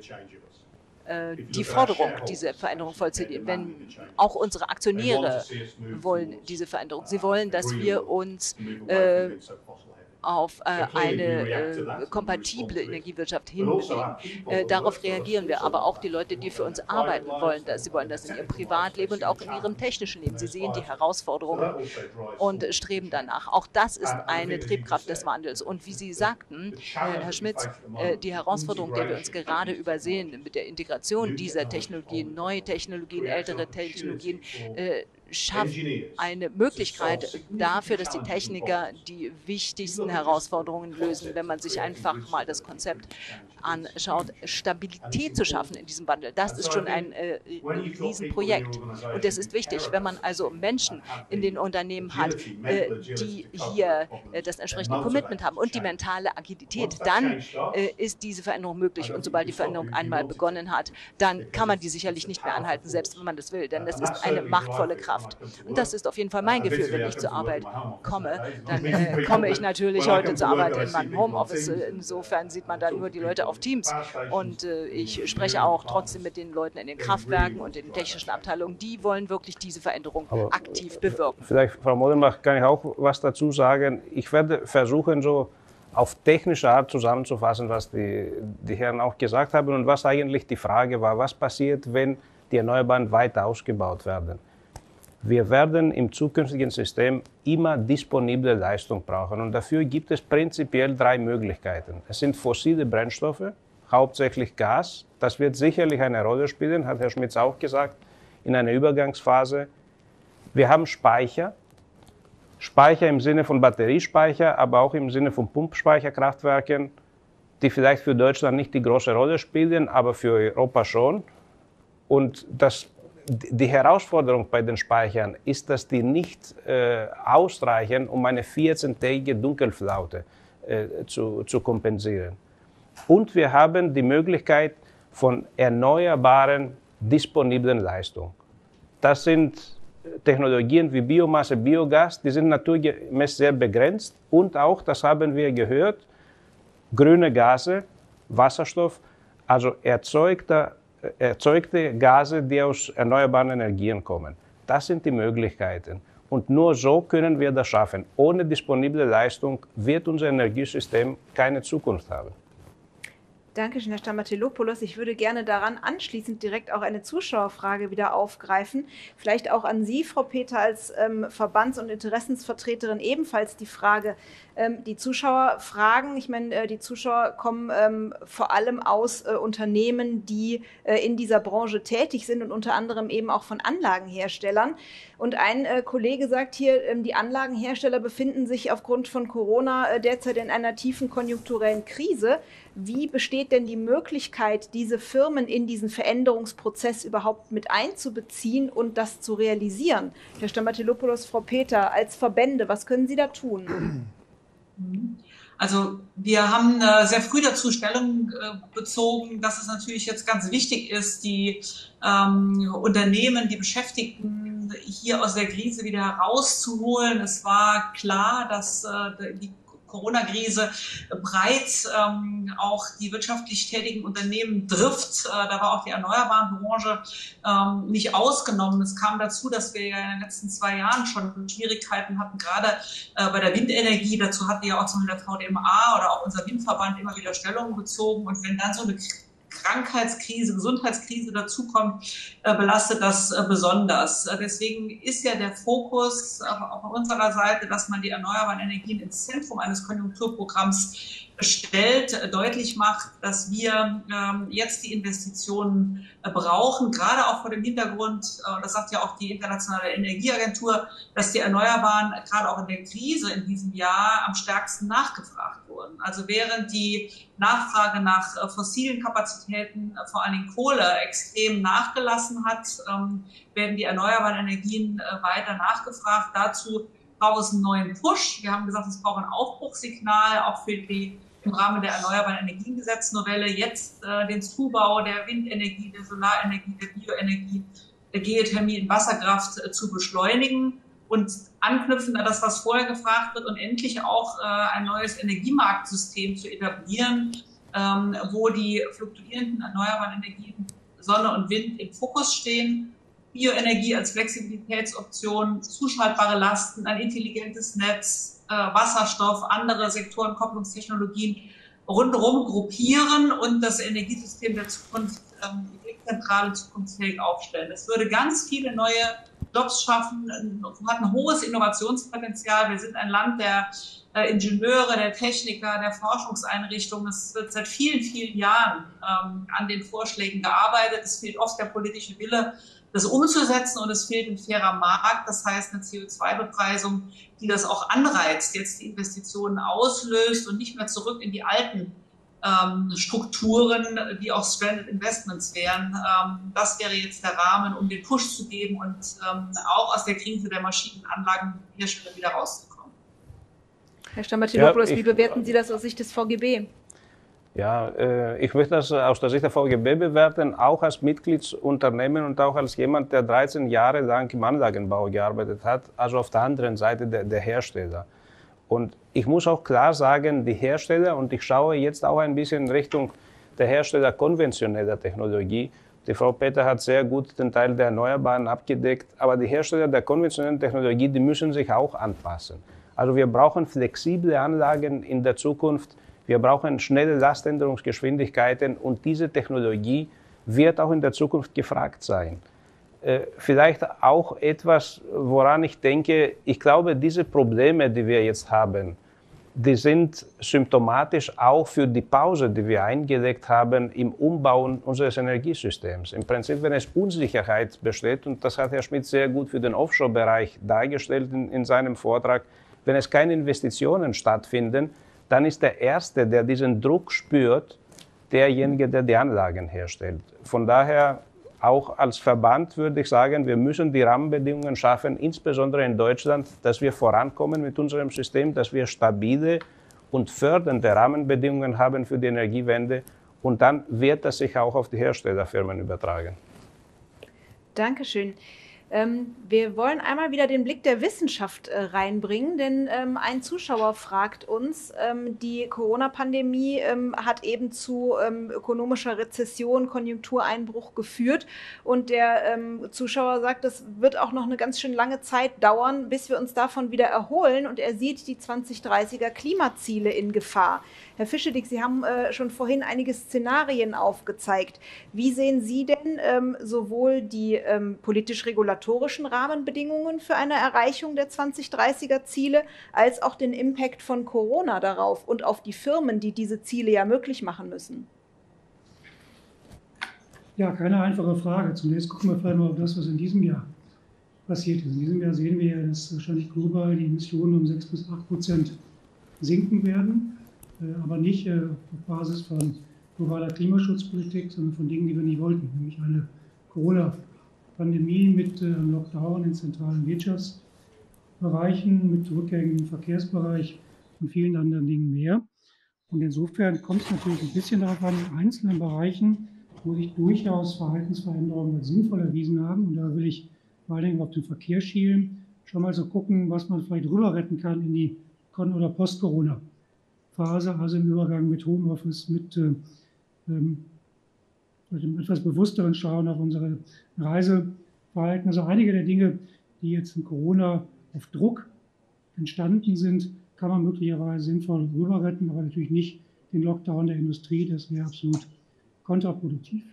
die Forderung, diese Veränderung vollziehen. Wenn auch unsere Aktionäre wollen diese Veränderung. Sie wollen, dass wir uns äh, auf äh, eine äh, kompatible Energiewirtschaft hinbewegen. Äh, darauf reagieren wir. Aber auch die Leute, die für uns arbeiten wollen, dass sie wollen das in ihrem Privatleben und auch in ihrem technischen Leben. Sie sehen die Herausforderungen und streben danach. Auch das ist eine Triebkraft des Wandels. Und wie Sie sagten, äh, Herr Schmitz, äh, die Herausforderung, der wir uns gerade übersehen mit der Integration dieser Technologien, neue Technologien, ältere Technologien, äh, schafft eine Möglichkeit dafür, dass die Techniker die wichtigsten Herausforderungen lösen, wenn man sich einfach mal das Konzept anschaut, Stabilität zu schaffen in diesem Wandel. Das ist schon ein äh, Riesenprojekt. Und es ist wichtig, wenn man also Menschen in den Unternehmen hat, äh, die hier äh, das entsprechende Commitment haben und die mentale Agilität, dann äh, ist diese Veränderung möglich. Und sobald die Veränderung einmal begonnen hat, dann kann man die sicherlich nicht mehr anhalten, selbst wenn man das will, denn das ist eine machtvolle Kraft. Und das ist auf jeden Fall mein Gefühl, wenn ich zur Arbeit komme. Dann äh, komme ich natürlich heute zur Arbeit in meinem Homeoffice. Insofern sieht man dann nur die Leute auf Teams. Und äh, ich spreche auch trotzdem mit den Leuten in den Kraftwerken und in den technischen Abteilungen. Die wollen wirklich diese Veränderung Aber aktiv bewirken. Vielleicht, Frau Modenbach, kann ich auch was dazu sagen. Ich werde versuchen, so auf technische Art zusammenzufassen, was die, die Herren auch gesagt haben und was eigentlich die Frage war, was passiert, wenn die Erneuerbaren weiter ausgebaut werden. Wir werden im zukünftigen System immer disponible Leistung brauchen und dafür gibt es prinzipiell drei Möglichkeiten. Es sind fossile Brennstoffe, hauptsächlich Gas. Das wird sicherlich eine Rolle spielen, hat Herr Schmitz auch gesagt, in einer Übergangsphase. Wir haben Speicher, Speicher im Sinne von Batteriespeicher, aber auch im Sinne von Pumpspeicherkraftwerken. die vielleicht für Deutschland nicht die große Rolle spielen, aber für Europa schon. Und das, die Herausforderung bei den Speichern ist, dass die nicht äh, ausreichen, um eine vierzehntägige Dunkelflaute äh, zu, zu kompensieren. Und wir haben die Möglichkeit von erneuerbaren, disponiblen Leistungen. Das sind Technologien wie Biomasse, Biogas, die sind naturgemäß sehr begrenzt. Und auch, das haben wir gehört, grüne Gase, Wasserstoff, also erzeugte, erzeugte Gase, die aus erneuerbaren Energien kommen. Das sind die Möglichkeiten. Und nur so können wir das schaffen. Ohne disponible Leistung wird unser Energiesystem keine Zukunft haben. Dankeschön, Herr Stamatelopoulos. Ich würde gerne daran anschließend direkt auch eine Zuschauerfrage wieder aufgreifen. Vielleicht auch an Sie, Frau Peter, als ähm, Verbands- und Interessensvertreterin ebenfalls die Frage. Ähm, die Zuschauer fragen, ich meine, äh, die Zuschauer kommen ähm, vor allem aus äh, Unternehmen, die äh, in dieser Branche tätig sind und unter anderem eben auch von Anlagenherstellern. Und ein äh, Kollege sagt hier, ähm, die Anlagenhersteller befinden sich aufgrund von Corona äh, derzeit in einer tiefen konjunkturellen Krise. Wie besteht denn die Möglichkeit, diese Firmen in diesen Veränderungsprozess überhaupt mit einzubeziehen und das zu realisieren? Herr Stamatelopoulos, Frau Peter, als Verbände, was können Sie da tun? Also wir haben äh, sehr früh dazu Stellung äh, bezogen, dass es natürlich jetzt ganz wichtig ist, die ähm, Unternehmen, die Beschäftigten hier aus der Krise wieder herauszuholen. Es war klar, dass äh, die Corona-Krise breit ähm, auch die wirtschaftlich tätigen Unternehmen trifft. Äh, da war auch die Erneuerbarenbranche ähm, nicht ausgenommen. Es kam dazu, dass wir ja in den letzten zwei Jahren schon Schwierigkeiten hatten, gerade äh, bei der Windenergie. Dazu hatte ja auch zum Beispiel der V D M A oder auch unser Windverband immer wieder Stellung bezogen. Und wenn dann so eine Krankheitskrise, Gesundheitskrise dazukommt, äh, belastet das äh, besonders. Äh, deswegen ist ja der Fokus äh, auch auf unserer Seite, dass man die erneuerbaren Energien ins Zentrum eines Konjunkturprogramms stellt, äh, deutlich macht, dass wir ähm, jetzt die Investitionen äh, brauchen, gerade auch vor dem Hintergrund, äh, das sagt ja auch die Internationale Energieagentur, dass die Erneuerbaren äh, gerade auch in der Krise in diesem Jahr am stärksten nachgefragt wurden. Also während die Nachfrage nach äh, fossilen Kapazitäten, äh, vor allen Dingen Kohle, extrem nachgelassen hat, ähm, werden die erneuerbaren Energien äh, weiter nachgefragt. Dazu braucht es einen neuen Push. Wir haben gesagt, es braucht ein Aufbruchssignal, auch für die im Rahmen der Erneuerbaren Energiengesetznovelle jetzt äh, den Zubau der Windenergie, der Solarenergie, der Bioenergie, der Geothermie in Wasserkraft äh, zu beschleunigen und anknüpfen an das, was vorher gefragt wird und endlich auch äh, ein neues Energiemarktsystem zu etablieren, ähm, wo die fluktuierenden erneuerbaren Energien Sonne und Wind im Fokus stehen. Bioenergie als Flexibilitätsoption, zuschaltbare Lasten, ein intelligentes Netz, äh, Wasserstoff, andere Sektoren, Kopplungstechnologien rundherum gruppieren und das Energiesystem der Zukunft ähm, zentral und zukunftsfähig aufstellen. Das würde ganz viele neue Jobs schaffen, hat ein hohes Innovationspotenzial. Wir sind ein Land der äh, Ingenieure, der Techniker, der Forschungseinrichtungen. Es wird seit vielen, vielen Jahren ähm, an den Vorschlägen gearbeitet. Es fehlt oft der politische Wille, das umzusetzen, und es fehlt ein fairer Markt, das heißt eine C O zwei Bepreisung, die das auch anreizt, jetzt die Investitionen auslöst und nicht mehr zurück in die alten ähm, Strukturen, die auch Stranded Investments wären. Ähm, das wäre jetzt der Rahmen, um den Push zu geben und ähm, auch aus der Krise der Maschinenanlagenhersteller wieder rauszukommen. Herr Stamatelopoulos, ja, wie bewerten Sie das aus Sicht des V G B? Ja, äh, ich möchte das aus der Sicht der V G B bewerten, auch als Mitgliedsunternehmen und auch als jemand, der dreizehn Jahre lang im Anlagenbau gearbeitet hat, also auf der anderen Seite der, der Hersteller. Und ich muss auch klar sagen, die Hersteller, und ich schaue jetzt auch ein bisschen in Richtung der Hersteller konventioneller Technologie. Die Frau Peter hat sehr gut den Teil der Erneuerbaren abgedeckt, aber die Hersteller der konventionellen Technologie, die müssen sich auch anpassen. Also wir brauchen flexible Anlagen in der Zukunft. Wir brauchen schnelle Laständerungsgeschwindigkeiten, und diese Technologie wird auch in der Zukunft gefragt sein. Äh, vielleicht auch etwas, woran ich denke, ich glaube, diese Probleme, die wir jetzt haben, die sind symptomatisch auch für die Pause, die wir eingelegt haben im Umbau unseres Energiesystems. Im Prinzip, wenn es Unsicherheit besteht, und das hat Herr Schmidt sehr gut für den Offshore-Bereich dargestellt in, in seinem Vortrag, wenn es keine Investitionen stattfinden, dann ist der Erste, der diesen Druck spürt, derjenige, der die Anlagen herstellt. Von daher, auch als Verband würde ich sagen, wir müssen die Rahmenbedingungen schaffen, insbesondere in Deutschland, dass wir vorankommen mit unserem System, dass wir stabile und fördernde Rahmenbedingungen haben für die Energiewende. Und dann wird das sich auch auf die Herstellerfirmen übertragen. Dankeschön. Ähm, wir wollen einmal wieder den Blick der Wissenschaft äh, reinbringen, denn ähm, ein Zuschauer fragt uns, ähm, die Corona-Pandemie ähm, hat eben zu ähm, ökonomischer Rezession, Konjunktureinbruch geführt und der ähm, Zuschauer sagt, es wird auch noch eine ganz schön lange Zeit dauern, bis wir uns davon wieder erholen und er sieht die zweitausenddreißiger Klimaziele in Gefahr. Herr Fischedick, Sie haben äh, schon vorhin einige Szenarien aufgezeigt. Wie sehen Sie denn ähm, sowohl die ähm, politisch-regulatorischen Rahmenbedingungen für eine Erreichung der zweitausenddreißiger Ziele als auch den Impact von Corona darauf und auf die Firmen, die diese Ziele ja möglich machen müssen? Ja, keine einfache Frage. Zunächst gucken wir vielleicht mal auf das, was in diesem Jahr passiert ist. In diesem Jahr sehen wir ja, dass wahrscheinlich global die Emissionen um sechs bis acht Prozent sinken werden. Aber nicht äh, auf Basis von globaler Klimaschutzpolitik, sondern von Dingen, die wir nicht wollten, nämlich eine Corona-Pandemie mit äh, Lockdown in zentralen Wirtschaftsbereichen, mit Rückgängen im Verkehrsbereich und vielen anderen Dingen mehr. Und insofern kommt es natürlich ein bisschen darauf an, in einzelnen Bereichen, wo sich durchaus Verhaltensveränderungen als sinnvoll erwiesen haben. Und da will ich vor allen Dingen auf den Verkehr schielen, schon mal so gucken, was man vielleicht rüber retten kann in die Kon- oder Post-Corona. Phase, also im Übergang mit Homeoffice, mit äh, ähm, einem etwas bewussteren Schauen auf unsere Reiseverhalten. Also einige der Dinge, die jetzt in Corona auf Druck entstanden sind, kann man möglicherweise sinnvoll rüber retten, aber natürlich nicht den Lockdown der Industrie, das wäre absolut kontraproduktiv.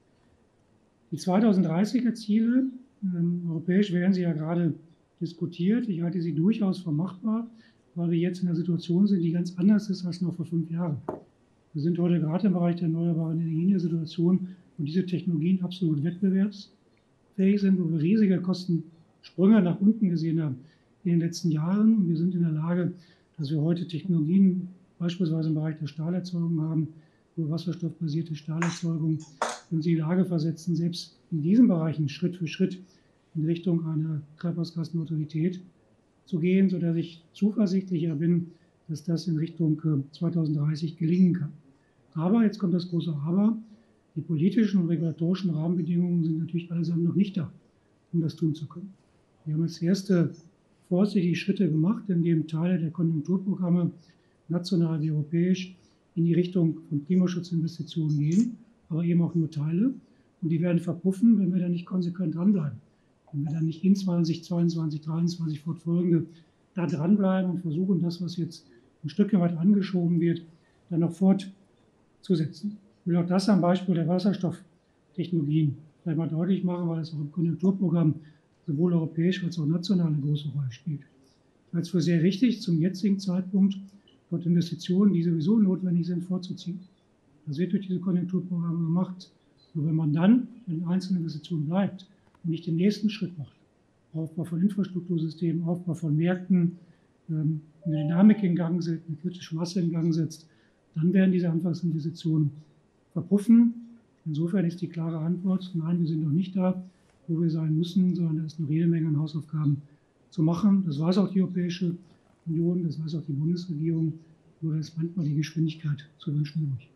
Die zweitausenddreißiger Ziele, ähm, europäisch werden sie ja gerade diskutiert. Ich halte sie durchaus für machbar, weil wir jetzt in einer Situation sind, die ganz anders ist als noch vor fünf Jahren. Wir sind heute gerade im Bereich der erneuerbaren Energien in der Situation, wo diese Technologien absolut wettbewerbsfähig sind, wo wir riesige Kostensprünge nach unten gesehen haben in den letzten Jahren. Und wir sind in der Lage, dass wir heute Technologien beispielsweise im Bereich der Stahlerzeugung haben, wo wasserstoffbasierte Stahlerzeugung uns in die Lage versetzen, selbst in diesen Bereichen Schritt für Schritt in Richtung einer Treibhausgasneutralität zu gehen, sodass ich zuversichtlicher bin, dass das in Richtung zweitausenddreißig gelingen kann. Aber, jetzt kommt das große Aber, die politischen und regulatorischen Rahmenbedingungen sind natürlich allesamt noch nicht da, um das tun zu können. Wir haben jetzt erste vorsichtige Schritte gemacht, indem Teile der Konjunkturprogramme, national wie europäisch, in die Richtung von Klimaschutzinvestitionen gehen, aber eben auch nur Teile. Und die werden verpuffen, wenn wir da nicht konsequent dranbleiben. Wenn wir dann nicht in zweitausendzweiundzwanzig, zweitausenddreiundzwanzig fortfolgende da dranbleiben und versuchen, das, was jetzt ein Stück weit angeschoben wird, dann noch fortzusetzen. Ich will auch das am Beispiel der Wasserstofftechnologien vielleicht mal deutlich machen, weil es auch im Konjunkturprogramm sowohl europäisch als auch national eine große Rolle spielt. Ich halte es für sehr richtig, zum jetzigen Zeitpunkt dort Investitionen, die sowieso notwendig sind, vorzuziehen. Das wird durch diese Konjunkturprogramme gemacht. Nur wenn man dann in einzelnen Investitionen bleibt, nicht den nächsten Schritt macht. Aufbau von Infrastruktursystemen, Aufbau von Märkten, ähm, eine Dynamik in Gang setzt, eine kritische Masse in Gang setzt, dann werden diese Anfangsinvestitionen verpuffen. Insofern ist die klare Antwort, nein, wir sind noch nicht da, wo wir sein müssen, sondern da ist noch jede Menge an Hausaufgaben zu machen. Das weiß auch die Europäische Union, das weiß auch die Bundesregierung, nur da ist manchmal die Geschwindigkeit zu wünschen übrig.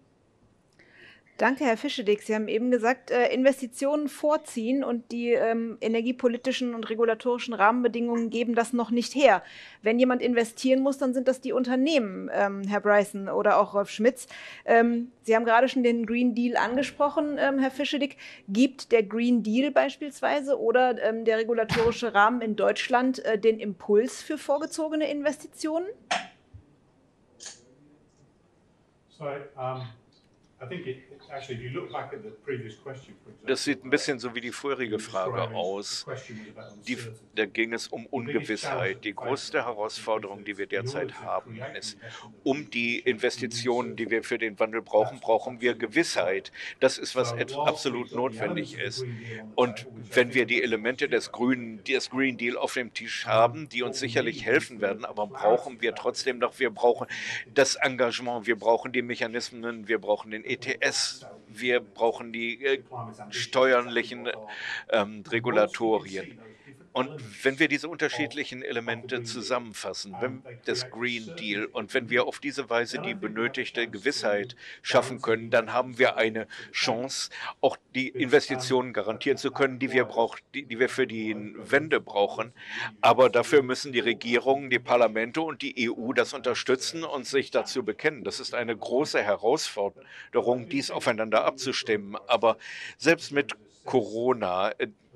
Danke, Herr Fischedick. Sie haben eben gesagt, äh, Investitionen vorziehen und die ähm, energiepolitischen und regulatorischen Rahmenbedingungen geben das noch nicht her. Wenn jemand investieren muss, dann sind das die Unternehmen, ähm, Herr Bryson oder auch Rolf Schmitz. Ähm, Sie haben gerade schon den Green Deal angesprochen, ähm, Herr Fischedick. Gibt der Green Deal beispielsweise oder ähm, der regulatorische Rahmen in Deutschland äh, den Impuls für vorgezogene Investitionen? So, um Das sieht ein bisschen so wie die vorherige Frage aus. Die, da ging es um Ungewissheit. Die größte Herausforderung, die wir derzeit haben, ist, um die Investitionen, die wir für den Wandel brauchen, brauchen wir Gewissheit. Das ist, was absolut notwendig ist. Und wenn wir die Elemente des Grünen, des Green Deal auf dem Tisch haben, die uns sicherlich helfen werden, aber brauchen wir trotzdem noch, wir brauchen das Engagement, wir brauchen die Mechanismen, wir brauchen den E T S, wir brauchen die äh, steuerlichen ähm, Regulatorien. Und wenn wir diese unterschiedlichen Elemente zusammenfassen, wenn das Green Deal, und wenn wir auf diese Weise die benötigte Gewissheit schaffen können, dann haben wir eine Chance, auch die Investitionen garantieren zu können, die wir, brauch, die, die wir für die Wende brauchen. Aber dafür müssen die Regierungen, die Parlamente und die E U das unterstützen und sich dazu bekennen. Das ist eine große Herausforderung, dies aufeinander abzustimmen. Aber selbst mit Corona,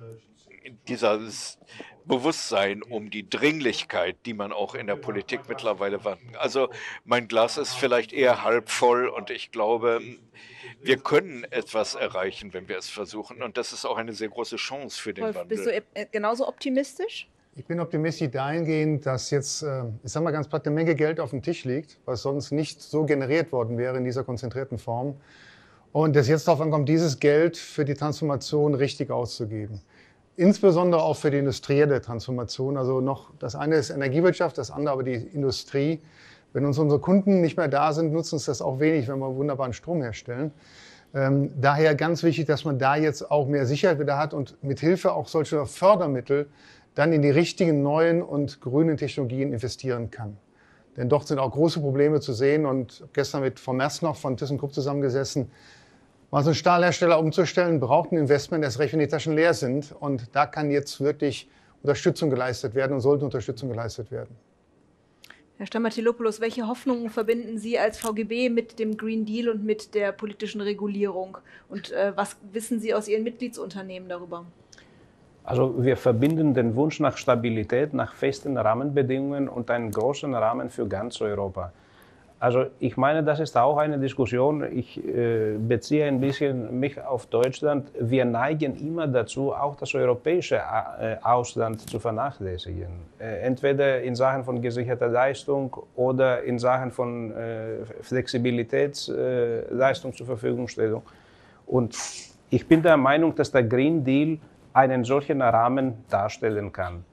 dieses Bewusstsein um die Dringlichkeit, die man auch in der Politik mittlerweile hat. Also mein Glas ist vielleicht eher halb voll und ich glaube, wir können etwas erreichen, wenn wir es versuchen. Und das ist auch eine sehr große Chance für den Wolf, Wandel. Bist du genauso optimistisch? Ich bin optimistisch dahingehend, dass jetzt, ich sage mal ganz platt, eine Menge Geld auf dem Tisch liegt, was sonst nicht so generiert worden wäre in dieser konzentrierten Form. Und es jetzt darauf ankommt, dieses Geld für die Transformation richtig auszugeben. Insbesondere auch für die industrielle Transformation. Also noch, das eine ist Energiewirtschaft, das andere aber die Industrie. Wenn uns unsere Kunden nicht mehr da sind, nutzen uns das auch wenig, wenn wir wunderbaren Strom herstellen. Ähm, daher ganz wichtig, dass man da jetzt auch mehr Sicherheit wieder hat und mit Hilfe auch solcher Fördermittel dann in die richtigen neuen und grünen Technologien investieren kann. Denn dort sind auch große Probleme zu sehen. Und gestern mit Frau Merz noch von ThyssenKrupp zusammengesessen. Mal so einen Stahlhersteller umzustellen, braucht ein Investment, erst recht, wenn die Taschen leer sind. Und da kann jetzt wirklich Unterstützung geleistet werden und sollte Unterstützung geleistet werden. Herr Stamatilopoulos, welche Hoffnungen verbinden Sie als V G B mit dem Green Deal und mit der politischen Regulierung? Und äh, was wissen Sie aus Ihren Mitgliedsunternehmen darüber? Also wir verbinden den Wunsch nach Stabilität, nach festen Rahmenbedingungen und einen großen Rahmen für ganz Europa. Also ich meine, das ist auch eine Diskussion, ich äh, beziehe ein bisschen mich auf Deutschland. Wir neigen immer dazu, auch das europäische äh, Ausland zu vernachlässigen. Äh, entweder in Sachen von gesicherter Leistung oder in Sachen von äh, Flexibilitätsleistung äh, zur Verfügungstellung. Und ich bin der Meinung, dass der Green Deal einen solchen Rahmen darstellen kann.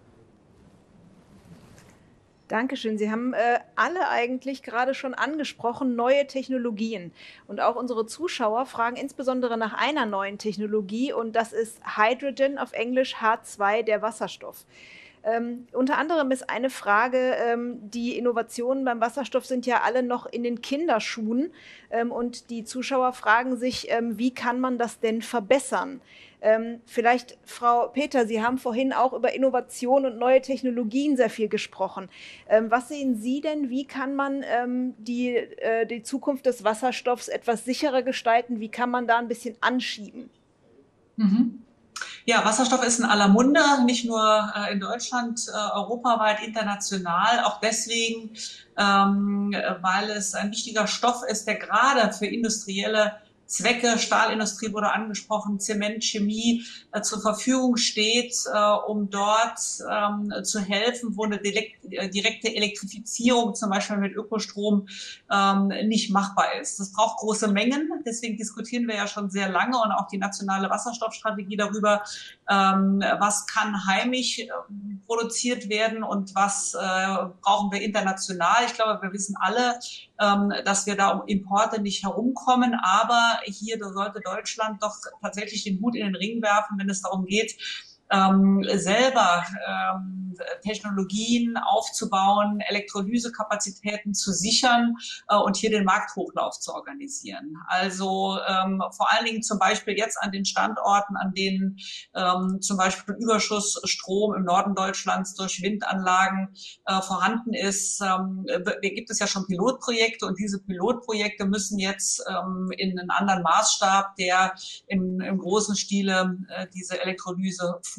Dankeschön. Sie haben äh, alle eigentlich gerade schon angesprochen, neue Technologien. Und auch unsere Zuschauer fragen insbesondere nach einer neuen Technologie und das ist Hydrogen, auf Englisch H zwei, der Wasserstoff. Ähm, unter anderem ist eine Frage, ähm, die Innovationen beim Wasserstoff sind ja alle noch in den Kinderschuhen ähm, und die Zuschauer fragen sich, ähm, wie kann man das denn verbessern? Ähm, vielleicht, Frau Peter, Sie haben vorhin auch über Innovation und neue Technologien sehr viel gesprochen. Ähm, was sehen Sie denn, wie kann man ähm, die, äh, die Zukunft des Wasserstoffs etwas sicherer gestalten? Wie kann man da ein bisschen anschieben? Mhm. Ja, Wasserstoff ist in aller Munde, nicht nur äh, in Deutschland, äh, europaweit, international. Auch deswegen, ähm, weil es ein wichtiger Stoff ist, der gerade für industrielle Zwecke, Stahlindustrie wurde angesprochen, Zement, Chemie äh, zur Verfügung steht, äh, um dort ähm, zu helfen, wo eine direkte Elektrifizierung zum Beispiel mit Ökostrom ähm, nicht machbar ist. Das braucht große Mengen, deswegen diskutieren wir ja schon sehr lange und auch die nationale Wasserstoffstrategie darüber, ähm, was kann heimisch äh, produziert werden und was äh, brauchen wir international. Ich glaube, wir wissen alle, ähm, dass wir da um Importe nicht herumkommen, aber hier sollte Deutschland doch tatsächlich den Hut in den Ring werfen, wenn es darum geht, ähm, selber ähm, Technologien aufzubauen, Elektrolysekapazitäten zu sichern äh, und hier den Markthochlauf zu organisieren. Also ähm, vor allen Dingen zum Beispiel jetzt an den Standorten, an denen ähm, zum Beispiel Überschussstrom im Norden Deutschlands durch Windanlagen äh, vorhanden ist. Ähm, da gibt es ja schon Pilotprojekte und diese Pilotprojekte müssen jetzt ähm, in einen anderen Maßstab, der im, im großen Stile äh, diese Elektrolyse vor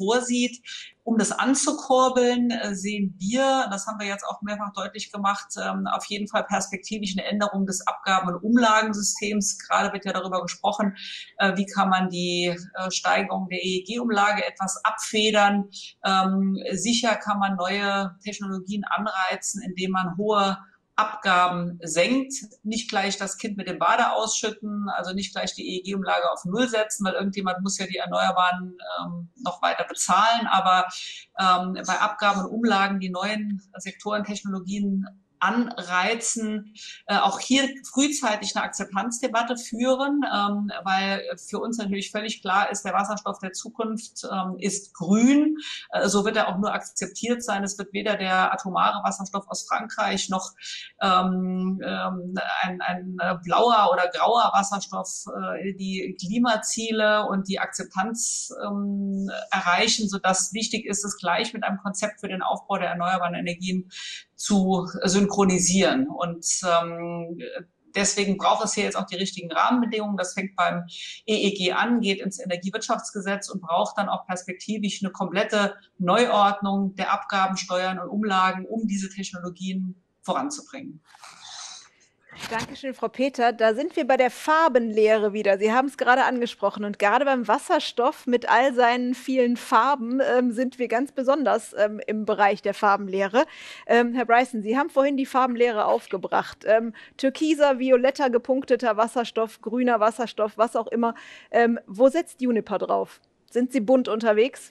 vorsieht. Um das anzukurbeln, sehen wir, das haben wir jetzt auch mehrfach deutlich gemacht, auf jeden Fall perspektivisch eine Änderung des Abgaben- und Umlagensystems. Gerade wird ja darüber gesprochen, wie kann man die Steigerung der E E G-Umlage etwas abfedern. Sicher kann man neue Technologien anreizen, indem man hohe Abgaben senkt, nicht gleich das Kind mit dem Bade ausschütten, also nicht gleich die E E G-Umlage auf Null setzen, weil irgendjemand muss ja die Erneuerbaren ähm, noch weiter bezahlen, aber ähm, bei Abgaben und Umlagen die neuen Sektoren, Technologien anreizen, äh, auch hier frühzeitig eine Akzeptanzdebatte führen, ähm, weil für uns natürlich völlig klar ist, der Wasserstoff der Zukunft ähm, ist grün. Äh, so wird er auch nur akzeptiert sein. Es wird weder der atomare Wasserstoff aus Frankreich noch ähm, ähm, ein, ein blauer oder grauer Wasserstoff äh, die Klimaziele und die Akzeptanz ähm, erreichen, sodass wichtig ist, es gleich mit einem Konzept für den Aufbau der erneuerbaren Energien zu synchronisieren. Und ähm, deswegen braucht es hier jetzt auch die richtigen Rahmenbedingungen. Das fängt beim E E G an, geht ins Energiewirtschaftsgesetz und braucht dann auch perspektivisch eine komplette Neuordnung der Abgaben, Steuern und Umlagen, um diese Technologien voranzubringen. Dankeschön, Frau Peter. Da sind wir bei der Farbenlehre wieder. Sie haben es gerade angesprochen. Und gerade beim Wasserstoff mit all seinen vielen Farben ähm, sind wir ganz besonders ähm, im Bereich der Farbenlehre. Ähm, Herr Bryson, Sie haben vorhin die Farbenlehre aufgebracht. Ähm, türkiser, violetter gepunkteter Wasserstoff, grüner Wasserstoff, was auch immer. Ähm, wo setzt Uniper drauf? Sind Sie bunt unterwegs?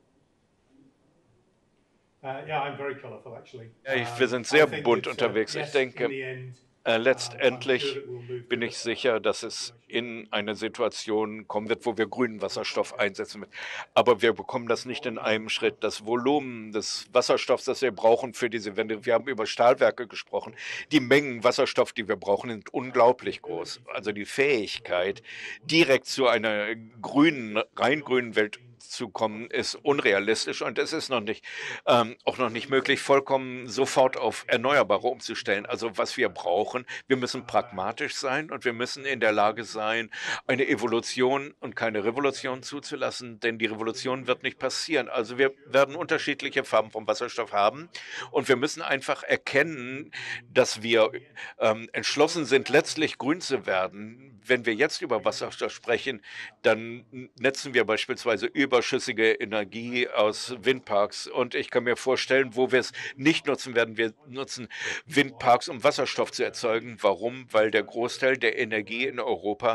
Uh, yeah, I'm very colorful, actually. Ja, ich, wir sind sehr bunt unterwegs. Ich denke, Äh, letztendlich bin ich sicher, dass es in eine Situation kommen wird, wo wir grünen Wasserstoff einsetzen werden. Aber wir bekommen das nicht in einem Schritt. Das Volumen des Wasserstoffs, das wir brauchen für diese Wende, wir haben über Stahlwerke gesprochen, die Mengen Wasserstoff, die wir brauchen, sind unglaublich groß. Also die Fähigkeit, direkt zu einer grünen, rein grünen Welt zu kommen, ist unrealistisch und es ist noch nicht, ähm, auch noch nicht möglich, vollkommen sofort auf Erneuerbare umzustellen. Also was wir brauchen, wir müssen pragmatisch sein und wir müssen in der Lage sein, eine Evolution und keine Revolution zuzulassen, denn die Revolution wird nicht passieren. Also wir werden unterschiedliche Farben vom Wasserstoff haben und wir müssen einfach erkennen, dass wir ähm, entschlossen sind, letztlich grün zu werden. Wenn wir jetzt über Wasserstoff sprechen, dann netzen wir beispielsweise überschüssige Energie aus Windparks. Und ich kann mir vorstellen, wo wir es nicht nutzen werden, wir nutzen Windparks, um Wasserstoff zu erzeugen. Warum? Weil der Großteil der Energie in Europa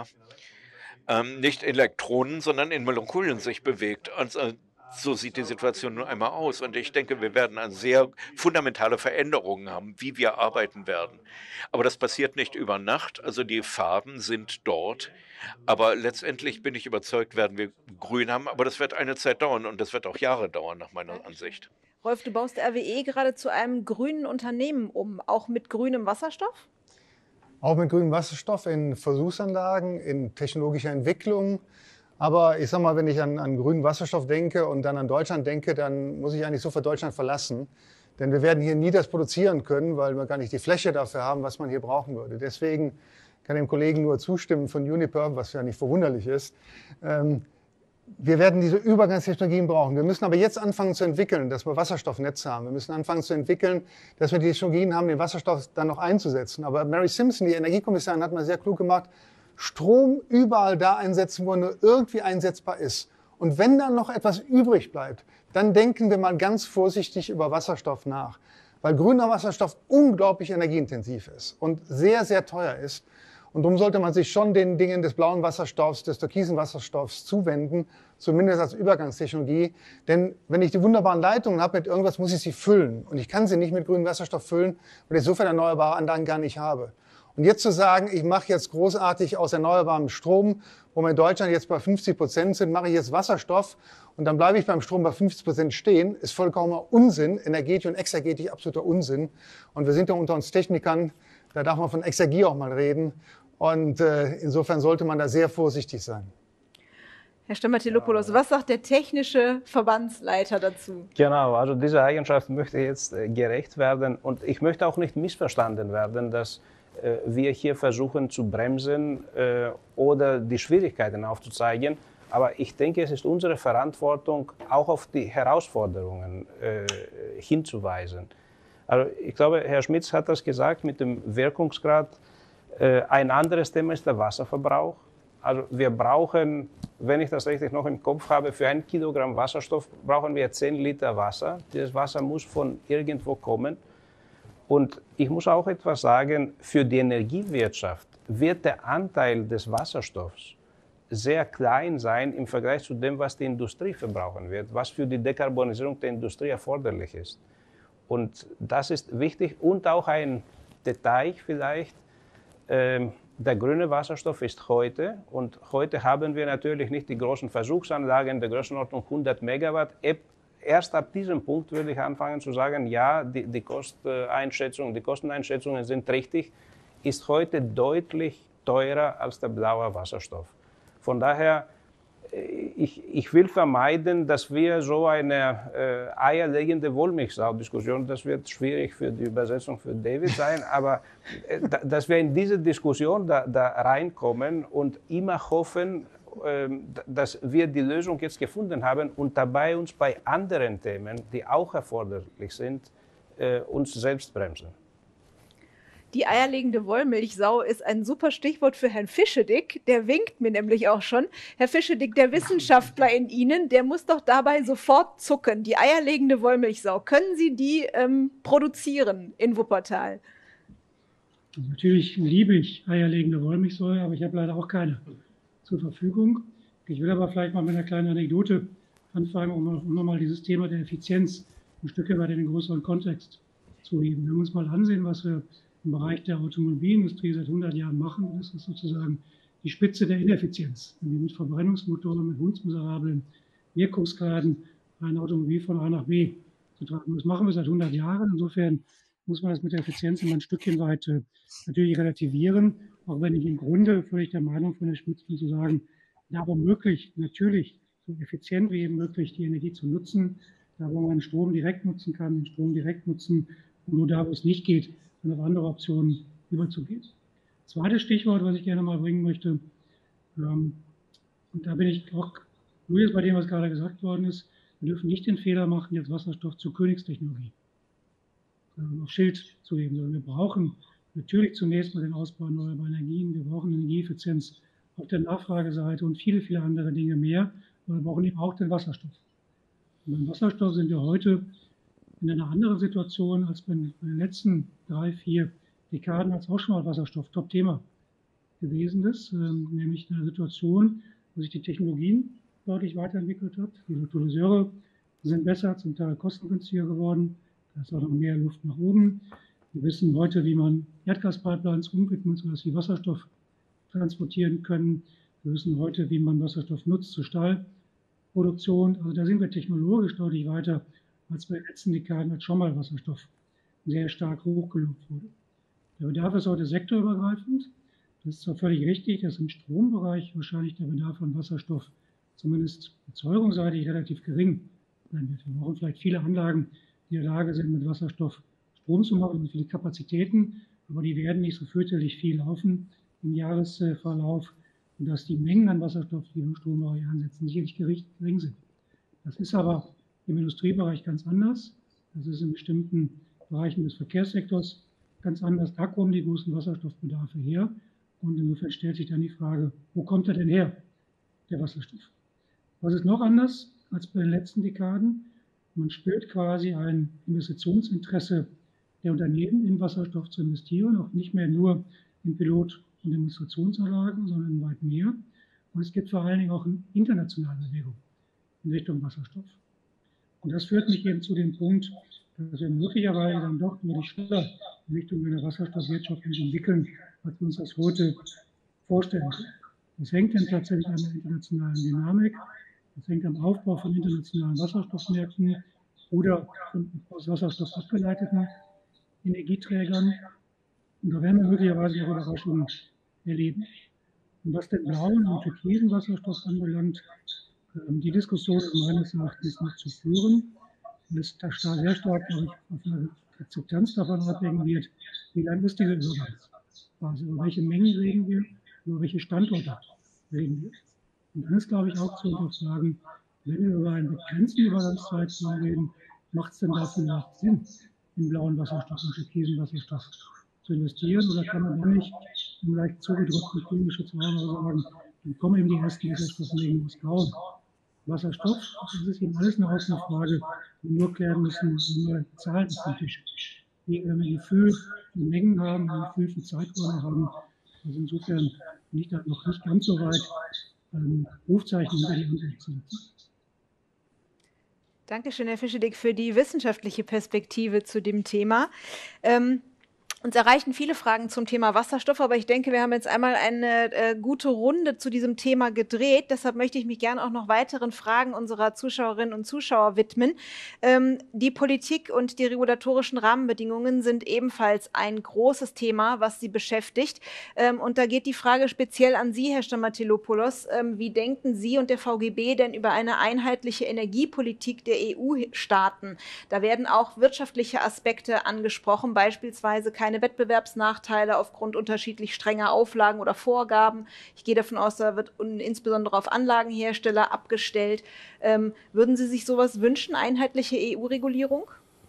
ähm, nicht in Elektronen, sondern in Molekülen sich bewegt. Und, äh, so sieht die Situation nun einmal aus. Und ich denke, wir werden eine sehr fundamentale Veränderungen haben, wie wir arbeiten werden. Aber das passiert nicht über Nacht. Also die Farben sind dort. Aber letztendlich bin ich überzeugt, werden wir grün haben. Aber das wird eine Zeit dauern und das wird auch Jahre dauern, nach meiner Ansicht. Rolf, du baust R W E gerade zu einem grünen Unternehmen um, auch mit grünem Wasserstoff? Auch mit grünem Wasserstoff in Versuchsanlagen, in technologischer Entwicklung. Aber ich sag mal, wenn ich an, an grünen Wasserstoff denke und dann an Deutschland denke, dann muss ich eigentlich sofort Deutschland verlassen. Denn wir werden hier nie das produzieren können, weil wir gar nicht die Fläche dafür haben, was man hier brauchen würde. Deswegen kann dem Kollegen nur zustimmen von Uniper, was ja nicht verwunderlich ist. Ähm, wir werden diese Übergangstechnologien brauchen. Wir müssen aber jetzt anfangen zu entwickeln, dass wir Wasserstoffnetze haben. Wir müssen anfangen zu entwickeln, dass wir die Technologien haben, den Wasserstoff dann noch einzusetzen. Aber Mary Simpson, die Energiekommissarin, hat mal sehr klug gemacht, Strom überall da einsetzen, wo er nur irgendwie einsetzbar ist. Und wenn dann noch etwas übrig bleibt, dann denken wir mal ganz vorsichtig über Wasserstoff nach. Weil grüner Wasserstoff unglaublich energieintensiv ist und sehr, sehr teuer ist. Und darum sollte man sich schon den Dingen des blauen Wasserstoffs, des türkisen Wasserstoffs zuwenden, zumindest als Übergangstechnologie. Denn wenn ich die wunderbaren Leitungen habe mit irgendwas, muss ich sie füllen. Und ich kann sie nicht mit grünem Wasserstoff füllen, weil ich so viele erneuerbare Anlagen gar nicht habe. Und jetzt zu sagen, ich mache jetzt großartig aus erneuerbarem Strom, wo wir in Deutschland jetzt bei fünfzig Prozent sind, mache ich jetzt Wasserstoff und dann bleibe ich beim Strom bei fünfzig Prozent stehen, ist vollkommener Unsinn, energetisch und exergetisch absoluter Unsinn. Und wir sind ja unter uns Technikern, da darf man von Exergie auch mal reden. Und äh, insofern sollte man da sehr vorsichtig sein. Herr Stamatelopoulos, was sagt der technische Verbandsleiter dazu? Genau, also dieser Eigenschaft möchte jetzt äh, gerecht werden und ich möchte auch nicht missverstanden werden, dass wir hier versuchen zu bremsen äh, oder die Schwierigkeiten aufzuzeigen. Aber ich denke, es ist unsere Verantwortung, auch auf die Herausforderungen äh, hinzuweisen. Also ich glaube, Herr Schmitz hat das gesagt mit dem Wirkungsgrad. Äh, ein anderes Thema ist der Wasserverbrauch. Also wir brauchen, wenn ich das richtig noch im Kopf habe, für ein Kilogramm Wasserstoff brauchen wir zehn Liter Wasser. Dieses Wasser muss von irgendwo kommen. Und ich muss auch etwas sagen, für die Energiewirtschaft wird der Anteil des Wasserstoffs sehr klein sein im Vergleich zu dem, was die Industrie verbrauchen wird, was für die Dekarbonisierung der Industrie erforderlich ist. Und das ist wichtig. Und auch ein Detail vielleicht, ähm, der grüne Wasserstoff ist heute, und heute haben wir natürlich nicht die großen Versuchsanlagen der Größenordnung hundert Megawatt. Erst ab diesem Punkt würde ich anfangen zu sagen, ja, die, die Kosteneinschätzungen, die Kosteneinschätzungen sind richtig, ist heute deutlich teurer als der blaue Wasserstoff. Von daher, ich, ich will vermeiden, dass wir so eine äh, eierlegende Wollmilchsau-Diskussion, das wird schwierig für die Übersetzung für David sein, aber äh, dass wir in diese Diskussion da, da reinkommen und immer hoffen, äh, dass wir die Lösung jetzt gefunden haben und dabei uns bei anderen Themen, die auch erforderlich sind, äh, uns selbst bremsen. Die eierlegende Wollmilchsau ist ein super Stichwort für Herrn Fischedick. Der winkt mir nämlich auch schon. Herr Fischedick, der Wissenschaftler in Ihnen, der muss doch dabei sofort zucken. Die eierlegende Wollmilchsau, können Sie die ähm, produzieren in Wuppertal? Natürlich liebe ich eierlegende Wollmilchsäure, aber ich habe leider auch keine zur Verfügung. Ich will aber vielleicht mal mit einer kleinen Anekdote anfangen, um nochmal dieses Thema der Effizienz ein Stück weit in den größeren Kontext zu heben. Wenn wir uns mal ansehen, was wir im Bereich der Automobilindustrie seit hundert Jahren machen, das ist sozusagen die Spitze der Ineffizienz. Wenn wir mit Verbrennungsmotoren, mit hundsmiserablen Wirkungsgraden ein Automobil von A nach B zu tragen. Das machen wir seit hundert Jahren. Insofern muss man das mit der Effizienz immer ein Stückchen weit äh, natürlich relativieren, auch wenn ich im Grunde völlig der Meinung von Herrn Schmitz bin, zu sagen, da wo möglich, natürlich so effizient wie eben möglich die Energie zu nutzen, da wo man Strom direkt nutzen kann, den Strom direkt nutzen und nur da, wo es nicht geht, dann auf andere Optionen überzugehen. Zweites Stichwort, was ich gerne mal bringen möchte, ähm, und da bin ich auch nur jetzt bei dem, was gerade gesagt worden ist, wir dürfen nicht den Fehler machen, jetzt Wasserstoff zur Königstechnologie ähm, auf Schild zu heben, sondern wir brauchen natürlich zunächst mal den Ausbau erneuerbarer Energien, wir brauchen Energieeffizienz auf der Nachfrageseite und viele, viele andere Dinge mehr, aber wir brauchen eben auch den Wasserstoff. Und beim Wasserstoff sind wir heute in einer anderen Situation als bei den letzten drei, vier Dekaden, als auch schon mal Wasserstoff Top-Thema gewesen ist, ähm, nämlich in einer Situation, wo sich die Technologien deutlich weiterentwickelt hat. Die Elektrolyseure sind besser, zum Teil kostengünstiger geworden. Da ist auch noch mehr Luft nach oben. Wir wissen heute, wie man Erdgaspipelines umwidmet, sodass sie Wasserstoff transportieren können. Wir wissen heute, wie man Wasserstoff nutzt zur Stahlproduktion. Also da sind wir technologisch deutlich weiter als bei den letzten Dekaden, als schon mal Wasserstoff sehr stark hochgelobt wurde. Der Bedarf ist heute sektorübergreifend. Das ist zwar völlig richtig, dass im Strombereich wahrscheinlich der Bedarf an Wasserstoff zumindest erzeugungsseitig relativ gering sein wird. Wir brauchen vielleicht viele Anlagen, die in der Lage sind, mit Wasserstoff Strom zu machen, und viele Kapazitäten, aber die werden nicht so fürchterlich viel laufen im Jahresverlauf, und dass die Mengen an Wasserstoff, die wir im Strombereich einsetzen, sicherlich gering sind. Das ist aber im Industriebereich ganz anders. Das ist in bestimmten Bereichen des Verkehrssektors ganz anders. Da kommen die großen Wasserstoffbedarfe her. Und insofern stellt sich dann die Frage, wo kommt er denn her, der Wasserstoff? Was ist noch anders als bei den letzten Dekaden? Man spürt quasi ein Investitionsinteresse der Unternehmen, in Wasserstoff zu investieren, auch nicht mehr nur in Pilot- und Demonstrationsanlagen, sondern weit mehr. Und es gibt vor allen Dingen auch eine internationale Bewegung in Richtung Wasserstoff. Und das führt mich eben zu dem Punkt, dass wir möglicherweise dann doch nur die schneller in Richtung einer Wasserstoffwirtschaft entwickeln, als wir uns das heute vorstellen können. Das hängt dann tatsächlich an der internationalen Dynamik, das hängt am Aufbau von internationalen Wasserstoffmärkten oder von aus Wasserstoff abgeleiteten Energieträgern. Und da werden wir möglicherweise auch Überraschungen erleben. Und was den blauen und türkisen Wasserstoff anbelangt, die Diskussion ist meines Erachtens nicht zu führen, weil es da sehr stark, glaube ich, auf eine Akzeptanz davon abhängen wird, wie lang ist diese Übergangsphase, über welche Mengen reden wir, über welche Standorte reden wir. Und dann ist, glaube ich, auch zu hinterfragen, wenn wir über einen begrenzten Übergangszeitraum reden, macht es denn da vielleicht Sinn, in blauen Wasserstoff und türkisen Wasserstoff zu investieren? Oder kann man dann nicht im leicht zugedrückten Klimaschutz sagen, dann kommen eben die ersten Wasserstoffmengen aus Grau. Wasserstoff, das ist eben alles eine offene Frage, die wir nur klären müssen, wenn wir Zahlen auf dem Tisch. Wenn wir ein Gefühl für Mengen haben, ein Gefühl für Zeiträume haben. Also insofern bin ich da noch nicht ganz so weit, ähm, Rufzeichen hinter die Antwort zu setzen. Dankeschön, Herr Fischedick, für die wissenschaftliche Perspektive zu dem Thema. Ähm, Uns erreichen viele Fragen zum Thema Wasserstoff, aber ich denke, wir haben jetzt einmal eine äh, gute Runde zu diesem Thema gedreht. Deshalb möchte ich mich gerne auch noch weiteren Fragen unserer Zuschauerinnen und Zuschauer widmen. Ähm, die Politik und die regulatorischen Rahmenbedingungen sind ebenfalls ein großes Thema, was Sie beschäftigt. Ähm, und da geht die Frage speziell an Sie, Herr Stamatelopoulos. Ähm, wie denken Sie und der V G B denn über eine einheitliche Energiepolitik der E U-Staaten? Da werden auch wirtschaftliche Aspekte angesprochen, beispielsweise keine keine Wettbewerbsnachteile aufgrund unterschiedlich strenger Auflagen oder Vorgaben. Ich gehe davon aus, da wird insbesondere auf Anlagenhersteller abgestellt. Ähm, würden Sie sich sowas wünschen, einheitliche E U-Regulierung?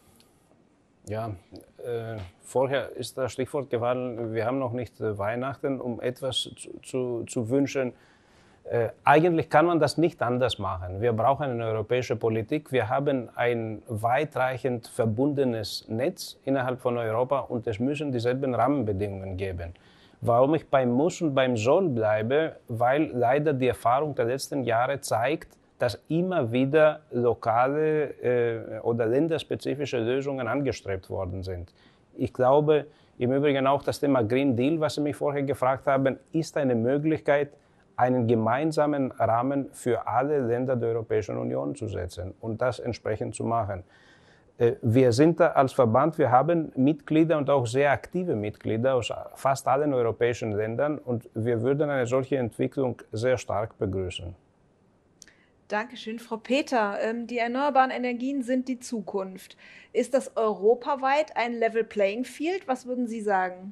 Ja, äh, vorher ist das Stichwort gefallen, wir haben noch nicht äh, Weihnachten, um etwas zu, zu, zu wünschen. Äh, eigentlich kann man das nicht anders machen. Wir brauchen eine europäische Politik. Wir haben ein weitreichend verbundenes Netz innerhalb von Europa und es müssen dieselben Rahmenbedingungen geben. Warum ich beim Muss und beim Soll bleibe, weil leider die Erfahrung der letzten Jahre zeigt, dass immer wieder lokale äh, oder länderspezifische Lösungen angestrebt worden sind. Ich glaube im Übrigen auch, das Thema Green Deal, was Sie mich vorher gefragt haben, ist eine Möglichkeit, einen gemeinsamen Rahmen für alle Länder der Europäischen Union zu setzen und das entsprechend zu machen. Wir sind da als Verband, wir haben Mitglieder und auch sehr aktive Mitglieder aus fast allen europäischen Ländern und wir würden eine solche Entwicklung sehr stark begrüßen. Dankeschön, Frau Peter. Die erneuerbaren Energien sind die Zukunft. Ist das europaweit ein Level Playing Field? Was würden Sie sagen?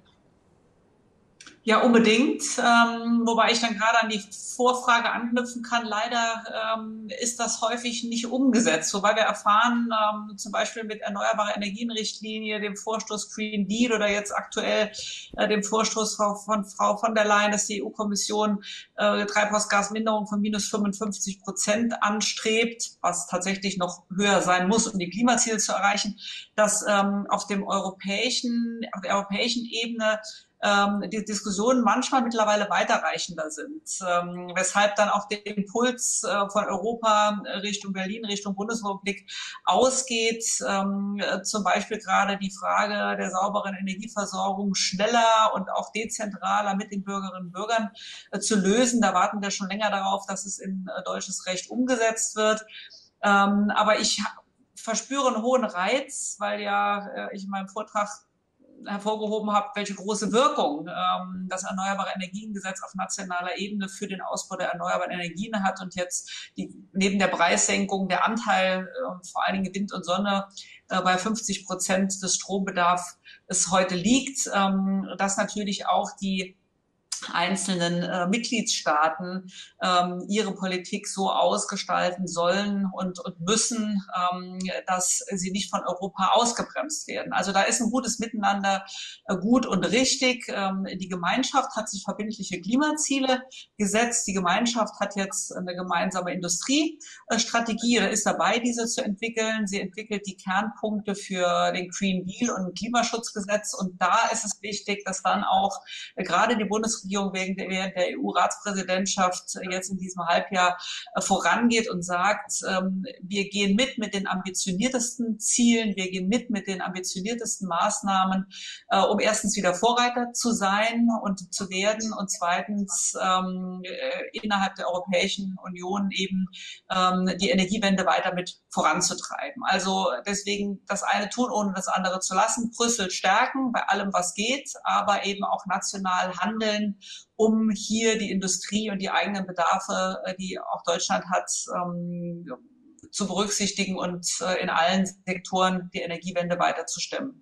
Ja, unbedingt. Ähm, wobei ich dann gerade an die Vorfrage anknüpfen kann. Leider ähm, ist das häufig nicht umgesetzt. Wobei wir erfahren, ähm, zum Beispiel mit erneuerbare Energienrichtlinie, dem Vorstoß Green Deal oder jetzt aktuell äh, dem Vorstoß von, von Frau von der Leyen, dass die E U-Kommission äh, Treibhausgasminderung von minus fünfundfünfzig Prozent anstrebt, was tatsächlich noch höher sein muss, um die Klimaziele zu erreichen, dass ähm, auf dem europäischen, auf der europäischen Ebene die Diskussionen manchmal mittlerweile weiterreichender sind, ähm, weshalb dann auch der Impuls äh, von Europa Richtung Berlin, Richtung Bundesrepublik ausgeht, ähm, zum Beispiel gerade die Frage der sauberen Energieversorgung schneller und auch dezentraler mit den Bürgerinnen und Bürgern äh, zu lösen. Da warten wir schon länger darauf, dass es in äh, deutsches Recht umgesetzt wird. Ähm, aber ich verspüre einen hohen Reiz, weil ja äh, ich in meinem Vortrag hervorgehoben habe, welche große Wirkung ähm, das Erneuerbare Energiengesetz auf nationaler Ebene für den Ausbau der erneuerbaren Energien hat und jetzt die, neben der Preissenkung der Anteil äh, vor allen Dingen Wind und Sonne äh, bei fünfzig Prozent des Strombedarfs es heute liegt, ähm, dass natürlich auch die einzelnen äh, Mitgliedstaaten ähm, ihre Politik so ausgestalten sollen und, und müssen, ähm, dass sie nicht von Europa ausgebremst werden. Also da ist ein gutes Miteinander äh, gut und richtig. Ähm, die Gemeinschaft hat sich verbindliche Klimaziele gesetzt. Die Gemeinschaft hat jetzt eine gemeinsame Industriestrategie oder ist dabei, diese zu entwickeln. Sie entwickelt die Kernpunkte für den Green Deal und ein Klimaschutzgesetz. Und da ist es wichtig, dass dann auch äh, gerade die Bundesregierung wegen der, während der E U-Ratspräsidentschaft jetzt in diesem Halbjahr äh, vorangeht und sagt, ähm, wir gehen mit mit den ambitioniertesten Zielen, wir gehen mit mit den ambitioniertesten Maßnahmen, äh, um erstens wieder Vorreiter zu sein und zu werden und zweitens ähm, äh, innerhalb der Europäischen Union eben ähm, die Energiewende weiter mit voranzutreiben. Also deswegen das eine tun, ohne das andere zu lassen, Brüssel stärken bei allem, was geht, aber eben auch national handeln, um hier die Industrie und die eigenen Bedarfe, die auch Deutschland hat, ähm, zu berücksichtigen und äh, in allen Sektoren die Energiewende weiter zu stemmen.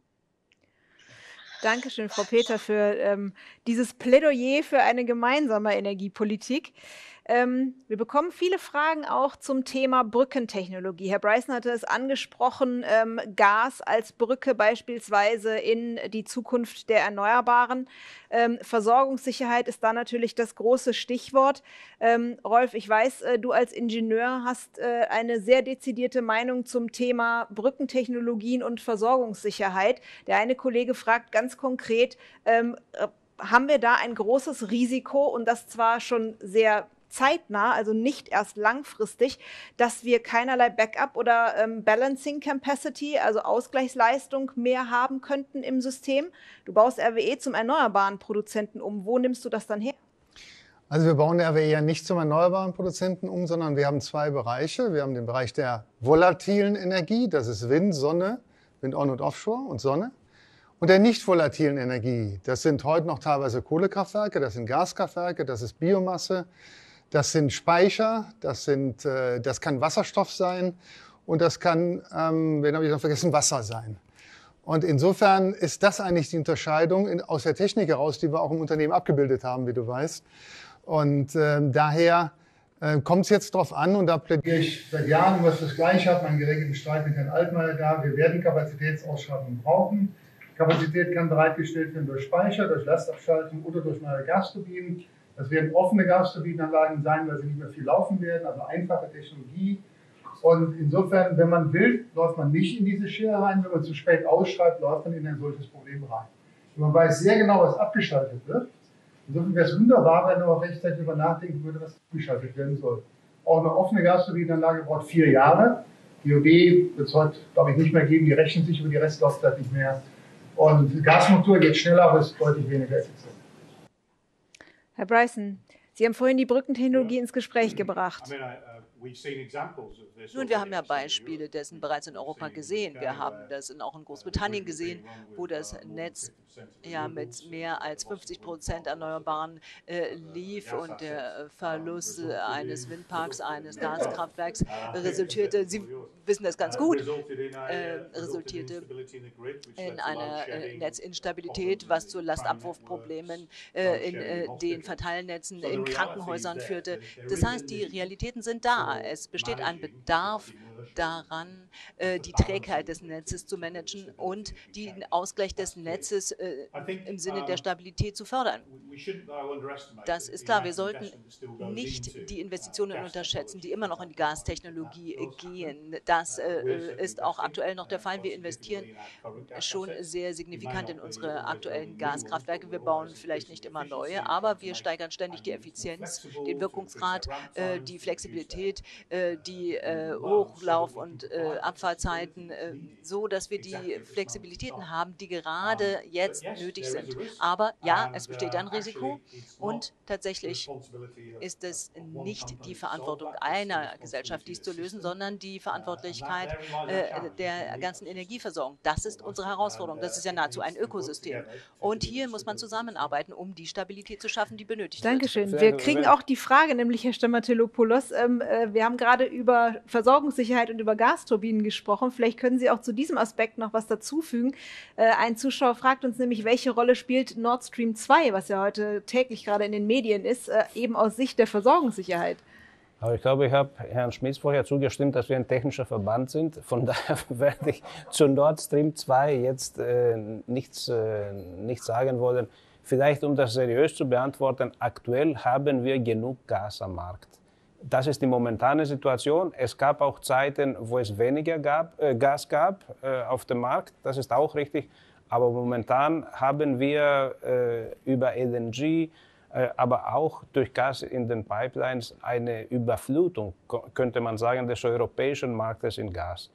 Dankeschön, Frau Peter, für ähm, dieses Plädoyer für eine gemeinsame Energiepolitik. Ähm, wir bekommen viele Fragen auch zum Thema Brückentechnologie. Herr Bryson hatte es angesprochen, ähm, Gas als Brücke beispielsweise in die Zukunft der Erneuerbaren. Ähm, Versorgungssicherheit ist da natürlich das große Stichwort. Ähm, Rolf, ich weiß, äh, du als Ingenieur hast äh, eine sehr dezidierte Meinung zum Thema Brückentechnologien und Versorgungssicherheit. Der eine Kollege fragt ganz konkret, ähm, haben wir da ein großes Risiko, und das zwar schon sehr zeitnah, also nicht erst langfristig, dass wir keinerlei Backup oder ähm, Balancing Capacity, also Ausgleichsleistung mehr haben könnten im System? Du baust R W E zum erneuerbaren Produzenten um. Wo nimmst du das dann her? Also wir bauen R W E ja nicht zum erneuerbaren Produzenten um, sondern wir haben zwei Bereiche. Wir haben den Bereich der volatilen Energie, das ist Wind, Sonne, Wind on und offshore und Sonne. Und der nicht volatilen Energie, das sind heute noch teilweise Kohlekraftwerke, das sind Gaskraftwerke, das ist Biomasse, das sind Speicher, das, sind, äh, das kann Wasserstoff sein und das kann, ähm, wen habe ich noch vergessen, Wasser sein. Und insofern ist das eigentlich die Unterscheidung in, aus der Technik heraus, die wir auch im Unternehmen abgebildet haben, wie du weißt. Und äh, daher äh, kommt es jetzt darauf an, und da plädiere ich seit Jahren, was das Gleiche hat, meinen geregelten Streit mit Herrn Altmaier da, wir werden Kapazitätsausschreibungen brauchen. Kapazität kann bereitgestellt werden durch Speicher, durch Lastabschaltung oder durch neue Gasturbinen. Das werden offene Gasturbinenanlagen sein, weil sie nicht mehr viel laufen werden, also einfache Technologie. Und insofern, wenn man will, läuft man nicht in diese Schere rein. Wenn man zu spät ausschreibt, läuft man in ein solches Problem rein. Und man weiß sehr genau, was abgeschaltet wird. Insofern wäre es wunderbar, wenn man auch rechtzeitig darüber nachdenken würde, was abgeschaltet werden soll. Auch eine offene Gasturbinenanlage braucht vier Jahre. Die O B wird es heute, glaube ich, nicht mehr geben. Die rechnen sich über die Restlaufzeit nicht mehr. Und Gasmotor geht schneller, aber ist deutlich weniger effizient. Herr Bryson, Sie haben vorhin die Brückentechnologie ins Gespräch gebracht. Nun, wir haben ja Beispiele dessen bereits in Europa gesehen. Wir haben das in, auch in Großbritannien gesehen, wo das Netz ja mit mehr als fünfzig Prozent Erneuerbaren äh, lief und der Verlust eines Windparks, eines Gaskraftwerks resultierte, Sie wissen das ganz gut, äh, resultierte in einer äh, Netzinstabilität, was zu Lastabwurfproblemen äh, in äh, den Verteilnetzen in Krankenhäusern führte. Das heißt, die Realitäten sind da. Es besteht ein Bedarf daran, äh, die Trägheit des Netzes zu managen und den Ausgleich des Netzes äh, im Sinne der Stabilität zu fördern. Das ist klar. Wir sollten nicht die Investitionen unterschätzen, die immer noch in die Gastechnologie gehen. Das äh, ist auch aktuell noch der Fall. Wir investieren schon sehr signifikant in unsere aktuellen Gaskraftwerke. Wir bauen vielleicht nicht immer neue, aber wir steigern ständig die Effizienz, den Wirkungsgrad, äh, die Flexibilität, äh, die äh, Hochlauf- und äh, Abfahrtzeiten, äh, so dass wir die Flexibilitäten haben, die gerade jetzt nötig sind. Aber ja, es besteht ein Risiko und tatsächlich ist es nicht die Verantwortung einer Gesellschaft, dies zu lösen, sondern die Verantwortlichkeit äh, der ganzen Energieversorgung. Das ist unsere Herausforderung. Das ist ja nahezu ein Ökosystem. Und hier muss man zusammenarbeiten, um die Stabilität zu schaffen, die benötigt Dankeschön. wird. Wir kriegen auch die Frage, nämlich Herr Stamatelopoulos, ähm, äh, wir haben gerade über Versorgungssicherheit und über Gasturbinen gesprochen. Vielleicht können Sie auch zu diesem Aspekt noch was dazufügen. Äh, ein Zuschauer fragt uns nämlich, welche Rolle spielt Nord Stream zwei, was ja heute täglich gerade in den Medien ist, äh, eben aus Sicht der Versorgungssicherheit? Aber ich glaube, ich habe Herrn Schmitz vorher zugestimmt, dass wir ein technischer Verband sind. Von daher werde ich zu Nord Stream zwei jetzt äh, nichts, äh, nichts sagen wollen. Vielleicht, um das seriös zu beantworten, aktuell haben wir genug Gas am Markt. Das ist die momentane Situation. Es gab auch Zeiten, wo es weniger gab, äh, Gas gab äh, auf dem Markt. Das ist auch richtig. Aber momentan haben wir äh, über L N G, äh, aber auch durch Gas in den Pipelines eine Überflutung, könnte man sagen, des europäischen Marktes in Gas.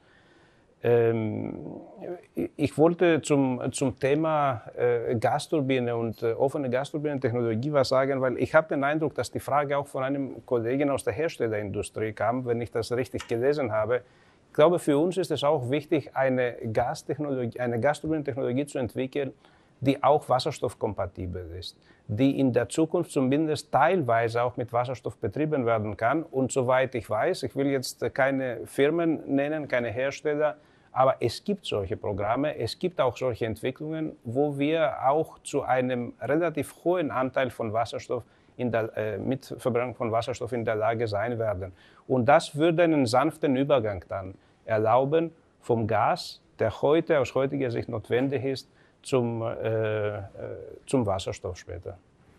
Ähm, ich wollte zum, zum Thema äh, Gasturbine und äh, offene Gasturbinentechnologie was sagen, weil ich habe den Eindruck, dass die Frage auch von einem Kollegen aus der Herstellerindustrie kam, wenn ich das richtig gelesen habe. Ich glaube, für uns ist es auch wichtig, eine Gastechnologie, eine Gasturbinentechnologie zu entwickeln, die auch wasserstoffkompatibel ist, die in der Zukunft zumindest teilweise auch mit Wasserstoff betrieben werden kann. Und soweit ich weiß, ich will jetzt keine Firmen nennen, keine Hersteller, aber es gibt solche Programme, es gibt auch solche Entwicklungen, wo wir auch zu einem relativ hohen Anteil von Wasserstoff in der, äh, mit Verbrennung von Wasserstoff in der Lage sein werden. Und das würde einen sanften Übergang dann erlauben vom Gas, der heute aus heutiger Sicht notwendig ist, zum, äh, äh, zum Wasserstoff später.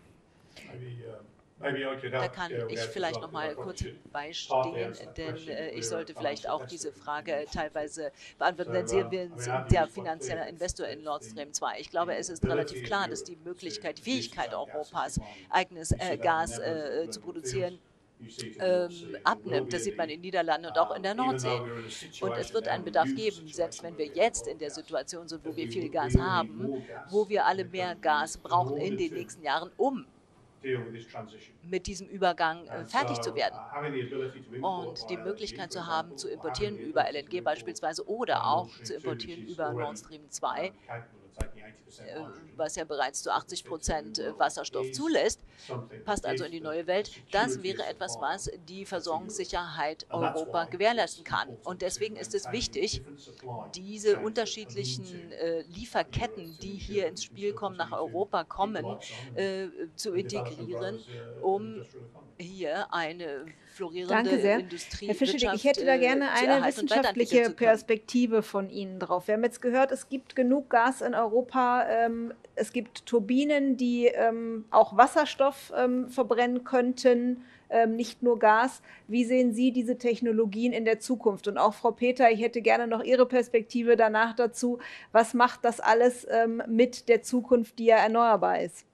Da kann ich vielleicht noch mal kurz beistehen, denn äh, ich sollte vielleicht auch diese Frage teilweise beantworten, denn Sie sind der finanzielle Investor in Nord Stream zwei. Ich glaube, es ist relativ klar, dass die Möglichkeit, die Fähigkeit Europas, eigenes äh, Gas äh, zu produzieren, Ähm, abnimmt. Das sieht man in den Niederlanden und auch in der Nordsee. Und es wird einen Bedarf geben, selbst wenn wir jetzt in der Situation sind, wo wir viel Gas haben, wo wir alle mehr Gas brauchen in den nächsten Jahren, um mit diesem Übergang äh, fertig zu werden. Und die Möglichkeit zu haben, zu importieren über L N G beispielsweise oder auch zu importieren über Nord Stream zwei, was ja bereits zu achtzig Prozent Wasserstoff zulässt, passt also in die neue Welt. Das wäre etwas, was die Versorgungssicherheit Europa gewährleisten kann. Und deswegen ist es wichtig, diese unterschiedlichen äh, Lieferketten, die hier ins Spiel kommen, nach Europa kommen, äh, zu integrieren, um hier eine florierende Danke sehr. Industrie. Herr Fischedick, ich hätte da gerne eine wissenschaftliche Perspektive von Ihnen drauf. Wir haben jetzt gehört, es gibt genug Gas in Europa. Ähm, es gibt Turbinen, die ähm, auch Wasserstoff ähm, verbrennen könnten, ähm, nicht nur Gas. Wie sehen Sie diese Technologien in der Zukunft? Und auch Frau Peter, ich hätte gerne noch Ihre Perspektive danach dazu. Was macht das alles ähm, mit der Zukunft, die ja erneuerbar ist?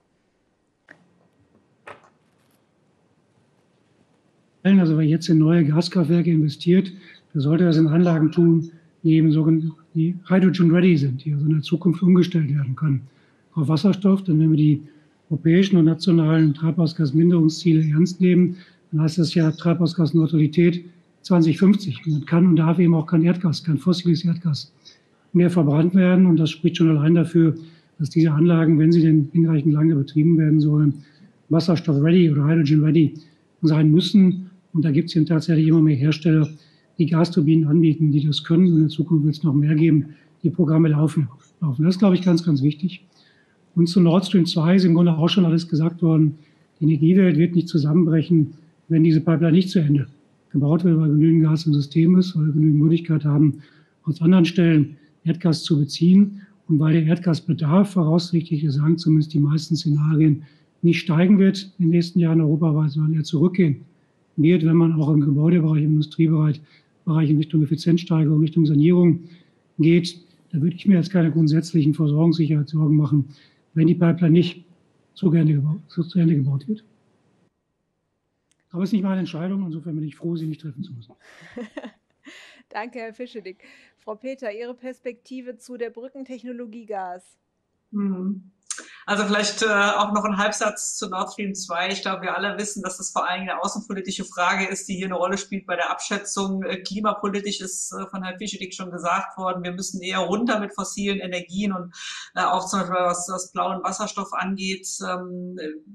Also wer jetzt in neue Gaskraftwerke investiert, der sollte das in Anlagen tun, die eben sogenannte die Hydrogen ready sind, die also in der Zukunft umgestellt werden können auf Wasserstoff. Denn wenn wir die europäischen und nationalen Treibhausgasminderungsziele ernst nehmen, dann heißt das ja Treibhausgasneutralität zwanzig fünfzig. Und dann kann und darf eben auch kein Erdgas, kein fossiles Erdgas mehr verbrannt werden. Und das spricht schon allein dafür, dass diese Anlagen, wenn sie denn hinreichend lange betrieben werden sollen, Wasserstoff ready oder Hydrogen ready sein müssen. Und da gibt es eben tatsächlich immer mehr Hersteller, die Gasturbinen anbieten, die das können. Und in Zukunft wird es noch mehr geben. Die Programme laufen. laufen. Das ist, glaube ich, ganz, ganz wichtig. Und zu Nord Stream zwei ist im Grunde auch schon alles gesagt worden. Die Energiewelt wird nicht zusammenbrechen, wenn diese Pipeline nicht zu Ende gebaut wird, weil genügend Gas im System ist, weil wir genügend Möglichkeit haben, aus anderen Stellen Erdgas zu beziehen. Und weil der Erdgasbedarf voraussichtlich, wir sagen zumindest die meisten Szenarien, nicht steigen wird in den nächsten Jahren europaweit, sondern eher zurückgehen wird, wenn man auch im Gebäudebereich, im Industriebereich Bereich in Richtung Effizienzsteigerung, Richtung Sanierung geht. Da würde ich mir jetzt keine grundsätzlichen Versorgungssicherheitssorgen machen, wenn die Pipeline nicht so gerne gebaut, so zu Ende gebaut wird. Aber es ist nicht meine Entscheidung, insofern bin ich froh, sie nicht treffen zu müssen. Danke, Herr Fischedick. Frau Peter, Ihre Perspektive zu der Brückentechnologie Gas. Mhm. Also vielleicht äh, auch noch ein Halbsatz zu Nord Stream zwei. Ich glaube, wir alle wissen, dass das vor allem eine außenpolitische Frage ist, die hier eine Rolle spielt bei der Abschätzung. Äh, klimapolitisch ist äh, von Herrn Fischedick schon gesagt worden, wir müssen eher runter mit fossilen Energien und äh, auch zum Beispiel was, was blauen Wasserstoff angeht. Ähm,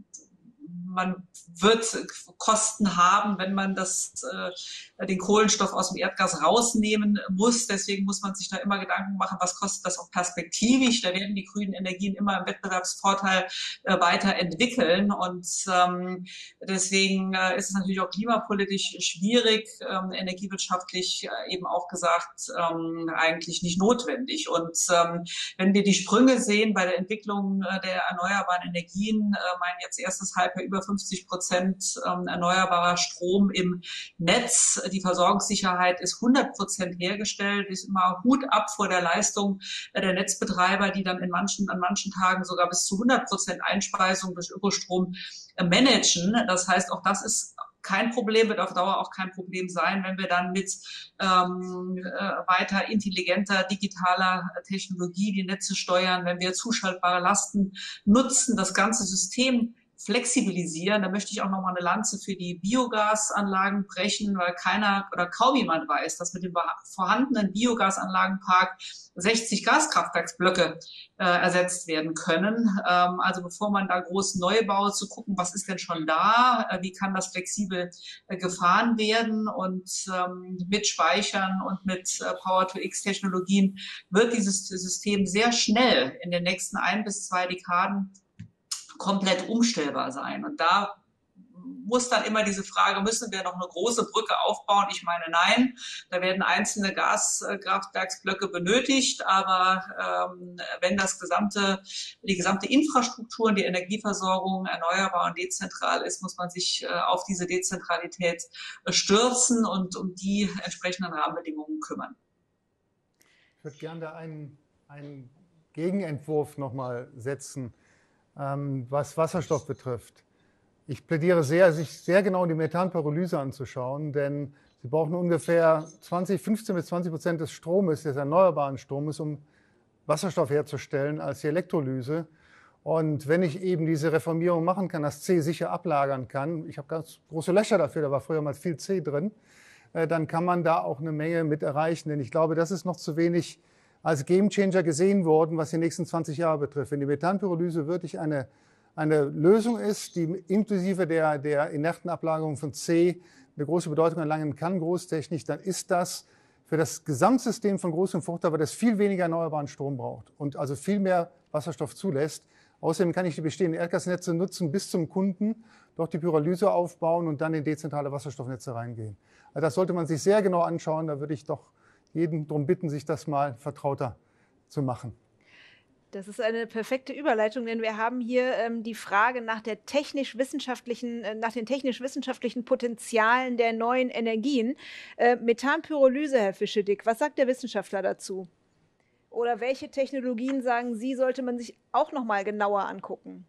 man wird Kosten haben, wenn man das, äh, den Kohlenstoff aus dem Erdgas rausnehmen muss. Deswegen muss man sich da immer Gedanken machen, was kostet das auch perspektivisch. Da werden die grünen Energien immer im Wettbewerbsvorteil äh, weiterentwickeln. Und ähm, deswegen äh, ist es natürlich auch klimapolitisch schwierig, ähm, energiewirtschaftlich äh, eben auch gesagt, ähm, eigentlich nicht notwendig. Und ähm, wenn wir die Sprünge sehen bei der Entwicklung äh, der erneuerbaren Energien, äh, mein jetzt erstes Halbjahr über fünfzig Prozent ähm, erneuerbarer Strom im Netz. Die Versorgungssicherheit ist hundert Prozent hergestellt, ist immer Hut ab vor der Leistung äh, der Netzbetreiber, die dann in manchen, an manchen Tagen sogar bis zu hundert Prozent Einspeisung durch Ökostrom äh, managen. Das heißt, auch das ist kein Problem, wird auf Dauer auch kein Problem sein, wenn wir dann mit ähm, äh, weiter intelligenter, digitaler Technologie die Netze steuern, wenn wir zuschaltbare Lasten nutzen, das ganze System flexibilisieren. Da möchte ich auch nochmal eine Lanze für die Biogasanlagen brechen, weil keiner oder kaum jemand weiß, dass mit dem vorhandenen Biogasanlagenpark sechzig Gaskraftwerksblöcke äh, ersetzt werden können. Ähm, also bevor man da groß neu baut, zu gucken, was ist denn schon da, äh, wie kann das flexibel äh, gefahren werden, und ähm, mit Speichern und mit äh, Power-to-X-Technologien wird dieses System sehr schnell in den nächsten ein bis zwei Dekaden komplett umstellbar sein. Und da muss dann immer diese Frage, müssen wir noch eine große Brücke aufbauen? Ich meine, nein, da werden einzelne Gaskraftwerksblöcke benötigt, aber ähm, wenn das gesamte, die gesamte Infrastruktur und die Energieversorgung erneuerbar und dezentral ist, muss man sich äh, auf diese Dezentralität äh, stürzen und um die entsprechenden Rahmenbedingungen kümmern. Ich würde gerne da einen, einen Gegenentwurf nochmal setzen, ähm, was Wasserstoff betrifft. Ich plädiere sehr, sich sehr genau die Methanpyrolyse anzuschauen, denn Sie brauchen ungefähr zwanzig, fünfzehn bis zwanzig Prozent des Stromes, des erneuerbaren Stromes, um Wasserstoff herzustellen als die Elektrolyse. Und wenn ich eben diese Reformierung machen kann, das C sicher ablagern kann, ich habe ganz große Löcher dafür, da war früher mal viel C drin, äh, dann kann man da auch eine Menge mit erreichen. Denn ich glaube, das ist noch zu wenig als Gamechanger gesehen worden, was die nächsten zwanzig Jahre betrifft. Wenn die Methanpyrolyse wirklich eine eine Lösung ist, die inklusive der, der inerten Ablagerung von C eine große Bedeutung erlangen kann, großtechnisch, dann ist das für das Gesamtsystem von Groß- und Fruchtwasser, das viel weniger erneuerbaren Strom braucht und also viel mehr Wasserstoff zulässt. Außerdem kann ich die bestehenden Erdgasnetze nutzen bis zum Kunden, dort die Pyrolyse aufbauen und dann in dezentrale Wasserstoffnetze reingehen. Also das sollte man sich sehr genau anschauen. Da würde ich doch jeden darum bitten, sich das mal vertrauter zu machen. Das ist eine perfekte Überleitung, denn wir haben hier ähm, die Frage nach, der technisch-wissenschaftlichen, äh, nach den technisch-wissenschaftlichen Potenzialen der neuen Energien. Äh, Methanpyrolyse, Herr Fischedick, was sagt der Wissenschaftler dazu? Oder welche Technologien, sagen Sie, sollte man sich auch noch mal genauer angucken?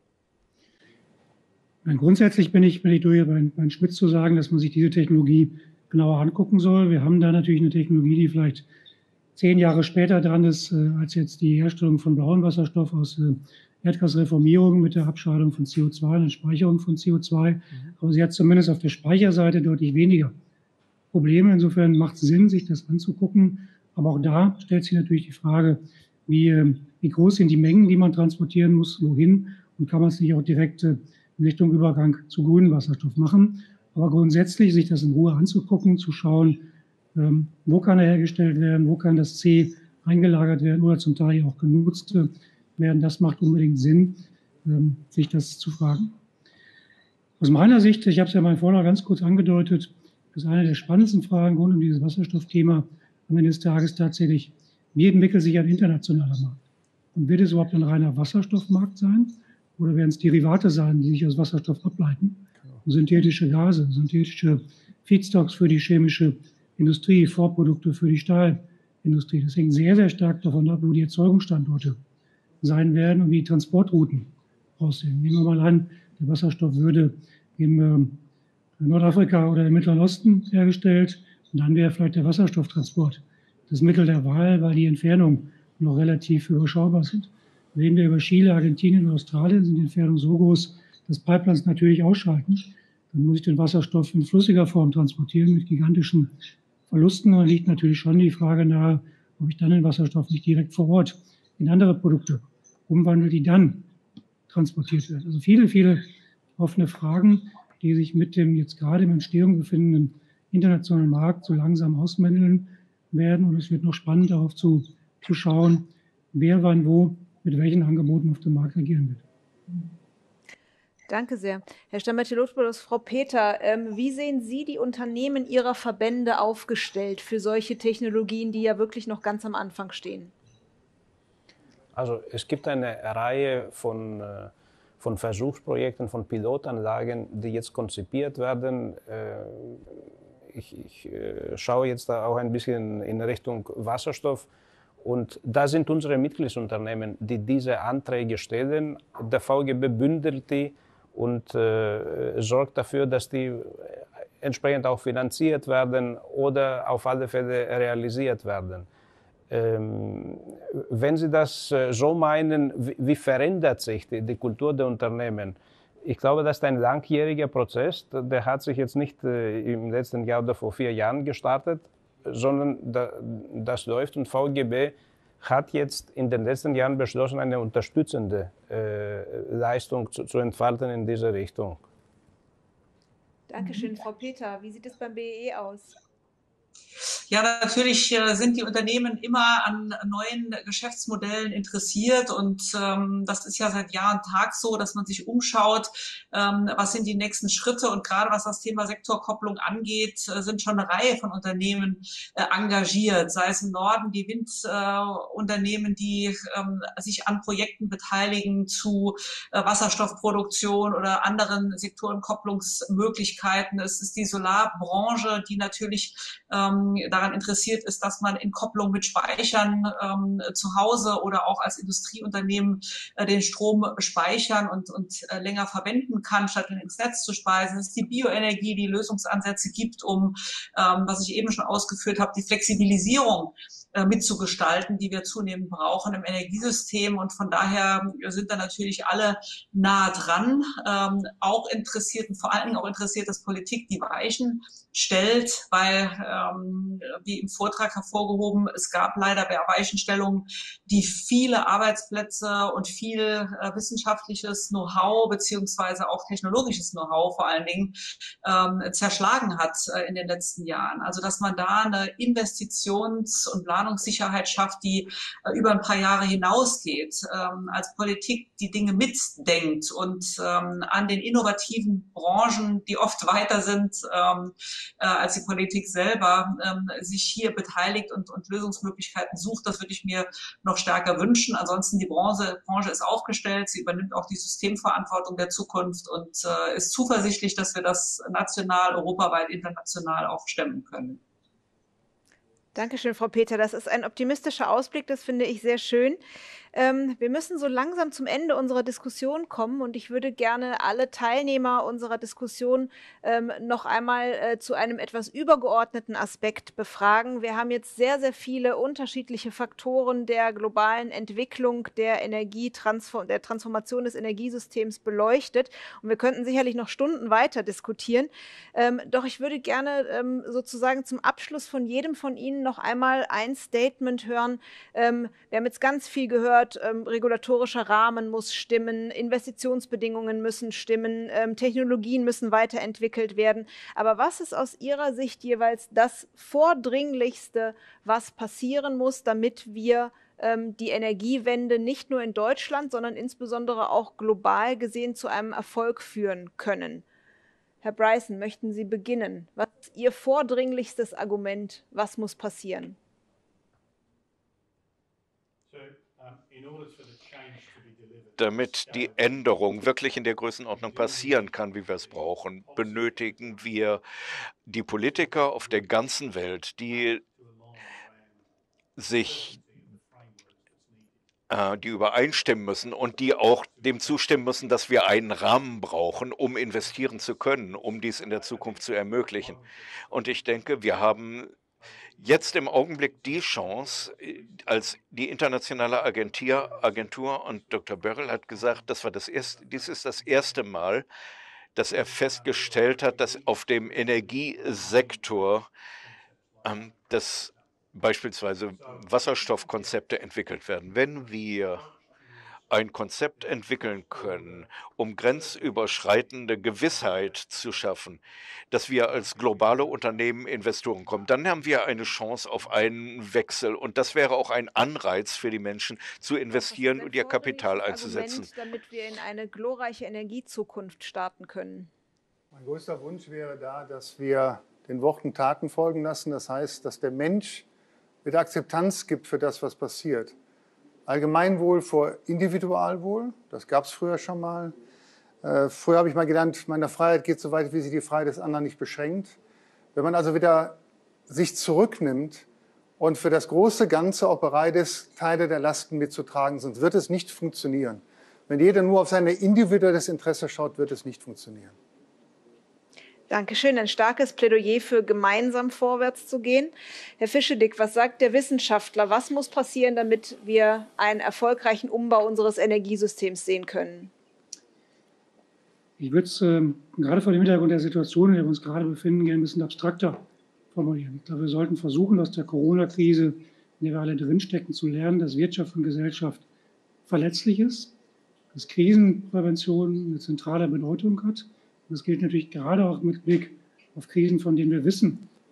Grundsätzlich bin ich, bin ich durch bei Herrn Schmitz zu sagen, dass man sich diese Technologie genauer angucken soll. Wir haben da natürlich eine Technologie, die vielleicht zehn Jahre später dran ist, äh, als jetzt die Herstellung von blauem Wasserstoff aus äh, Erdgasreformierung mit der Abscheidung von C O zwei und der Speicherung von C O zwei. Mhm. Aber sie hat zumindest auf der Speicherseite deutlich weniger Probleme. Insofern macht es Sinn, sich das anzugucken. Aber auch da stellt sich natürlich die Frage, wie, äh, wie groß sind die Mengen, die man transportieren muss, wohin, und kann man es nicht auch direkt äh, in Richtung Übergang zu grünem Wasserstoff machen. Aber grundsätzlich sich das in Ruhe anzugucken, zu schauen, Ähm, wo kann er hergestellt werden, wo kann das C eingelagert werden oder zum Teil auch genutzt werden. Das macht unbedingt Sinn, ähm, sich das zu fragen. Aus meiner Sicht, ich habe es ja mal vorher ganz kurz angedeutet, ist eine der spannendsten Fragen rund um dieses Wasserstoffthema am Ende des Tages tatsächlich, wie entwickelt sich ein internationaler Markt? Und wird es überhaupt ein reiner Wasserstoffmarkt sein oder werden es Derivate sein, die sich aus Wasserstoff ableiten? Synthetische Gase, synthetische Feedstocks für die chemische Industrie, Vorprodukte für die Stahlindustrie. Das hängt sehr, sehr stark davon ab, wo die Erzeugungsstandorte sein werden und wie die Transportrouten aussehen. Nehmen wir mal an, der Wasserstoff würde im äh, Nordafrika oder im Mittleren Osten hergestellt und dann wäre vielleicht der Wasserstofftransport das Mittel der Wahl, weil die Entfernungen noch relativ überschaubar sind. Reden wir über Chile, Argentinien und Australien, sind die Entfernungen so groß, dass Pipelines natürlich ausschalten. Dann muss ich den Wasserstoff in flüssiger Form transportieren mit gigantischen Verlusten. Und da liegt natürlich schon die Frage nahe, ob ich dann den Wasserstoff nicht direkt vor Ort in andere Produkte umwandle, die dann transportiert werden. Also viele, viele offene Fragen, die sich mit dem jetzt gerade im Entstehung befindenden internationalen Markt so langsam ausmänteln werden. Und es wird noch spannend, darauf zu, zu schauen, wer wann wo mit welchen Angeboten auf dem Markt agieren wird. Danke sehr. Herr Stamattilopoulos, Frau Peter, ähm, wie sehen Sie die Unternehmen Ihrer Verbände aufgestellt für solche Technologien, die ja wirklich noch ganz am Anfang stehen? Also es gibt eine Reihe von, äh, von Versuchsprojekten, von Pilotanlagen, die jetzt konzipiert werden. Äh, ich ich äh, schaue jetzt da auch ein bisschen in Richtung Wasserstoff. Und da sind unsere Mitgliedsunternehmen, die diese Anträge stellen. Der V G B bündelt die und äh, sorgt dafür, dass die entsprechend auch finanziert werden oder auf alle Fälle realisiert werden. Ähm, wenn Sie das äh, so meinen, wie, wie verändert sich die, die Kultur der Unternehmen? Ich glaube, das ist ein langjähriger Prozess. Der hat sich jetzt nicht äh, im letzten Jahr oder vor vier Jahren gestartet, sondern da, das läuft, und V G B hat jetzt in den letzten Jahren beschlossen, eine unterstützende äh, Leistung zu, zu entfalten in diese Richtung. Dankeschön, Frau Peter. Wie sieht es beim B E E aus? Ja, natürlich äh, sind die Unternehmen immer an neuen Geschäftsmodellen interessiert und ähm, das ist ja seit Jahr und Tag so, dass man sich umschaut, ähm, was sind die nächsten Schritte und gerade was das Thema Sektorkopplung angeht, äh, sind schon eine Reihe von Unternehmen äh, engagiert, sei es im Norden die Windunternehmen, äh, die ähm, sich an Projekten beteiligen zu äh, Wasserstoffproduktion oder anderen Sektorenkopplungsmöglichkeiten. Es ist die Solarbranche, die natürlich ähm, daran interessiert ist, dass man in Kopplung mit Speichern ähm, zu Hause oder auch als Industrieunternehmen äh, den Strom speichern und, und äh, länger verwenden kann, statt ihn ins Netz zu speisen. Es ist die Bioenergie, die Lösungsansätze gibt, um, ähm, was ich eben schon ausgeführt habe, die Flexibilisierung äh, mitzugestalten, die wir zunehmend brauchen im Energiesystem. Und von daher sind da natürlich alle nah dran. Ähm, auch interessiert, und vor allen Dingen auch interessiert, dass Politik die Weichen stellt, weil, ähm, wie im Vortrag hervorgehoben, es gab leider bei Weichenstellungen, die viele Arbeitsplätze und viel äh, wissenschaftliches Know-how beziehungsweise auch technologisches Know-how vor allen Dingen ähm, zerschlagen hat äh, in den letzten Jahren. Also dass man da eine Investitions- und Planungssicherheit schafft, die äh, über ein paar Jahre hinausgeht, ähm, als Politik die Dinge mitdenkt und ähm, an den innovativen Branchen, die oft weiter sind, ähm, äh, als die Politik selber, ähm, sich hier beteiligt und, und Lösungsmöglichkeiten sucht. Das würde ich mir noch stärker wünschen. Ansonsten die Branche, Branche ist aufgestellt. Sie übernimmt auch die Systemverantwortung der Zukunft und äh, ist zuversichtlich, dass wir das national, europaweit, international auch stemmen können. Dankeschön, Frau Peter. Das ist ein optimistischer Ausblick. Das finde ich sehr schön. Ähm, wir müssen so langsam zum Ende unserer Diskussion kommen und ich würde gerne alle Teilnehmer unserer Diskussion ähm, noch einmal äh, zu einem etwas übergeordneten Aspekt befragen. Wir haben jetzt sehr, sehr viele unterschiedliche Faktoren der globalen Entwicklung der Energietransform- der Transformation des Energiesystems beleuchtet und wir könnten sicherlich noch Stunden weiter diskutieren. Ähm, doch ich würde gerne ähm, sozusagen zum Abschluss von jedem von Ihnen noch einmal ein Statement hören. Ähm, wir haben jetzt ganz viel gehört, Ähm, regulatorischer Rahmen muss stimmen, Investitionsbedingungen müssen stimmen, ähm, Technologien müssen weiterentwickelt werden. Aber was ist aus Ihrer Sicht jeweils das Vordringlichste, was passieren muss, damit wir ähm, die Energiewende nicht nur in Deutschland, sondern insbesondere auch global gesehen zu einem Erfolg führen können? Herr Bryson, möchten Sie beginnen? Was ist Ihr vordringlichstes Argument? Was muss passieren? Damit die Änderung wirklich in der Größenordnung passieren kann, wie wir es brauchen, benötigen wir die Politiker auf der ganzen Welt, die sich äh, die übereinstimmen müssen und die auch dem zustimmen müssen, dass wir einen Rahmen brauchen, um investieren zu können, um dies in der Zukunft zu ermöglichen. Und ich denke, wir haben jetzt im Augenblick die Chance, als die internationale Agentur, Agentur und Doktor Börrell hat gesagt, das war das erste, dies ist das erste Mal, dass er festgestellt hat, dass auf dem Energiesektor ähm, dass beispielsweise Wasserstoffkonzepte entwickelt werden. Wenn wir ein Konzept entwickeln können, um grenzüberschreitende Gewissheit zu schaffen, dass wir als globale Unternehmen Investoren kommen, dann haben wir eine Chance auf einen Wechsel. Und das wäre auch ein Anreiz für die Menschen, zu investieren und ihr Kapital einzusetzen. Argument, damit wir in eine glorreiche Energiezukunft starten können. Mein größter Wunsch wäre da, dass wir den Worten Taten folgen lassen. Das heißt, dass der Mensch mit Akzeptanz gibt für das, was passiert. Allgemeinwohl vor Individualwohl, das gab es früher schon mal. Äh, früher habe ich mal gelernt, meine Freiheit geht so weit, wie sie die Freiheit des anderen nicht beschränkt. Wenn man also wieder sich zurücknimmt und für das große Ganze auch bereit ist, Teile der Lasten mitzutragen, sonst wird es nicht funktionieren. Wenn jeder nur auf sein individuelles Interesse schaut, wird es nicht funktionieren. Dankeschön. Ein starkes Plädoyer für gemeinsam vorwärts zu gehen. Herr Fischedick, was sagt der Wissenschaftler? Was muss passieren, damit wir einen erfolgreichen Umbau unseres Energiesystems sehen können? Ich würde es äh, gerade vor dem Hintergrund der Situation, in der wir uns gerade befinden, gerne ein bisschen abstrakter formulieren. Ich glaube, wir sollten versuchen, aus der Corona-Krise, in der wir alle drinstecken, zu lernen, dass Wirtschaft und Gesellschaft verletzlich ist, dass Krisenprävention eine zentrale Bedeutung hat. Das gilt natürlich gerade auch mit Blick auf Krisen, von denen wir wissen,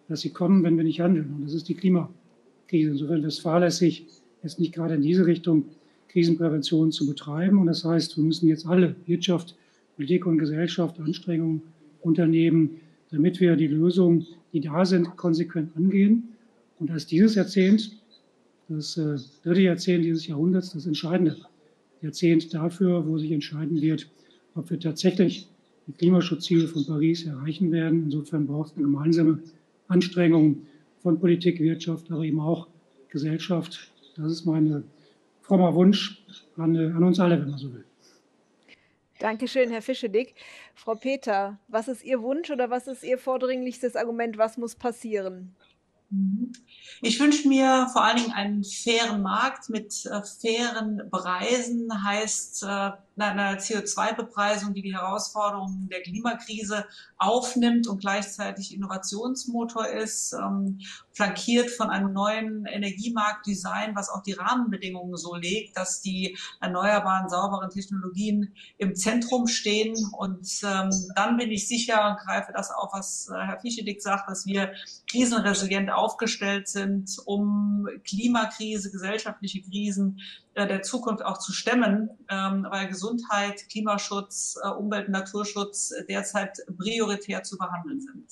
dass sie kommen, wenn wir nicht handeln. Und das ist die Klimakrise. Insofern ist es fahrlässig, jetzt nicht gerade in diese Richtung Krisenprävention zu betreiben. Und das heißt, wir müssen jetzt alle, Wirtschaft, Politik und Gesellschaft, Anstrengungen unternehmen, damit wir die Lösungen, die da sind, konsequent angehen. Und da ist dieses Jahrzehnt, das äh, dritte Jahrzehnt dieses Jahrhunderts, das entscheidende Jahrzehnt dafür, wo sich entscheiden wird, ob wir tatsächlich die Klimaschutzziele von Paris erreichen werden. Insofern braucht es eine gemeinsame Anstrengung von Politik, Wirtschaft, aber eben auch Gesellschaft. Das ist mein frommer Wunsch an, an uns alle, wenn man so will. Dankeschön, Herr Fischedick. Frau Peter, was ist Ihr Wunsch oder was ist Ihr vordringlichstes Argument? Was muss passieren? Ich wünsche mir vor allen Dingen einen fairen Markt mit äh, fairen Preisen, heißt äh, einer C O zwei Bepreisung, die die Herausforderungen der Klimakrise aufnimmt und gleichzeitig Innovationsmotor ist, ähm, flankiert von einem neuen Energiemarktdesign, was auch die Rahmenbedingungen so legt, dass die erneuerbaren, sauberen Technologien im Zentrum stehen. Und ähm, dann bin ich sicher und greife das auf, was äh, Herr Fischedick sagt, dass wir krisenresilient aufgestellt sind, um Klimakrise, gesellschaftliche Krisen äh, der Zukunft auch zu stemmen, ähm, weil Gesundheit, Klimaschutz, äh, Umwelt- und Naturschutz äh, derzeit prioritär zu behandeln sind.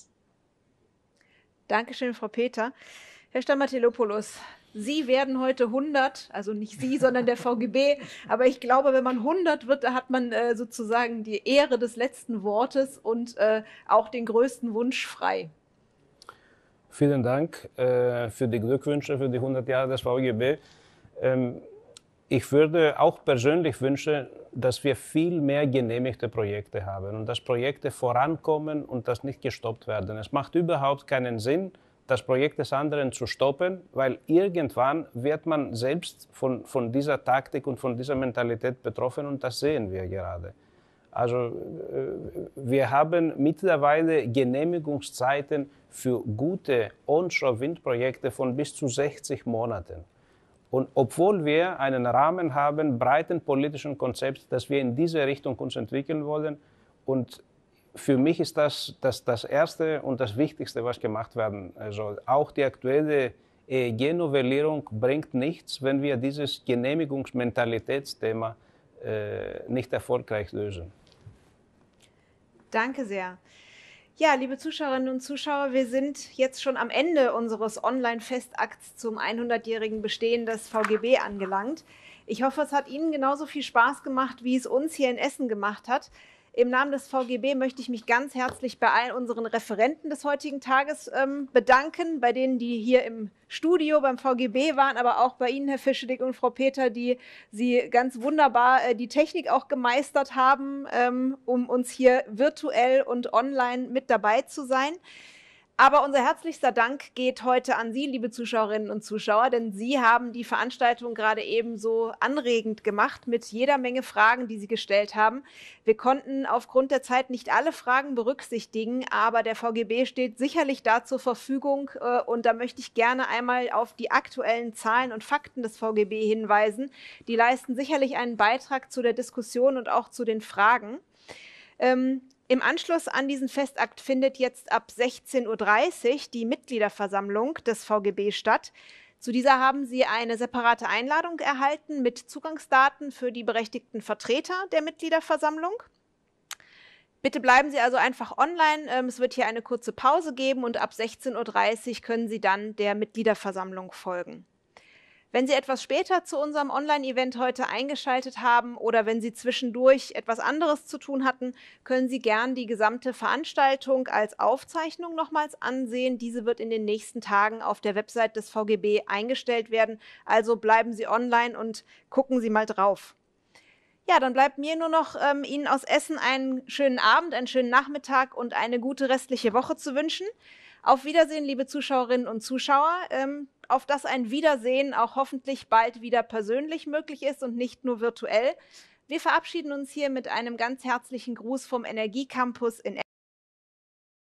Dankeschön, Frau Peter. Herr Stamatelopoulos, Sie werden heute hundert, also nicht Sie, sondern der V G B. Aber ich glaube, wenn man hundert wird, da hat man äh, sozusagen die Ehre des letzten Wortes und äh, auch den größten Wunsch frei. Vielen Dank äh, für die Glückwünsche für die hundert Jahre des V G B. Ähm, ich würde auch persönlich wünschen, dass wir viel mehr genehmigte Projekte haben und dass Projekte vorankommen und dass nicht gestoppt werden. Es macht überhaupt keinen Sinn, das Projekt des anderen zu stoppen, weil irgendwann wird man selbst von, von dieser Taktik und von dieser Mentalität betroffen und das sehen wir gerade. Also wir haben mittlerweile Genehmigungszeiten für gute Onshore-Windprojekte von bis zu sechzig Monaten. Und obwohl wir einen Rahmen haben, breiten politischen Konzepts, dass wir in diese Richtung uns entwickeln wollen. Und für mich ist das, das das Erste und das Wichtigste, was gemacht werden soll. Auch die aktuelle E E G-Novellierung bringt nichts, wenn wir dieses Genehmigungsmentalitätsthema äh, nicht erfolgreich lösen. Danke sehr. Ja, liebe Zuschauerinnen und Zuschauer, wir sind jetzt schon am Ende unseres Online-Festakts zum hundertjährigen Bestehen des V G B angelangt. Ich hoffe, es hat Ihnen genauso viel Spaß gemacht, wie es uns hier in Essen gemacht hat. Im Namen des V G B möchte ich mich ganz herzlich bei allen unseren Referenten des heutigen Tages ähm, bedanken, bei denen, die hier im Studio beim V G B waren, aber auch bei Ihnen, Herr Fischedick und Frau Peter, die Sie ganz wunderbar äh, die Technik auch gemeistert haben, ähm, um uns hier virtuell und online mit dabei zu sein. Aber unser herzlichster Dank geht heute an Sie, liebe Zuschauerinnen und Zuschauer, denn Sie haben die Veranstaltung gerade eben so anregend gemacht mit jeder Menge Fragen, die Sie gestellt haben. Wir konnten aufgrund der Zeit nicht alle Fragen berücksichtigen, aber der V G B steht sicherlich da zur Verfügung und da möchte ich gerne einmal auf die aktuellen Zahlen und Fakten des V G B hinweisen. Die leisten sicherlich einen Beitrag zu der Diskussion und auch zu den Fragen. Ähm, Im Anschluss an diesen Festakt findet jetzt ab sechzehn Uhr dreißig die Mitgliederversammlung des V G B statt. Zu dieser haben Sie eine separate Einladung erhalten mit Zugangsdaten für die berechtigten Vertreter der Mitgliederversammlung. Bitte bleiben Sie also einfach online. Es wird hier eine kurze Pause geben und ab sechzehn Uhr dreißig können Sie dann der Mitgliederversammlung folgen. Wenn Sie etwas später zu unserem Online-Event heute eingeschaltet haben oder wenn Sie zwischendurch etwas anderes zu tun hatten, können Sie gern die gesamte Veranstaltung als Aufzeichnung nochmals ansehen. Diese wird in den nächsten Tagen auf der Website des V G B eingestellt werden. Also bleiben Sie online und gucken Sie mal drauf. Ja, dann bleibt mir nur noch, ähm, Ihnen aus Essen einen schönen Abend, einen schönen Nachmittag und eine gute restliche Woche zu wünschen. Auf Wiedersehen, liebe Zuschauerinnen und Zuschauer, ähm, auf dass ein Wiedersehen auch hoffentlich bald wieder persönlich möglich ist und nicht nur virtuell. Wir verabschieden uns hier mit einem ganz herzlichen Gruß vom Energiecampus in Essen.